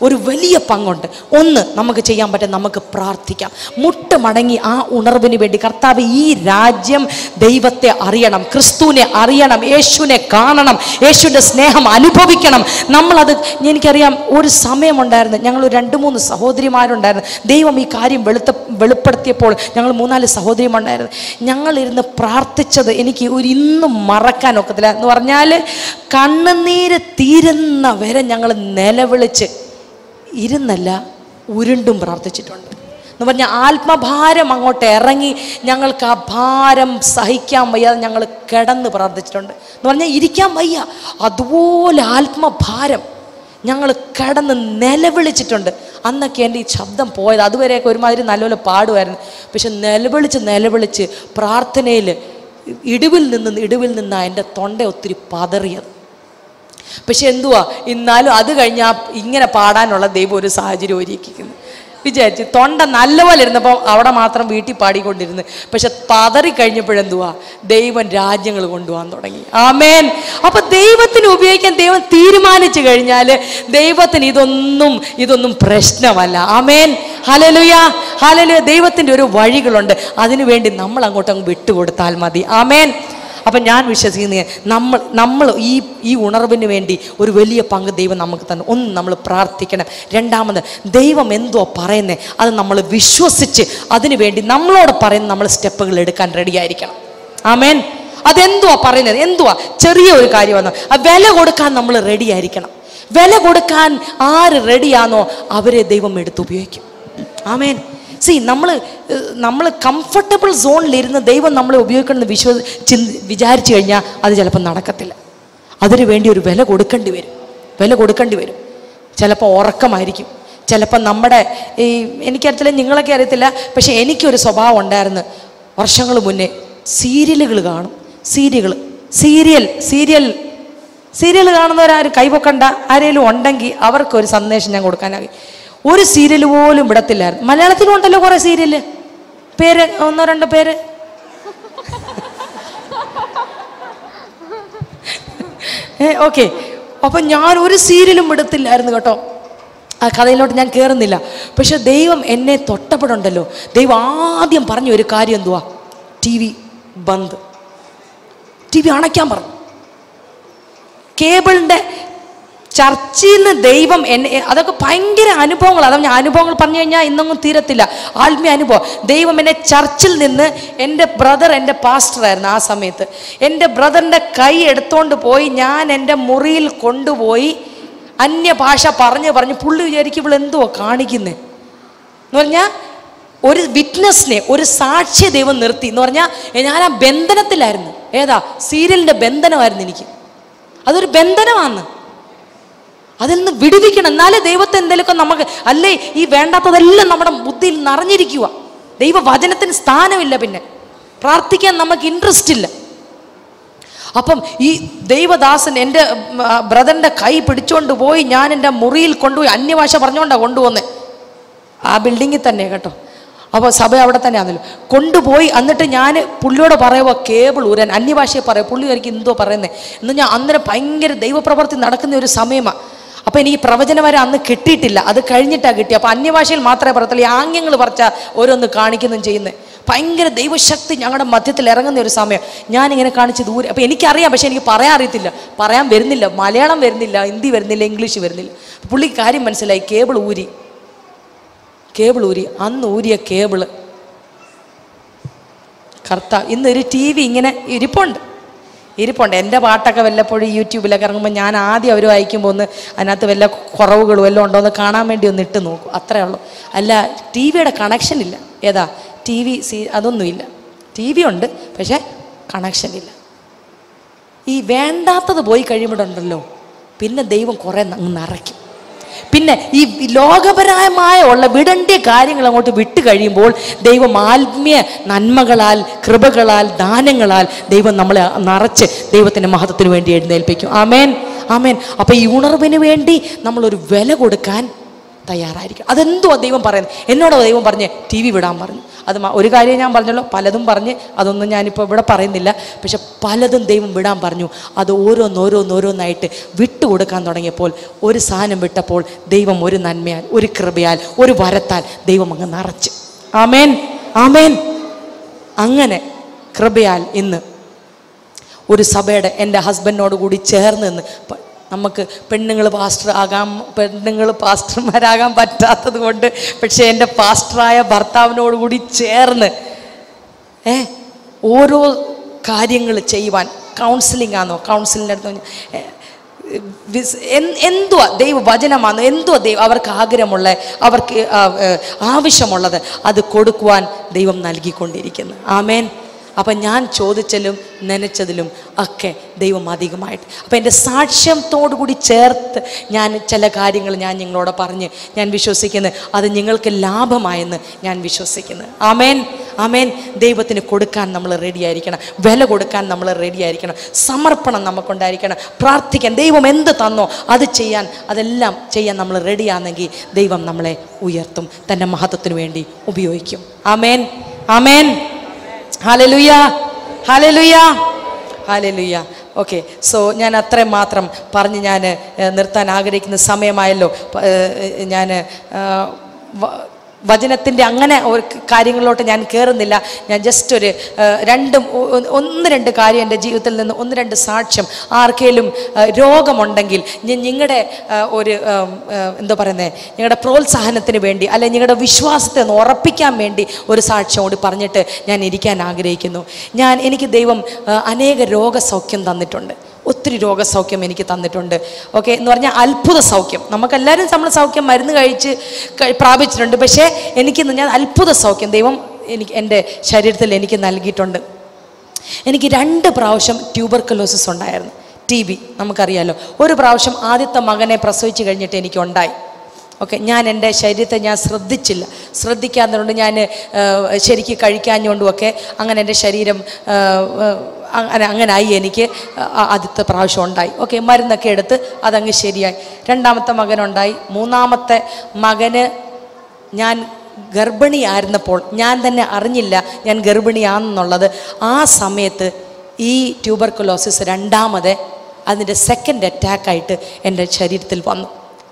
ഒന്ന്, നമുക്ക് ചെയ്യാൻ പറ്റും, നമുക്ക് പ്രാർത്ഥിക്കാം. മുട്ടുമടങ്ങി ആ ഉണർവിന് വേണ്ടി, കർത്താവ് ഈ രാജ്യം ദൈവത്തെ അറിയണം, ക്രിസ്തുവിനെ അറിയണം, യേശുവിനെ കാണണം, യേശുവിൻ്റെ സ്നേഹം അനുഭവിക്കണം. നമ്മളത്, എനിക്കറിയാം, ഒരു സമയമുണ്ടായിരുന്നു, ഞങ്ങൾ 2-3 സഹോദരിമാരുണ്ടായിരുന്നു. ദൈവം ഈ കാര്യം വെളിപ്പെടുത്തിയപ്പോൾ ഞങ്ങൾ 3-4 സഹോദരിമാരുണ്ടായിരുന്നു. ഞങ്ങളിരുന്ന് പ്രാർത്ഥിച്ചത് എനിക്ക് ഇന്നും മറക്കാൻ ഒക്കത്തില്ല. എന്ന് പറഞ്ഞാൽ കണ്ണുനീര് തീരുന്ന വരെ ഞങ്ങൾ നിലവിളിച്ച് ഇരുന്നല്ല, ഉരുണ്ടും പ്രാർത്ഥിച്ചിട്ടുണ്ട്. എന്ന് പറഞ്ഞാൽ ആത്മഭാരം അങ്ങോട്ട് ഇറങ്ങി ഞങ്ങൾക്ക് ആ ഭാരം സഹിക്കാൻ വയ്യാതെ ഞങ്ങൾ കിടന്ന് പ്രാർത്ഥിച്ചിട്ടുണ്ട്. എന്ന് പറഞ്ഞാൽ ഇരിക്കാൻ വയ്യ, അതുപോലെ ആത്മഭാരം ഞങ്ങൾ കിടന്ന് നിലവിളിച്ചിട്ടുണ്ട്. അന്നൊക്കെ എൻ്റെ ഈ ശബ്ദം പോയത്, അതുവരെയൊക്കെ ഒരുമാതിരി നല്ലപോലെ പാടുമായിരുന്നു. പക്ഷെ നിലവിളിച്ച് പ്രാർത്ഥനയിൽ ഇടിവിൽ നിന്നാണ് എൻ്റെ തൊണ്ട ഒത്തിരി പതറിയത്. പക്ഷെ എന്നാലും അത് കഴിഞ്ഞാൽ ഇങ്ങനെ പാടാനുള്ള ദൈവം ഒരു സാഹചര്യം ഒരുക്കിക്കുന്നു. വിചാരിച്ച് തൊണ്ട നല്ലപോലെ ഇരുന്നപ്പോൾ അവിടെ മാത്രം വീട്ടിൽ പാടിക്കൊണ്ടിരുന്നു. പക്ഷെ പതറി ദൈവം രാജ്യങ്ങൾ കൊണ്ടുപോകാൻ തുടങ്ങി. ആമേൻ. അപ്പൊ ദൈവത്തിന് ഉപയോഗിക്കാൻ ദൈവം തീരുമാനിച്ചു കഴിഞ്ഞാൽ ദൈവത്തിന് ഇതൊന്നും പ്രശ്നമല്ല. ആമേൻ, ഹല്ലേലൂയ, ഹല്ലേലൂയ. ദൈവത്തിൻ്റെ ഒരു വഴികളുണ്ട്, അതിനുവേണ്ടി നമ്മൾ അങ്ങോട്ട് വിട്ടുകൊടുത്താൽ മതി. ആമേൻ. അപ്പം ഞാൻ വിശ്വസിക്കുന്നത് നമ്മൾ ഈ ഉണർവിന് വേണ്ടി ഒരു വലിയ പങ്ക് ദൈവം നമുക്ക് തന്നെ. ഒന്ന്, നമ്മൾ പ്രാർത്ഥിക്കണം. രണ്ടാമത്, ദൈവം പറയുന്നത് അത് നമ്മൾ വിശ്വസിച്ച് അതിനു വേണ്ടി നമ്മളോട് പറയുന്ന നമ്മൾ സ്റ്റെപ്പുകൾ എടുക്കാൻ റെഡിയായിരിക്കണം. ആമേൻ. പറയുന്നത് ചെറിയ ഒരു കാര്യമാണ്, വില കൊടുക്കാൻ നമ്മൾ റെഡിയായിരിക്കണം. വില കൊടുക്കാൻ ആര് റെഡിയാണോ അവരെ ദൈവം എടുത്തുപയോഗിക്കും. ആമേൻ. നമ്മൾ കംഫർട്ടബിൾ സോണിലിരുന്ന് ദൈവം നമ്മളെ ഉപയോഗിക്കണമെന്ന് വിചാരിച്ചു കഴിഞ്ഞാൽ അത് ചിലപ്പോൾ നടക്കത്തില്ല. അതിനു വേണ്ടി ഒരു വില കൊടുക്കേണ്ടി വരും. ചിലപ്പോൾ ഉറക്കമായിരിക്കും, ചിലപ്പോൾ നമ്മുടെ എനിക്കറിയത്തില്ല, നിങ്ങളൊക്കെ അറിയത്തില്ല, പക്ഷെ എനിക്കൊരു സ്വഭാവം ഉണ്ടായിരുന്നു. വർഷങ്ങൾ മുന്നേ സീരിയലുകൾ കാണും. സീരിയൽ കാണുന്നവരാരും കൈവക്കണ്ട, ആരെങ്കിലും ഉണ്ടെങ്കിൽ അവർക്കൊരു സന്ദേശം ഞാൻ കൊടുക്കാനായി. ഒരു സീരിയൽ പോലും വിടത്തില്ലായിരുന്നു. മലയാളത്തിലും ഉണ്ടല്ലോ കുറേ സീരിയല്, പേര് 1-2 പേര്. ഓക്കെ. അപ്പം ഞാൻ ഒരു സീരിയലും വിടത്തില്ലായിരുന്നു കേട്ടോ. ആ കഥയിലോട്ട് ഞാൻ കയറുന്നില്ല. പക്ഷെ ദൈവം എന്നെ തൊട്ടപ്പെടുണ്ടല്ലോ, ദൈവം ആദ്യം പറഞ്ഞ ഒരു കാര്യം T V bandh, T V അണയ്ക്കാൻ പറഞ്ഞു. കേബിളിൻ്റെ ചർച്ചിൽ നിന്ന് ദൈവം അതൊക്കെ ഭയങ്കര അനുഭവങ്ങൾ. അതാ ഞാൻ അനുഭവങ്ങൾ പറഞ്ഞു കഴിഞ്ഞാൽ ഇന്നൊന്നും തീരത്തില്ല. ആത്മീയ അനുഭവം. ദൈവം എന്നെ ചർച്ചിൽ നിന്ന്, എൻ്റെ ബ്രദർ എൻ്റെ പാസ്റ്ററായിരുന്നു ആ സമയത്ത്, എൻ്റെ ബ്രദറിൻ്റെ കൈ എടുത്തോണ്ട് പോയി ഞാൻ എൻ്റെ മുറിയിൽ കൊണ്ടുപോയി അന്യഭാഷ പറഞ്ഞ് പുള്ളി വിചാരിക്കും ഇവളെന്തോ കാണിക്കുന്നേ എന്ന് പറഞ്ഞാൽ ഒരു വിറ്റ്നസ്സിനെ, ഒരു സാക്ഷ്യ ദൈവം നിർത്തി. എന്ന് പറഞ്ഞാൽ ഞാൻ ആ ബന്ധനത്തിലായിരുന്നു. സീരിയലിൻ്റെ ബന്ധനമായിരുന്നു എനിക്ക്. അതൊരു ബന്ധനമാണ്, അതിൽ നിന്ന് വിടുവിക്കണം. എന്നാലേ ദൈവത്തെ എന്തെങ്കിലുമൊക്കെ നമുക്ക്, അല്ലേ ഈ വേണ്ടാത്തതെല്ലാം നമ്മുടെ ബുദ്ധിയിൽ നിറഞ്ഞിരിക്കുക. ദൈവവചനത്തിന് സ്ഥാനമില്ല, പിന്നെ പ്രാർത്ഥിക്കാൻ നമുക്ക് ഇൻട്രസ്റ്റ് ഇല്ല. അപ്പം ഈ ദൈവദാസൻ എൻ്റെ ബ്രദറിൻ്റെ കൈ പിടിച്ചുകൊണ്ട് പോയി ഞാൻ എൻ്റെ മുറിയിൽ കൊണ്ടുപോയി അന്യഭാഷ പറഞ്ഞുകൊണ്ടാണ് കൊണ്ടുവന്നത്. ആ ബിൽഡിങ്ങിൽ തന്നെ കേട്ടോ. അപ്പോൾ സഭ അവിടെ തന്നെ ആണല്ലോ. കൊണ്ടുപോയി എന്നിട്ട് ഞാൻ പുള്ളിയോട് പറയുമ്പോൾ കേബിൾ ഊരാൻ അന്യഭാഷയെ പറയും. പുള്ളി എനിക്ക് എന്തോ പറയുന്നത് എന്ന്. ഞാൻ അന്നേരം ഭയങ്കര ദൈവപ്രവർത്തി നടക്കുന്ന ഒരു സമയമാണ്. അപ്പം എനിക്ക് പ്രവചനം വരെ അന്ന് കിട്ടിയിട്ടില്ല, അത് കഴിഞ്ഞിട്ടാണ് കിട്ടി. അപ്പം അന്യഭാഷയിൽ മാത്രമേ പറയത്തുള്ളൂ. ഈ ആംഗ്യങ്ങൾ പറിച്ച ഓരോന്ന് കാണിക്കുന്നതും ചെയ്യുന്നത്. ഭയങ്കര ദൈവശക്തി ഞങ്ങളുടെ മധ്യത്തിൽ ഇറങ്ങുന്ന ഒരു സമയം. ഞാനിങ്ങനെ കാണിച്ച് ദൂരെ, അപ്പം എനിക്കറിയാം, പക്ഷെ എനിക്ക് പറയാൻ അറിയത്തില്ല, പറയാൻ വരുന്നില്ല, മലയാളം വരുന്നില്ല, ഹിന്ദി വരുന്നില്ല, ഇംഗ്ലീഷ് വരുന്നില്ല. പുള്ളി കാര്യം മനസ്സിലായി. കേബിൾ ഊരി അന്ന് ഊരിയ കേബിള് കർത്താവ്. ഇന്നൊരു ടി വി ഇങ്ങനെ ഇരിപ്പുണ്ട്. എൻ്റെ പാട്ടൊക്കെ വല്ലപ്പോഴും യൂട്യൂബിലൊക്കെ ഇറങ്ങുമ്പോൾ ഞാൻ ആദ്യം അവർ വായിക്കുമ്പോൾ ഒന്ന് അതിനകത്ത് വല്ല കുറവുകളും വല്ലതും ഉണ്ടോ എന്ന് കാണാൻ വേണ്ടി ഒന്ന് ഇട്ട് നോക്കും, അത്രേ ഉള്ളൂ. അല്ല, ടി വിയുടെ കണക്ഷൻ ഇല്ല. ഏതാ ടി വി അതൊന്നുമില്ല. ടി വി ഉണ്ട്, പക്ഷേ കണക്ഷൻ ഇല്ല. ഈ വേണ്ടാത്തത് പോയി കഴിയുമ്പോഴുണ്ടല്ലോ, പിന്നെ ദൈവം കുറേ നിറയ്ക്കും. പിന്നെ ഈ ലോകപരമായ വിടേണ്ട കാര്യങ്ങൾ അങ്ങോട്ട് വിട്ട് കഴിയുമ്പോൾ ദൈവം ആത്മീയ നന്മകളാൽ, കൃപകളാൽ, ദാനങ്ങളാൽ ദൈവം നമ്മളെ നിറച്ച് ദൈവത്തിൻ്റെ മഹത്വത്തിന് വേണ്ടി എഴുന്നേൽപ്പിക്കും. ആമേൻ, ആമേൻ. അപ്പം ഈ ഉണർവിന് വേണ്ടി നമ്മളൊരു വില കൊടുക്കാൻ തയ്യാറായിരിക്കും. അതെന്തുവാ ദൈവം പറയുന്നത്? എന്നോട് ദൈവം പറഞ്ഞ് ടി വി വിടാൻ പറഞ്ഞു. അത് ഒരു കാര്യം ഞാൻ പറഞ്ഞല്ലോ, പലതും പറഞ്ഞ് അതൊന്നും ഞാനിപ്പോൾ ഇവിടെ പറയുന്നില്ല. പക്ഷെ പലതും ദൈവം വിടാൻ പറഞ്ഞു. അത് ഓരോന്നോരോന്നായിട്ട് വിട്ടുകൊടുക്കാൻ തുടങ്ങിയപ്പോൾ, ഒരു സാധനം വിട്ടപ്പോൾ ദൈവം ഒരു നന്മയാൽ, ഒരു കൃപയാൽ, ഒരു വരത്താൽ ദൈവം അങ്ങ് നിറച്ച്. ആമേൻ, ആമേൻ. അങ്ങനെ കൃപയാൽ ഇന്ന് ഒരു സഭയുടെ എൻ്റെ ഹസ്ബൻഡിനോട് കൂടി ചേർന്ന് നിന്ന്, നമുക്ക് പെണ്ണുങ്ങൾ പാസ്റ്റർമാരാകാൻ പറ്റാത്തത് കൊണ്ട്, പക്ഷേ എൻ്റെ പാസ്റ്ററായ ഭർത്താവിനോട് കൂടി ചേർന്ന് ഓരോ കാര്യങ്ങൾ ചെയ്യുവാൻ, കൗൺസിലിംഗ് ആണോ, കൗൺസിലിൻ്റെ അടുത്ത് എന്തുവാ ദൈവവചനമാണോ, എന്തുവാ അവർക്ക് ആഗ്രഹമുള്ള, അവർക്ക് ആവശ്യമുള്ളത് അത് കൊടുക്കുവാൻ ദൈവം നൽകിക്കൊണ്ടിരിക്കുന്നു. ആമേൻ. അപ്പം ഞാൻ ചോദിച്ചതിലും നനച്ചതിലും ഒക്കെ ദൈവം അധികമായിട്ട്. അപ്പം എൻ്റെ സാക്ഷ്യത്തോടു കൂടി ചേർത്ത് ഞാൻ ചില കാര്യങ്ങൾ ഞാൻ നിങ്ങളോട് പറഞ്ഞ് ഞാൻ വിശ്വസിക്കുന്നത് അത് നിങ്ങൾക്ക് ലാഭമായെന്ന് ഞാൻ വിശ്വസിക്കുന്നു. ആമേൻ, ആമേൻ. ദൈവത്തിന് കൊടുക്കാൻ നമ്മൾ റെഡിയായിരിക്കണം, വില കൊടുക്കാൻ നമ്മൾ റെഡിയായിരിക്കണം, സമർപ്പണം നമുക്കുണ്ടായിരിക്കണം, പ്രാർത്ഥിക്കാൻ, ദൈവം എന്ത് തന്നോ അത് ചെയ്യാൻ, അതെല്ലാം ചെയ്യാൻ നമ്മൾ റെഡിയാണെങ്കിൽ ദൈവം നമ്മളെ ഉയർത്തും, തൻ്റെ മഹത്വത്തിന് വേണ്ടി ഉപയോഗിക്കും. ആമേൻ, ആമേൻ. ഹല്ലേലൂയ, ഹല്ലേലൂയ, ഹല്ലേലൂയ. ഓക്കെ, സോ ഞാൻ അത്രയും മാത്രം പറഞ്ഞ് ഞാൻ നിർത്താൻ ആഗ്രഹിക്കുന്ന സമയമായല്ലോ. ഞാൻ വചനത്തിൻ്റെ അങ്ങനെ ഒരു കാര്യങ്ങളിലോട്ട് ഞാൻ കയറുന്നില്ല. ഞാൻ ജസ്റ്റ് ഒന്ന് രണ്ട് കാര്യം എൻ്റെ ജീവിതത്തിൽ നിന്ന് ഒന്ന് രണ്ട് സാക്ഷ്യം. ആർക്കെങ്കിലും രോഗമുണ്ടെങ്കിൽ നിങ്ങളുടെ ഒരു എന്താ പറയുന്നത്, നിങ്ങളുടെ പ്രോത്സാഹനത്തിന് വേണ്ടി, അല്ലെങ്കിൽ നിങ്ങളുടെ വിശ്വാസത്തെ ഒന്ന് ഉറപ്പിക്കാൻ വേണ്ടി ഒരു സാക്ഷ്യം കൂടി പറഞ്ഞിട്ട് ഞാൻ ഇരിക്കാൻ ആഗ്രഹിക്കുന്നു. എനിക്ക് ദൈവം അനേക രോഗസൗഖ്യം തന്നിട്ടുണ്ട്, ഒത്തിരി രോഗസൗഖ്യം എനിക്ക് തന്നിട്ടുണ്ട്. ഓക്കെ, എന്ന് പറഞ്ഞാൽ അത്ഭുത സൗഖ്യം. നമുക്കെല്ലാവരും നമ്മൾ സൗഖ്യം മരുന്ന് കഴിച്ച് പ്രാപിച്ചിട്ടുണ്ട്. പക്ഷേ ഞാൻ അത്ഭുത സൗഖ്യം ദൈവം എൻ്റെ ശരീരത്തിൽ എനിക്ക് നൽകിയിട്ടുണ്ട്. എനിക്ക് 2 പ്രാവശ്യം ട്യൂബർക്കുലോസിസ് ഉണ്ടായിരുന്നു, TB നമുക്കറിയാലോ. ഒരു പ്രാവശ്യം ആദ്യത്തെ മകനെ പ്രസവിച്ച് കഴിഞ്ഞിട്ട് എനിക്കുണ്ടായി. ഓക്കെ, ഞാൻ എൻ്റെ ശരീരത്തെ ഞാൻ ശ്രദ്ധിക്കാത്തതുകൊണ്ട്, ഞാൻ ശരിക്ക് കഴിക്കാഞ്ഞുകൊണ്ടുമൊക്കെ അങ്ങനെ എൻ്റെ ശരീരം അങ്ങനായി എനിക്ക് ആദ്യത്തെ പ്രാവശ്യം ഉണ്ടായി. ഓക്കെ, മരുന്നൊക്കെ എടുത്ത് അതങ്ങ് ശരിയായി. 2ാമത്തെ മകനുണ്ടായി. 3ാമത്തെ മകന് ഞാൻ ഗർഭിണിയായിരുന്നപ്പോൾ ഞാൻ തന്നെ അറിഞ്ഞില്ല ഞാൻ ഗർഭിണിയാണെന്നുള്ളത്. ആ സമയത്ത് ഈ ട്യൂബർക്കുലോസിസ് 2ാമത് അതിൻ്റെ സെക്കൻഡ് അറ്റാക്കായിട്ട് എൻ്റെ ശരീരത്തിൽ വന്നു.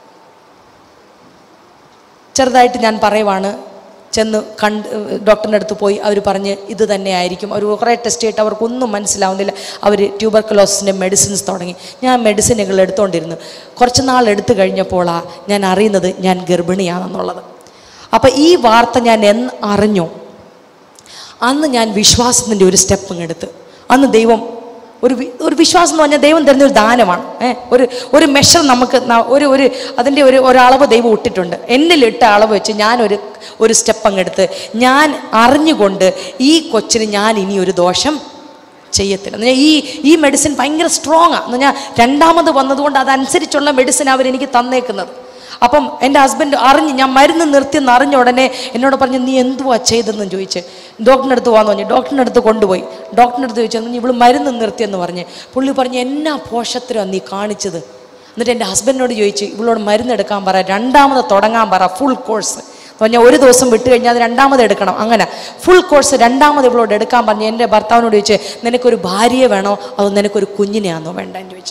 ചെറുതായിട്ട് ഞാൻ പറയുവാണ്, ചെന്ന് ഡോക്ടറിൻ്റെ അടുത്ത് പോയി. അവർ പറഞ്ഞ് ഇത് തന്നെ ആയിരിക്കും. അവർ കുറേ ടെസ്റ്റ് ചെയ്തിട്ട് അവർക്കൊന്നും മനസ്സിലാവുന്നില്ല. അവർ ട്യൂബർക്കുലോസിൻ്റെ മെഡിസിൻസ് തുടങ്ങി. ഞാൻ മെഡിസിനുകൾ എടുത്തുകൊണ്ടിരുന്നു. കുറച്ച് നാൾ എടുത്തു കഴിഞ്ഞപ്പോഴാണ് ഞാൻ അറിയുന്നത് ഞാൻ ഗർഭിണിയാണെന്നുള്ളത്. അപ്പം ഈ വാർത്ത ഞാൻ അറിഞ്ഞു, അന്ന് ഞാൻ വിശ്വാസത്തിൻ്റെ ഒരു സ്റ്റെപ്പ് എടുത്ത്. അന്ന് ദൈവം ഒരു വിശ്വാസം എന്ന് പറഞ്ഞാൽ ദൈവം തരുന്നൊരു ദാനമാണ്. ഒരു മെഷർ നമുക്ക് അതിൻ്റെ ഒരളവ് ദൈവം ഇട്ടിട്ടുണ്ട്. എന്നിലിട്ട അളവ് വെച്ച് ഒരു സ്റ്റെപ്പ് അങ്ങെടുത്ത് ഞാൻ അറിഞ്ഞുകൊണ്ട് ഈ കൊച്ചിന് ഞാൻ ഇനി ഒരു ദോഷം ചെയ്യത്തില്ല. എന്ന് പറഞ്ഞാൽ ഈ മെഡിസിൻ ഭയങ്കര സ്ട്രോങ് ആണ്. എന്ന് പറഞ്ഞാൽ 2ാമത് വന്നതുകൊണ്ട് അതനുസരിച്ചുള്ള മെഡിസിൻ അവരെനിക്ക് തന്നേക്കുന്നത്. അപ്പം എൻ്റെ ഹസ്ബൻഡ് ഞാൻ മരുന്ന് നിർത്തിയെന്ന് അറിഞ്ഞ ഉടനെ എന്നോട് പറഞ്ഞു, നീ എന്തുവാ ചെയ്തതെന്ന് ചോദിച്ച്. ഡോക്ടറിൻ്റെ അടുത്ത് പോകാമെന്ന് പറഞ്ഞു. ഡോക്ടറിൻ്റെ അടുത്ത് കൊണ്ടുപോയി. ഡോക്ടറിൻ്റെ അടുത്ത് ചോദിച്ചു, ഇവള് മരുന്ന് നിർത്തിയെന്ന് പറഞ്ഞ്. പുള്ളി പറഞ്ഞു, എന്നാ പോഷത്തിലാണ് നീ കാണിച്ചത്? എന്നിട്ട് എൻ്റെ ഹസ്ബൻഡിനോട് ചോദിച്ചു, ഇവളോട് മരുന്ന് എടുക്കാൻ പറ, 2ാമത് തുടങ്ങാൻ പറ, ഫുൾ കോഴ്സ് എന്ന് പറഞ്ഞാൽ ഒരു ദിവസം വിട്ട് കഴിഞ്ഞാൽ അത് 2ാമത് എടുക്കണം. അങ്ങനെ ഫുൾ കോഴ്സ് 2ാമത് ഇവളോട് എടുക്കാൻ പറഞ്ഞ് എൻ്റെ ഭർത്താവിനോട് ചോദിച്ചു, നിനക്കൊരു ഭാര്യയെ വേണോ അതോ നിനക്കൊരു കുഞ്ഞിനെയാണോ വേണ്ടെന്ന് ചോദിച്ചു.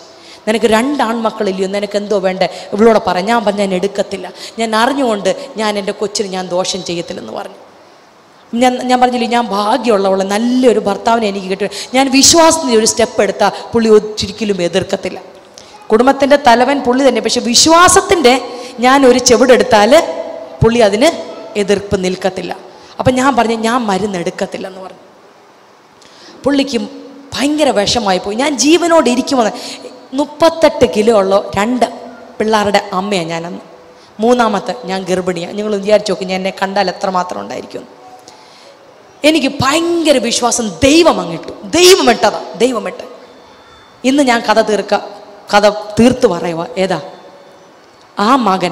നിനക്ക് 2 ആൺമക്കളില്ലയോ, നിനക്ക് എന്തോ വേണ്ടേ, ഇവളോട് പറ. ഞാൻ പറഞ്ഞു ഞാൻ എടുക്കത്തില്ല, ഞാൻ അറിഞ്ഞുകൊണ്ട് ഞാൻ എൻ്റെ കൊച്ചിന് ഞാൻ ദോഷം ചെയ്യത്തില്ലെന്ന് പറഞ്ഞു. ഞാൻ പറഞ്ഞില്ലേ, ഞാൻ ഭാഗ്യമുള്ളവളെ, നല്ലൊരു ഭർത്താവിനെ എനിക്ക് കിട്ടും. ഞാൻ വിശ്വാസത്തിൻ്റെ ഒരു സ്റ്റെപ്പ് എടുത്താൽ പുള്ളി ഒരിക്കലും എതിർക്കത്തില്ല. കുടുംബത്തിൻ്റെ തലവൻ പുള്ളി തന്നെ, പക്ഷെ വിശ്വാസത്തിൻ്റെ ഞാൻ ഒരു ചെവിടെടുത്താൽ പുള്ളി അതിന് എതിർപ്പ് നിൽക്കത്തില്ല. അപ്പം ഞാൻ പറഞ്ഞു ഞാൻ മരുന്ന് എടുക്കത്തില്ലെന്ന് പറഞ്ഞു. പുള്ളിക്ക് ഭയങ്കര വിഷമായി പോയി. ഞാൻ ജീവനോട് ഇരിക്കുമ്പോൾ 38 കിലോ ഉള്ള 2 പിള്ളേരുടെ അമ്മയാണ് ഞാനന്ന്. 3ാമത്തെ ഞാൻ ഗർഭിണിയാണ്. നിങ്ങൾ വിചാരിച്ചു നോക്കി ഞാൻ എന്നെ കണ്ടാൽ എത്രമാത്രം ഉണ്ടായിരിക്കും. എനിക്ക് ഭയങ്കര വിശ്വാസം. ദൈവം അങ്ങിട്ടു, ദൈവമിട്ട്. ഇന്ന് ഞാൻ കഥ തീർത്ത് പറയുക. ഏതാ ആ മകൻ?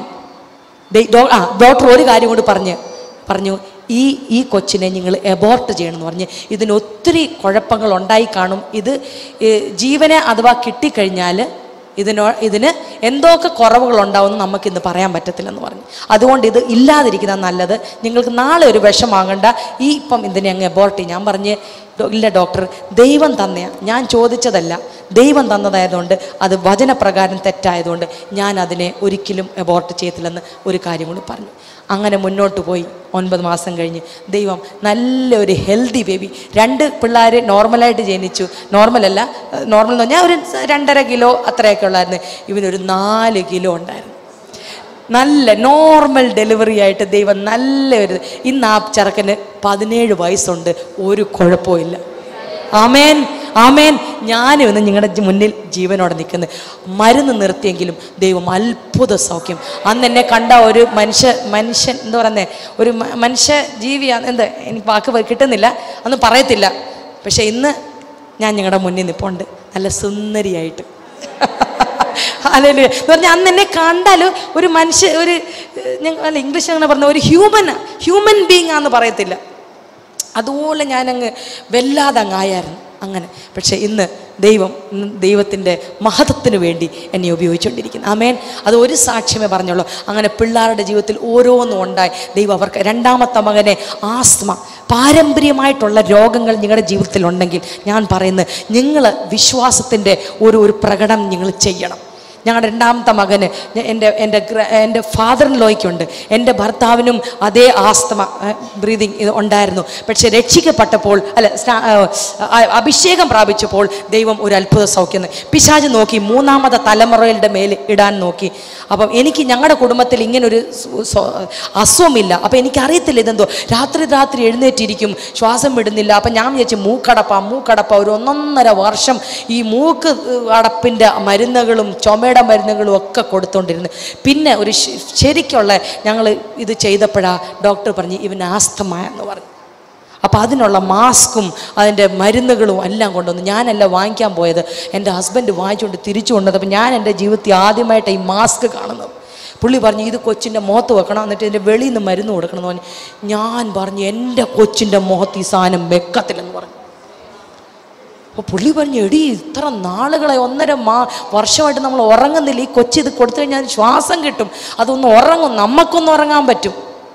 ഡോക്ടർ ഒരു കാര്യം കൊണ്ട് പറഞ്ഞു ഈ കൊച്ചിനെ നിങ്ങൾ എബോർട്ട് ചെയ്യണമെന്ന് പറഞ്ഞ്. ഇതിന് ഒത്തിരി കുഴപ്പങ്ങൾ ഉണ്ടായി കാണും. ഇത് ജീവനെ അഥവാ കിട്ടിക്കഴിഞ്ഞാൽ ഇതിന് എന്തൊക്കെ കുറവുകൾ ഉണ്ടാവുമെന്ന് നമുക്കിന്ന് പറയാൻ പറ്റത്തില്ലെന്ന് പറഞ്ഞു. അതുകൊണ്ട് ഇത് ഇല്ലാതിരിക്കുന്ന നല്ലത്. നിങ്ങൾക്ക് നാളെ ഒരു വിഷമാകണ്ട, ഇപ്പം ഇതിനെ അങ്ങ് എബോർട്ട് ചെയ്യും. ഞാൻ പറഞ്ഞ് ഇല്ല ഡോക്ടർ, ദൈവം തന്നെയാ, ഞാൻ ചോദിച്ചതല്ല, ദൈവം തന്നതായതുകൊണ്ട് അത് വചനപ്രകാരം തെറ്റായതുകൊണ്ട് ഞാൻ അതിനെ ഒരിക്കലും എബോർട്ട് ചെയ്യത്തില്ലെന്ന് ഒരു കാര്യം കൂടി പറഞ്ഞു. അങ്ങനെ മുന്നോട്ട് പോയി. 9 മാസം കഴിഞ്ഞ് ദൈവം നല്ലൊരു ഹെൽത്തി ബേബി, 2 പിള്ളേർ നോർമലായിട്ട് ജനിച്ചു. നോർമൽ എന്ന് പറഞ്ഞാൽ ഒരു 2.5 കിലോ അത്രയൊക്കെ ഉള്ളായിരുന്നു. ഇവനൊരു 4 കിലോ ഉണ്ടായിരുന്നു. നല്ല നോർമൽ ഡെലിവറി ആയിട്ട് ദൈവം നല്ലൊരു. ഇന്ന് ആ ചെറുക്കന് 17 വയസ്സുണ്ട്, ഒരു കുഴപ്പമില്ല. ആമേൻ, ആമേൻ. ഞാനും ഇന്ന് നിങ്ങളുടെ മുന്നിൽ ജീവനോടെ നിൽക്കുന്നത്. മരുന്ന് നിർത്തിയെങ്കിലും ദൈവം അത്ഭുത സൗഖ്യം. അന്ന് എന്നെ കണ്ട ഒരു മനുഷ്യൻ എന്താ പറയുന്നത്, ഒരു മനുഷ്യ ജീവിയാണ്, എന്താ എനിക്ക് വാക്ക് കിട്ടുന്നില്ല, അന്ന് പറയത്തില്ല. പക്ഷെ ഇന്ന് ഞാൻ നിങ്ങളുടെ മുന്നിൽ നിൽപ്പുണ്ട് നല്ല സുന്ദരിയായിട്ട്. ഹല്ലേലൂയ എന്ന് പറഞ്ഞാൽ അന്ന് എന്നെ കണ്ടാൽ ഒരു അല്ല ഇംഗ്ലീഷ് അങ്ങനെ പറഞ്ഞ ഒരു ഹ്യൂമൻ ബീങ് ആണെന്ന് പറയത്തില്ല. അതുപോലെ ഞാനങ്ങ് വല്ലാതെ അങ്ങായായിരുന്നു അങ്ങനെ. പക്ഷേ ഇന്ന് ദൈവത്തിൻ്റെ മഹത്വത്തിന് വേണ്ടി എന്നെ ഉപയോഗിച്ചുകൊണ്ടിരിക്കുന്നു. ആമേൻ. അത് ഒരു സാക്ഷ്യമേ പറഞ്ഞുള്ളൂ. അങ്ങനെ പിള്ളേരുടെ ജീവിതത്തിൽ ഓരോന്നും ഉണ്ടായി. ദൈവം അവർക്ക് 2ാമത്തെ മകനെ ആസ്മ, പാരമ്പര്യമായിട്ടുള്ള രോഗങ്ങൾ നിങ്ങളുടെ ജീവിതത്തിൽ ഉണ്ടെങ്കിൽ ഞാൻ പറയുന്നത് നിങ്ങൾ വിശ്വാസത്തിൻ്റെ ഒരു പ്രകടനം നിങ്ങൾ ചെയ്യണം. ഞങ്ങളുടെ 2ാമത്തെ മകന് എൻ്റെ ഫാദർ ഇൻ ലോയ്ക്കുണ്ട്, എൻ്റെ ഭർത്താവിനും അതേ ആസ്തമ ബ്രീതിങ് ഇത് ഉണ്ടായിരുന്നു. പക്ഷെ രക്ഷിക്കപ്പെട്ടപ്പോൾ അഭിഷേകം പ്രാപിച്ചപ്പോൾ ദൈവം ഒരു അത്ഭുത സൗഖ്യം. പിശാച് നോക്കി 3ാമത്തെ തലമുറയുടെ മേൽ ഇടാൻ നോക്കി. അപ്പം എനിക്ക് ഞങ്ങളുടെ കുടുംബത്തിൽ ഇങ്ങനൊരു അസുഖമില്ല. അപ്പം എനിക്കറിയത്തില്ല ഇതെന്തോ. രാത്രി എഴുന്നേറ്റിരിക്കും, ശ്വാസം വിടുന്നില്ല. അപ്പം ഞാൻ വിചാരിച്ചു മൂക്കടപ്പ ഒരു 1.5 വർഷം ഈ മൂക്ക് അടപ്പിൻ്റെ മരുന്നുകളും ചുമയുടെ മരുന്നുകളും ഒക്കെ കൊടുത്തോണ്ടിരുന്നു. പിന്നെ ഒരു ശരിക്കുള്ള ഞങ്ങൾ ഇത് ചെയ്തപ്പോഴാണ് ഡോക്ടർ പറഞ്ഞ് ഇവന് ആസ്തമ എന്ന് പറഞ്ഞു. അപ്പോൾ അതിനുള്ള മാസ്കും അതിൻ്റെ മരുന്നുകളും എല്ലാം കൊണ്ടുവന്നു. ഞാനല്ല വാങ്ങിക്കാൻ പോയത്, എൻ്റെ ഹസ്ബൻഡ് വാങ്ങിച്ചുകൊണ്ട് തിരിച്ചു കൊണ്ടത്. അപ്പോൾ ഞാൻ എൻ്റെ ജീവിതത്തിൽ ആദ്യമായിട്ട് ഈ മാസ്ക് കാണുന്നത്. പുള്ളി പറഞ്ഞു ഇത് കൊച്ചിൻ്റെ മുഖത്ത് വെക്കണം, എന്നിട്ട് ഇതിൻ്റെ വെളിയിൽ നിന്ന് മരുന്ന് കൊടുക്കണം എന്ന് പറഞ്ഞു. ഞാൻ പറഞ്ഞു എൻ്റെ കൊച്ചിൻ്റെ മുഖത്ത് ഈ സാധനം വെക്കത്തില്ലെന്ന് പറഞ്ഞു. അപ്പോൾ പുള്ളി പറഞ്ഞു എടി ഇത്ര നാളുകളെ 1.5 വർഷമായിട്ട് നമ്മൾ ഉറങ്ങുന്നില്ല, ഈ കൊച്ചി ഇത് കൊടുത്തു കഴിഞ്ഞാൽ ശ്വാസം കിട്ടും, അതൊന്ന് ഉറങ്ങും, നമുക്കൊന്ന് ഉറങ്ങാൻ പറ്റും.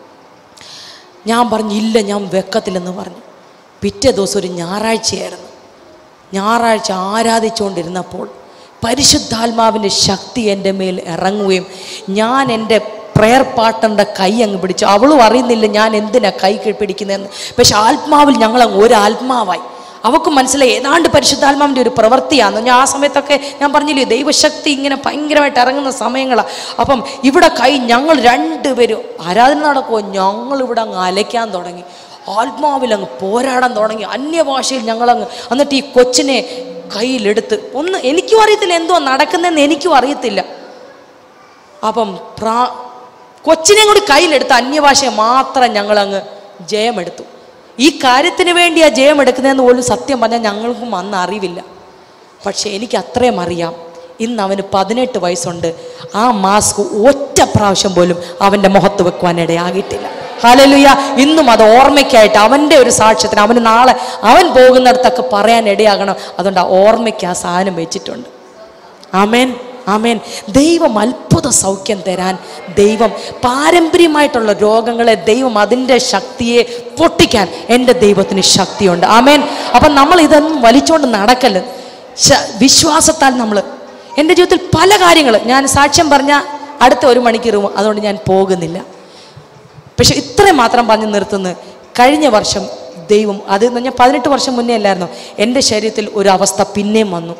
ഞാൻ പറഞ്ഞു ഇല്ല ഞാൻ വെക്കത്തില്ലെന്ന് പറഞ്ഞു. പിറ്റേ ദിവസം ഒരു ഞായറാഴ്ചയായിരുന്നു. ഞായറാഴ്ച ആരാധിച്ചുകൊണ്ടിരുന്നപ്പോൾ പരിശുദ്ധാത്മാവിൻ്റെ ശക്തി എൻ്റെ മേൽ ഇറങ്ങുകയും ഞാൻ എൻ്റെ പ്രയർ പാർട്ട്ണറുടെ കൈ അങ്ങ് പിടിച്ചു. അവളും അറിയുന്നില്ല ഞാൻ എന്തിനാ കൈ പിടിക്കുന്നതെന്ന്. പക്ഷെ ആത്മാവിൽ ഞങ്ങളങ്ങ് ഒരാത്മാവായി. അവൾക്ക് മനസ്സിലായി ഏതാണ്ട് പരിശുദ്ധാത്മാവിൻ്റെ ഒരു പ്രവൃത്തിയാണ്. ഞാൻ ആ സമയത്തൊക്കെ ഞാൻ പറഞ്ഞില്ലേ ദൈവശക്തി ഇങ്ങനെ ഭയങ്കരമായിട്ട് ഇറങ്ങുന്ന സമയങ്ങളാണ്. അപ്പം ഇവിടെ ഞങ്ങൾ 2 പേരും ആരാധന നടക്കുമോ, ഞങ്ങളിവിടെ അങ്ങ് അലയ്ക്കാൻ തുടങ്ങി, ആത്മാവിൽ അങ്ങ് പോരാടാൻ തുടങ്ങി, അന്യഭാഷയിൽ ഞങ്ങളങ്ങ്. എന്നിട്ട് ഈ കൊച്ചിനെ കയ്യിലെടുത്ത് എനിക്കും അറിയത്തില്ല എന്തോ നടക്കുന്നതെന്ന് എനിക്കും അറിയത്തില്ല. അപ്പം കൊച്ചിനെ കൂടി കയ്യിലെടുത്ത് അന്യഭാഷയെ മാത്രം ഞങ്ങളങ്ങ് ജയമെടുത്തു. ഈ കാര്യത്തിന് വേണ്ടി ആ ജയം എടുക്കുന്നതെന്ന് പോലും സത്യം പറഞ്ഞാൽ ഞങ്ങൾക്കും അന്ന് അറിവില്ല. പക്ഷെ എനിക്ക് അത്രയും അറിയാം, ഇന്ന് അവന് 18 വയസ്സുണ്ട്. ആ മാസ്ക് ഒറ്റ പ്രാവശ്യം പോലും അവൻ്റെ മുഖത്ത് വെക്കുവാനിടയാകിട്ടില്ല. ഹല്ലേലൂയ. ഇന്നും അത് ഓർമ്മയ്ക്കായിട്ട് അവൻ്റെ ഒരു സാക്ഷ്യത്തിന് അവന് നാളെ അവൻ പോകുന്നിടത്തൊക്കെ പറയാൻ ഇടയാകണം. അതുകൊണ്ട് ആ ഓർമ്മയ്ക്ക് ആ സാധനം വെച്ചിട്ടുണ്ട്. ആമേൻ, ആമേൻ. ദൈവം അത്ഭുത സൗഖ്യം തരാൻ ദൈവം പാരമ്പര്യമായിട്ടുള്ള രോഗങ്ങളെ ദൈവം അതിൻ്റെ ശക്തിയെ പൊട്ടിക്കാൻ എൻ്റെ ദൈവത്തിന് ശക്തിയുണ്ട്. ആമേൻ. അപ്പം നമ്മൾ ഇതൊന്നും വലിച്ചുകൊണ്ട് നടക്കല്ല്. വിശ്വാസത്താൽ നമ്മൾ എൻ്റെ ജീവിതത്തിൽ പല കാര്യങ്ങൾ ഞാൻ സാക്ഷ്യം പറഞ്ഞാൽ അടുത്ത 1 മണിക്കൂർ അതുകൊണ്ട് ഞാൻ പോകുന്നില്ല. പക്ഷെ ഇത്രയും മാത്രം പറഞ്ഞ് നിർത്തുന്നു. കഴിഞ്ഞ വർഷം ദൈവം, അത് ഞാൻ 18 വർഷം മുന്നേ അല്ലായിരുന്നു, എൻ്റെ ശരീരത്തിൽ ഒരു അവസ്ഥ പിന്നെയും വന്നു.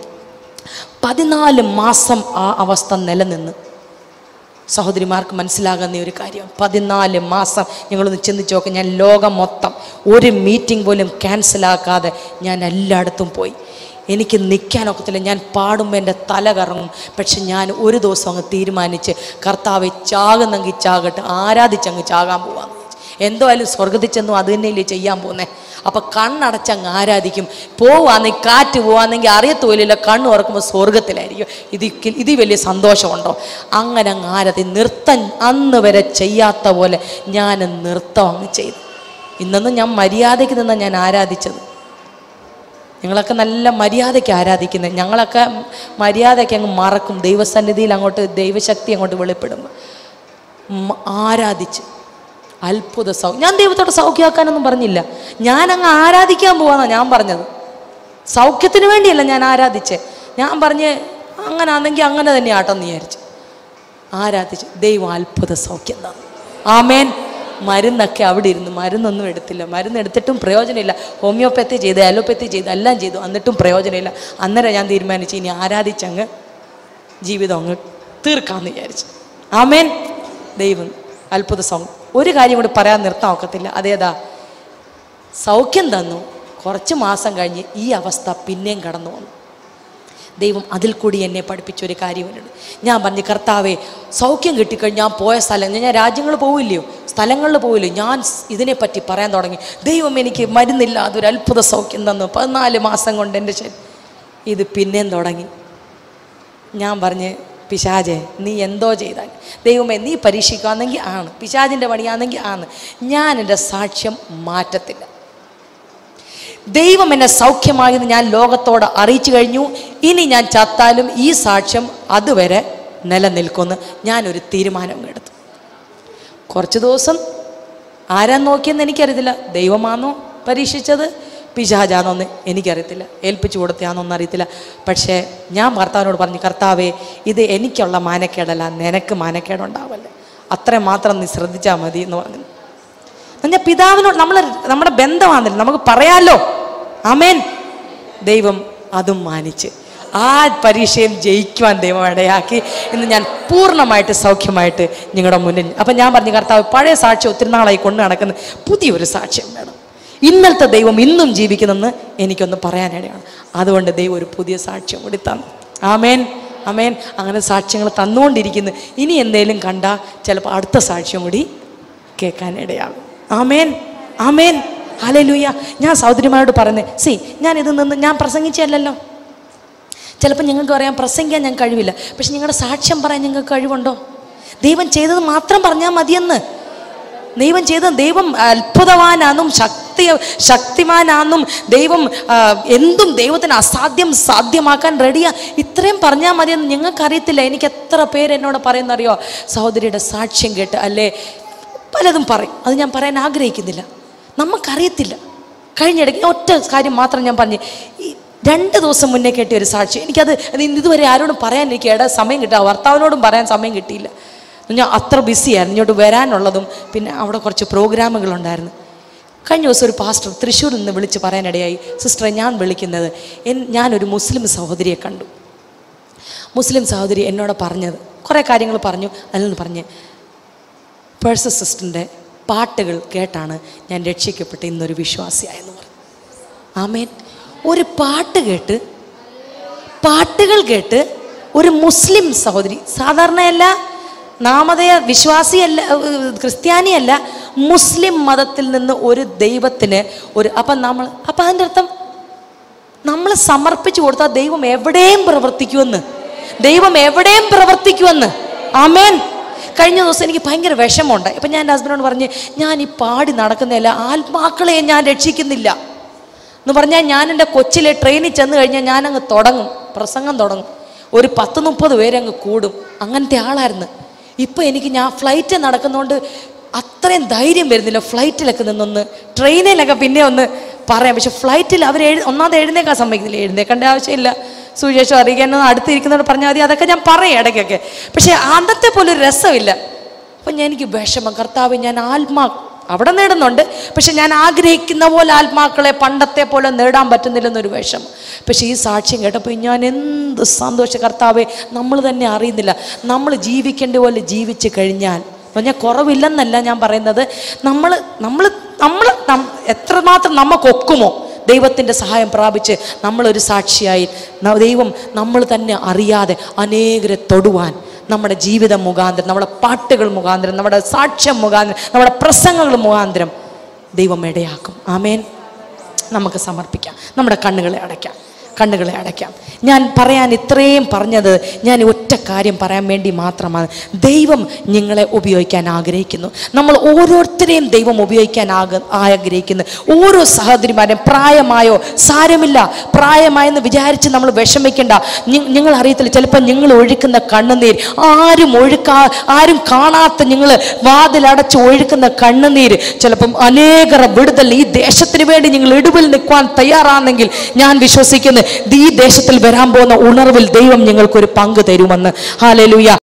14 മാസം ആ അവസ്ഥ നിലനിന്ന്. സഹോദരിമാർക്ക് മനസ്സിലാകുന്ന ഒരു കാര്യം, 14 മാസം ഞങ്ങളൊന്ന് ചിന്തിച്ച് നോക്കാം. ഞാൻ ലോകം മൊത്തം ഒരു മീറ്റിംഗ് പോലും ക്യാൻസലാക്കാതെ ഞാൻ എല്ലായിടത്തും പോയി. എനിക്ക് നിൽക്കാനൊക്കത്തില്ല, ഞാൻ പാടുമ്പോൾ എൻ്റെ തല കറങ്ങും. പക്ഷെ ഞാൻ ഒരു ദിവസം അങ്ങ് തീരുമാനിച്ച്, കർത്താവെ ചാകുന്നെങ്കിൽ ചാകട്ടെ, ആരാധിച്ചങ്ങ് ചാകാൻ പോവാന്ന്. എന്തായാലും സ്വർഗത്തിൽ ചെന്നു അത് തന്നെയല്ലേ ചെയ്യാൻ പോകുന്നത്. അപ്പം കണ്ണടച്ചങ്ങ് ആരാധിക്കും. പോവാന്നെങ്കിൽ, കാറ്റ് പോവാന്നെങ്കിൽ അറിയത്തോലില്ല, കണ്ണ് തുറക്കുമ്പോൾ സ്വർഗത്തിലായിരിക്കും. ഇതിൽ വലിയ സന്തോഷമുണ്ടോ? അങ്ങനെ അങ്ങ് ആരാധി. നൃത്തം അന്ന് വരെ ചെയ്യാത്ത പോലെ ഞാൻ നൃത്തം അങ്ങ് ചെയ്തു. ഇന്നൊന്നും ഞാൻ മര്യാദയ്ക്ക് നിന്നാണ് ഞാൻ ആരാധിച്ചത്. നിങ്ങളൊക്കെ നല്ല മര്യാദയ്ക്ക് ആരാധിക്കുന്നത്, ഞങ്ങളൊക്കെ മര്യാദയ്ക്ക് അങ്ങ് മറക്കും. ദൈവസന്നിധിയിൽ അങ്ങോട്ട് ദൈവശക്തി അങ്ങോട്ട് വെളിപ്പെടുമ്പോൾ ആരാധിച്ച് അത്ഭുത ഞാൻ ദൈവത്തോട് സൗഖ്യമാക്കാനൊന്നും പറഞ്ഞില്ല, ഞാനങ്ങ് ആരാധിക്കാൻ പോവാന്നാണ് ഞാൻ പറഞ്ഞത്. സൗഖ്യത്തിന് വേണ്ടിയല്ല ഞാൻ ആരാധിച്ചേ. ഞാൻ പറഞ്ഞ് അങ്ങനെ ആണെങ്കിൽ അങ്ങനെ തന്നെ ആട്ടെന്ന് വിചാരിച്ചു ആരാധിച്ച്. ദൈവം അത്ഭുത സൗഖ്യം തന്നു. ആമേൻ. മരുന്നൊക്കെ അവിടെ ഇരുന്ന്, മരുന്നൊന്നും എടുത്തില്ല. മരുന്ന് എടുത്തിട്ടും പ്രയോജനമില്ല. ഹോമിയോപ്പത്തി ചെയ്ത്, അലോപ്പത്തി ചെയ്ത്, എല്ലാം ചെയ്തു, എന്നിട്ടും പ്രയോജനമില്ല. അന്നേരം ഞാൻ തീരുമാനിച്ചു ഇനി ആരാധിച്ചങ്ങ് ജീവിതം അങ്ങ് തീർക്കാമെന്ന് വിചാരിച്ചു. ആമേൻ. ദൈവം അത്ഭുത സൗഖ്യം. ഒരു കാര്യം കൂടി പറയാൻ നിർത്താൻ ഒക്കത്തില്ല. അതേതാ? സൗഖ്യം തന്നു. കുറച്ച് മാസം കഴിഞ്ഞ് ഈ അവസ്ഥ പിന്നെയും കടന്നു വന്നു. ദൈവം അതിൽ കൂടി എന്നെ പഠിപ്പിച്ചൊരു കാര്യമുണ്ട്. ഞാൻ പറഞ്ഞു, കർത്താവേ സൗഖ്യം കിട്ടിക്കഴിഞ്ഞ് ഞാൻ പോയ സ്ഥലം, ഞാൻ രാജ്യങ്ങൾ പോവില്ലയോ, സ്ഥലങ്ങളിൽ പോവില്ലയോ, ഞാൻ ഇതിനെപ്പറ്റി പറയാൻ തുടങ്ങി. ദൈവം എനിക്ക് മരുന്നില്ല, അതൊരു അത്ഭുത സൗഖ്യം തന്നു. 14 മാസം കൊണ്ട് എൻ്റെ ഇത് പിന്നെയും തുടങ്ങി. ഞാൻ പറഞ്ഞ്, പിശാചേ നീ എന്തോ ചെയ്താൽ, ദൈവമേ നീ പരീക്ഷിക്കാമെന്നെങ്കിൽ ആണ്, പിശാചിൻ്റെ പണിയാണെങ്കിൽ ആണ്, ഞാൻ എൻ്റെ സാക്ഷ്യം മാറ്റത്തില്ല. ദൈവം എന്നെ സൗഖ്യമായെന്ന് ഞാൻ ലോകത്തോട് അറിയിച്ചു കഴിഞ്ഞു. ഇനി ഞാൻ ചത്താലും ഈ സാക്ഷ്യം അതുവരെ നിലനിൽക്കുമെന്ന് ഞാനൊരു തീരുമാനം എടുത്തു. കുറച്ച് ദിവസം ആരാ നോക്കിയെന്ന് എനിക്കറിയത്തില്ല. ദൈവമാണോ പരീക്ഷിച്ചത്, പിശാചാന്നൊന്ന് എനിക്കറിയത്തില്ല, ഏൽപ്പിച്ചു കൊടുത്തയാണെന്നൊന്നും അറിയത്തില്ല. പക്ഷേ ഞാൻ ഭർത്താവിനോട് പറഞ്ഞു, കർത്താവേ ഇത് എനിക്കുള്ള മാനക്കേടല്ല, നിനക്ക് മാനക്കേടുണ്ടാവല്ലേ, അത്രയും മാത്രം നീ ശ്രദ്ധിച്ചാൽ മതി എന്ന് പറഞ്ഞു. ഞാൻ പിതാവിനോട് നമ്മുടെ ബന്ധമാണല്ലോ, നമുക്ക് പറയാലോ. ആമേൻ. ദൈവം അതും മാനിച്ച് ആ പരീക്ഷയും ജയിക്കുവാൻ ദൈവം ഇടയാക്കി. ഇന്ന് ഞാൻ പൂർണ്ണമായിട്ട് സൗഖ്യമായിട്ട് നിങ്ങളുടെ മുന്നിൽ. അപ്പം ഞാൻ പറഞ്ഞു, കർത്താവ് പഴയ സാക്ഷ്യം ഒത്തിരി നാളായി കൊണ്ട് നടക്കുന്ന പുതിയൊരു സാക്ഷ്യം വേണം. ഇന്നലത്തെ ദൈവം ഇന്നും ജീവിക്കുന്നെന്ന് എനിക്കൊന്ന് പറയാനിടയാണ്. അതുകൊണ്ട് ദൈവം ഒരു പുതിയ സാക്ഷ്യം കൂടി തന്നു. ആമേൻ. ആമേൻ. അങ്ങനെ സാക്ഷ്യങ്ങൾ തന്നുകൊണ്ടിരിക്കുന്നു. ഇനി എന്തേലും കണ്ടാൽ ചിലപ്പോൾ അടുത്ത സാക്ഷ്യം കൂടി കേൾക്കാനിടയാകും. ആമേൻ. ആമേൻ. ഹല്ലേലൂയ. ഞാൻ സഹോദരിമാരോട് പറയുന്നത്, ഞാൻ ഇത് നിന്ന് ഞാൻ പ്രസംഗിച്ചല്ലോ. ചിലപ്പോൾ നിങ്ങൾക്ക് പറയാം പ്രസംഗിക്കാൻ ഞാൻ കഴിവില്ല, പക്ഷെ നിങ്ങളുടെ സാക്ഷ്യം പറയാൻ നിങ്ങൾക്ക് കഴിവുണ്ടോ? ദൈവം ചെയ്തത് മാത്രം പറഞ്ഞാൽ മതിയെന്ന്. ദൈവം ചെയ്തത്, ദൈവം അത്ഭുതവാനാന്നും ശക്തിമാനാന്നും ദൈവം എന്തും ദൈവത്തിന് അസാധ്യം സാധ്യമാക്കാൻ റെഡിയാ, ഇത്രയും പറഞ്ഞാൽ മതിയെന്ന് നിങ്ങൾക്കറിയത്തില്ല. എനിക്ക് എത്ര പേര് എന്നോട് പറയുന്നറിയോ, സഹോദരിയുടെ സാക്ഷ്യം കേട്ട് അല്ലേ പലതും പറയും. അത് ഞാൻ പറയാൻ ആഗ്രഹിക്കുന്നില്ല, നമുക്കറിയത്തില്ല. കഴിഞ്ഞിടയ്ക്ക് ഒറ്റ കാര്യം മാത്രം ഞാൻ പറഞ്ഞു. 2 ദിവസം മുന്നേ കേട്ടിയ ഒരു സാക്ഷ്യം, എനിക്കത് ഇതുവരെ ആരോടും പറയാൻ എനിക്ക് സമയം കിട്ടുക, ഭർത്താവിനോടും പറയാൻ സമയം കിട്ടിയില്ല. ഞാൻ അത്ര ബിസിയായിരുന്നു, ഇങ്ങോട്ട് വരാനുള്ളതും പിന്നെ അവിടെ കുറച്ച് പ്രോഗ്രാമുകളുണ്ടായിരുന്നു. കഴിഞ്ഞ ദിവസം ഒരു പാസ്റ്റർ തൃശ്ശൂരിൽ നിന്ന് വിളിച്ച് പറയാനിടയായി, സിസ്റ്ററെ ഞാൻ വിളിക്കുന്നത്, ഞാനൊരു മുസ്ലിം സഹോദരിയെ കണ്ടു. മുസ്ലിം സഹോദരി എന്നോട് പറഞ്ഞത് കുറേ കാര്യങ്ങൾ പറഞ്ഞു. അതിൽ നിന്ന് പറഞ്ഞ്, പേഴ്സൺ സിസ്റ്ററിൻ്റെ പാട്ടുകൾ കേട്ടാണ് ഞാൻ രക്ഷിക്കപ്പെട്ട് ഇന്നൊരു വിശ്വാസിയായെന്ന് പറഞ്ഞു. ആമേൻ. ഒരു പാട്ടുകൾ കേട്ട് ഒരു മുസ്ലിം സഹോദരി, സാധാരണയല്ല, നാമധേയ വിശ്വാസിയല്ല, ക്രിസ്ത്യാനിയല്ല, മുസ്ലിം മതത്തിൽ നിന്ന് ഒരു ദൈവത്തിന് അപ്പം അതിൻ്റെ അർത്ഥം നമ്മൾ സമർപ്പിച്ചു കൊടുത്താൽ ദൈവം എവിടെയും പ്രവർത്തിക്കുമെന്ന്. ആമേൻ. കഴിഞ്ഞ ദിവസം എനിക്ക് ഭയങ്കര വിഷമമുണ്ടായി. അപ്പം ഞാൻ എൻ്റെ ഹസ്ബൻഡിനോട് പറഞ്ഞ്, ഞാൻ ഈ പാടി നടക്കുന്നതല്ല, ആത്മാക്കളെ ഞാൻ രക്ഷിക്കുന്നില്ല എന്ന് പറഞ്ഞാൽ, ഞാൻ എൻ്റെ കൊച്ചിലെ ട്രെയിനിൽ ചെന്ന് കഴിഞ്ഞാൽ ഞാനങ്ങ് പ്രസംഗം തുടങ്ങും, ഒരു 10-30 പേര് അങ്ങ് കൂടും. അങ്ങനത്തെ ആളായിരുന്നു. ഇപ്പം ഞാൻ ഫ്ലൈറ്റ് നടക്കുന്നതുകൊണ്ട് അത്രയും ധൈര്യം വരുന്നില്ല. ഫ്ലൈറ്റിലൊക്കെ നിന്നൊന്ന്, ട്രെയിനിലൊക്കെ പിന്നെ ഒന്ന് പറയാം, പക്ഷെ ഫ്ലൈറ്റിൽ അവർ ഒന്നാമത് എഴുന്നേക്കാൻ സമ്മതിക്കുന്നില്ല. എഴുന്നേക്കേണ്ട ആവശ്യമില്ല, സുവിശേഷം അറിയിക്കാനൊന്നും അടുത്തിരിക്കുന്നവർ പറഞ്ഞാൽ മതി, അതൊക്കെ ഞാൻ പറയും ഇടയ്ക്കൊക്കെ. പക്ഷെ അന്നത്തെ പോലെ ഒരു രസമില്ല. അപ്പം എനിക്ക് വിഷമം, കർത്താവ് ഞാൻ അവിടെ നേടുന്നുണ്ട്, പക്ഷെ ഞാൻ ആഗ്രഹിക്കുന്ന പോലെ ആത്മാക്കളെ പണ്ടത്തെ പോലെ നേടാൻ പറ്റുന്നില്ലെന്നൊരു വിഷമം. പക്ഷെ ഈ സാക്ഷ്യം കേട്ടപ്പോൾ ഞാൻ എന്ത് സന്തോഷം. കർത്താവെ, നമ്മൾ തന്നെ അറിയുന്നില്ല, നമ്മൾ ജീവിക്കേണ്ട പോലെ ജീവിച്ച് കഴിഞ്ഞാൽ, ഞാൻ കുറവില്ലെന്നല്ല ഞാൻ പറയുന്നത്, നമ്മൾ എത്രമാത്രം നമുക്കൊക്കുമോ ദൈവത്തിൻ്റെ സഹായം പ്രാപിച്ച് നമ്മളൊരു സാക്ഷിയായി ദൈവം നമ്മൾ തന്നെ അറിയാതെ അനേകരെ തൊടുവാൻ നമ്മുടെ ജീവിതം മുഖാന്തരം, നമ്മുടെ പാട്ടുകൾ മുഖാന്തരം, നമ്മുടെ സാക്ഷ്യം മുഖാന്തരം, നമ്മുടെ പ്രസംഗങ്ങൾ മുഖാന്തരം ദൈവം ഇടയാക്കും. ആമേൻ. നമുക്ക് സമർപ്പിക്കാം, നമ്മുടെ കണ്ണുകളെ അടയ്ക്കാം. ഞാൻ പറയാൻ ഇത്രയും പറഞ്ഞത് ഞാൻ ഒറ്റ കാര്യം പറയാൻ വേണ്ടി മാത്രമാണ്. ദൈവം നിങ്ങളെ ഉപയോഗിക്കാൻ ആഗ്രഹിക്കുന്നു. നമ്മൾ ഓരോരുത്തരെയും ദൈവം ഉപയോഗിക്കാൻ ആഗ്രഹിക്കുന്നു. ഓരോ സഹോദരിമാരും പ്രായമായോ സാരമില്ല, പ്രായമായെന്ന് വിചാരിച്ച് നമ്മൾ വിഷമിക്കേണ്ട. നിങ്ങൾ അറിയത്തില്ല, ചിലപ്പോൾ നിങ്ങൾ ഒഴുക്കുന്ന കണ്ണുനീർ ആരും കാണാത്ത, നിങ്ങൾ വാതിലടച്ച് ഒഴുക്കുന്ന കണ്ണുനീർ ചിലപ്പം അനേകർ വിടുതൽ ഈ ദേശത്തിന് വേണ്ടി നിങ്ങൾ ഇടിവിൽ നിൽക്കുവാൻ തയ്യാറാണെങ്കിൽ ഞാൻ വിശ്വസിക്കുന്നു ഈ ദേശത്തിൽ വരാൻ പോകുന്ന ഉണർവിൽ ദൈവം നിങ്ങൾക്കൊരു പങ്ക് തരുമെന്ന്. ഹല്ലേലൂയ.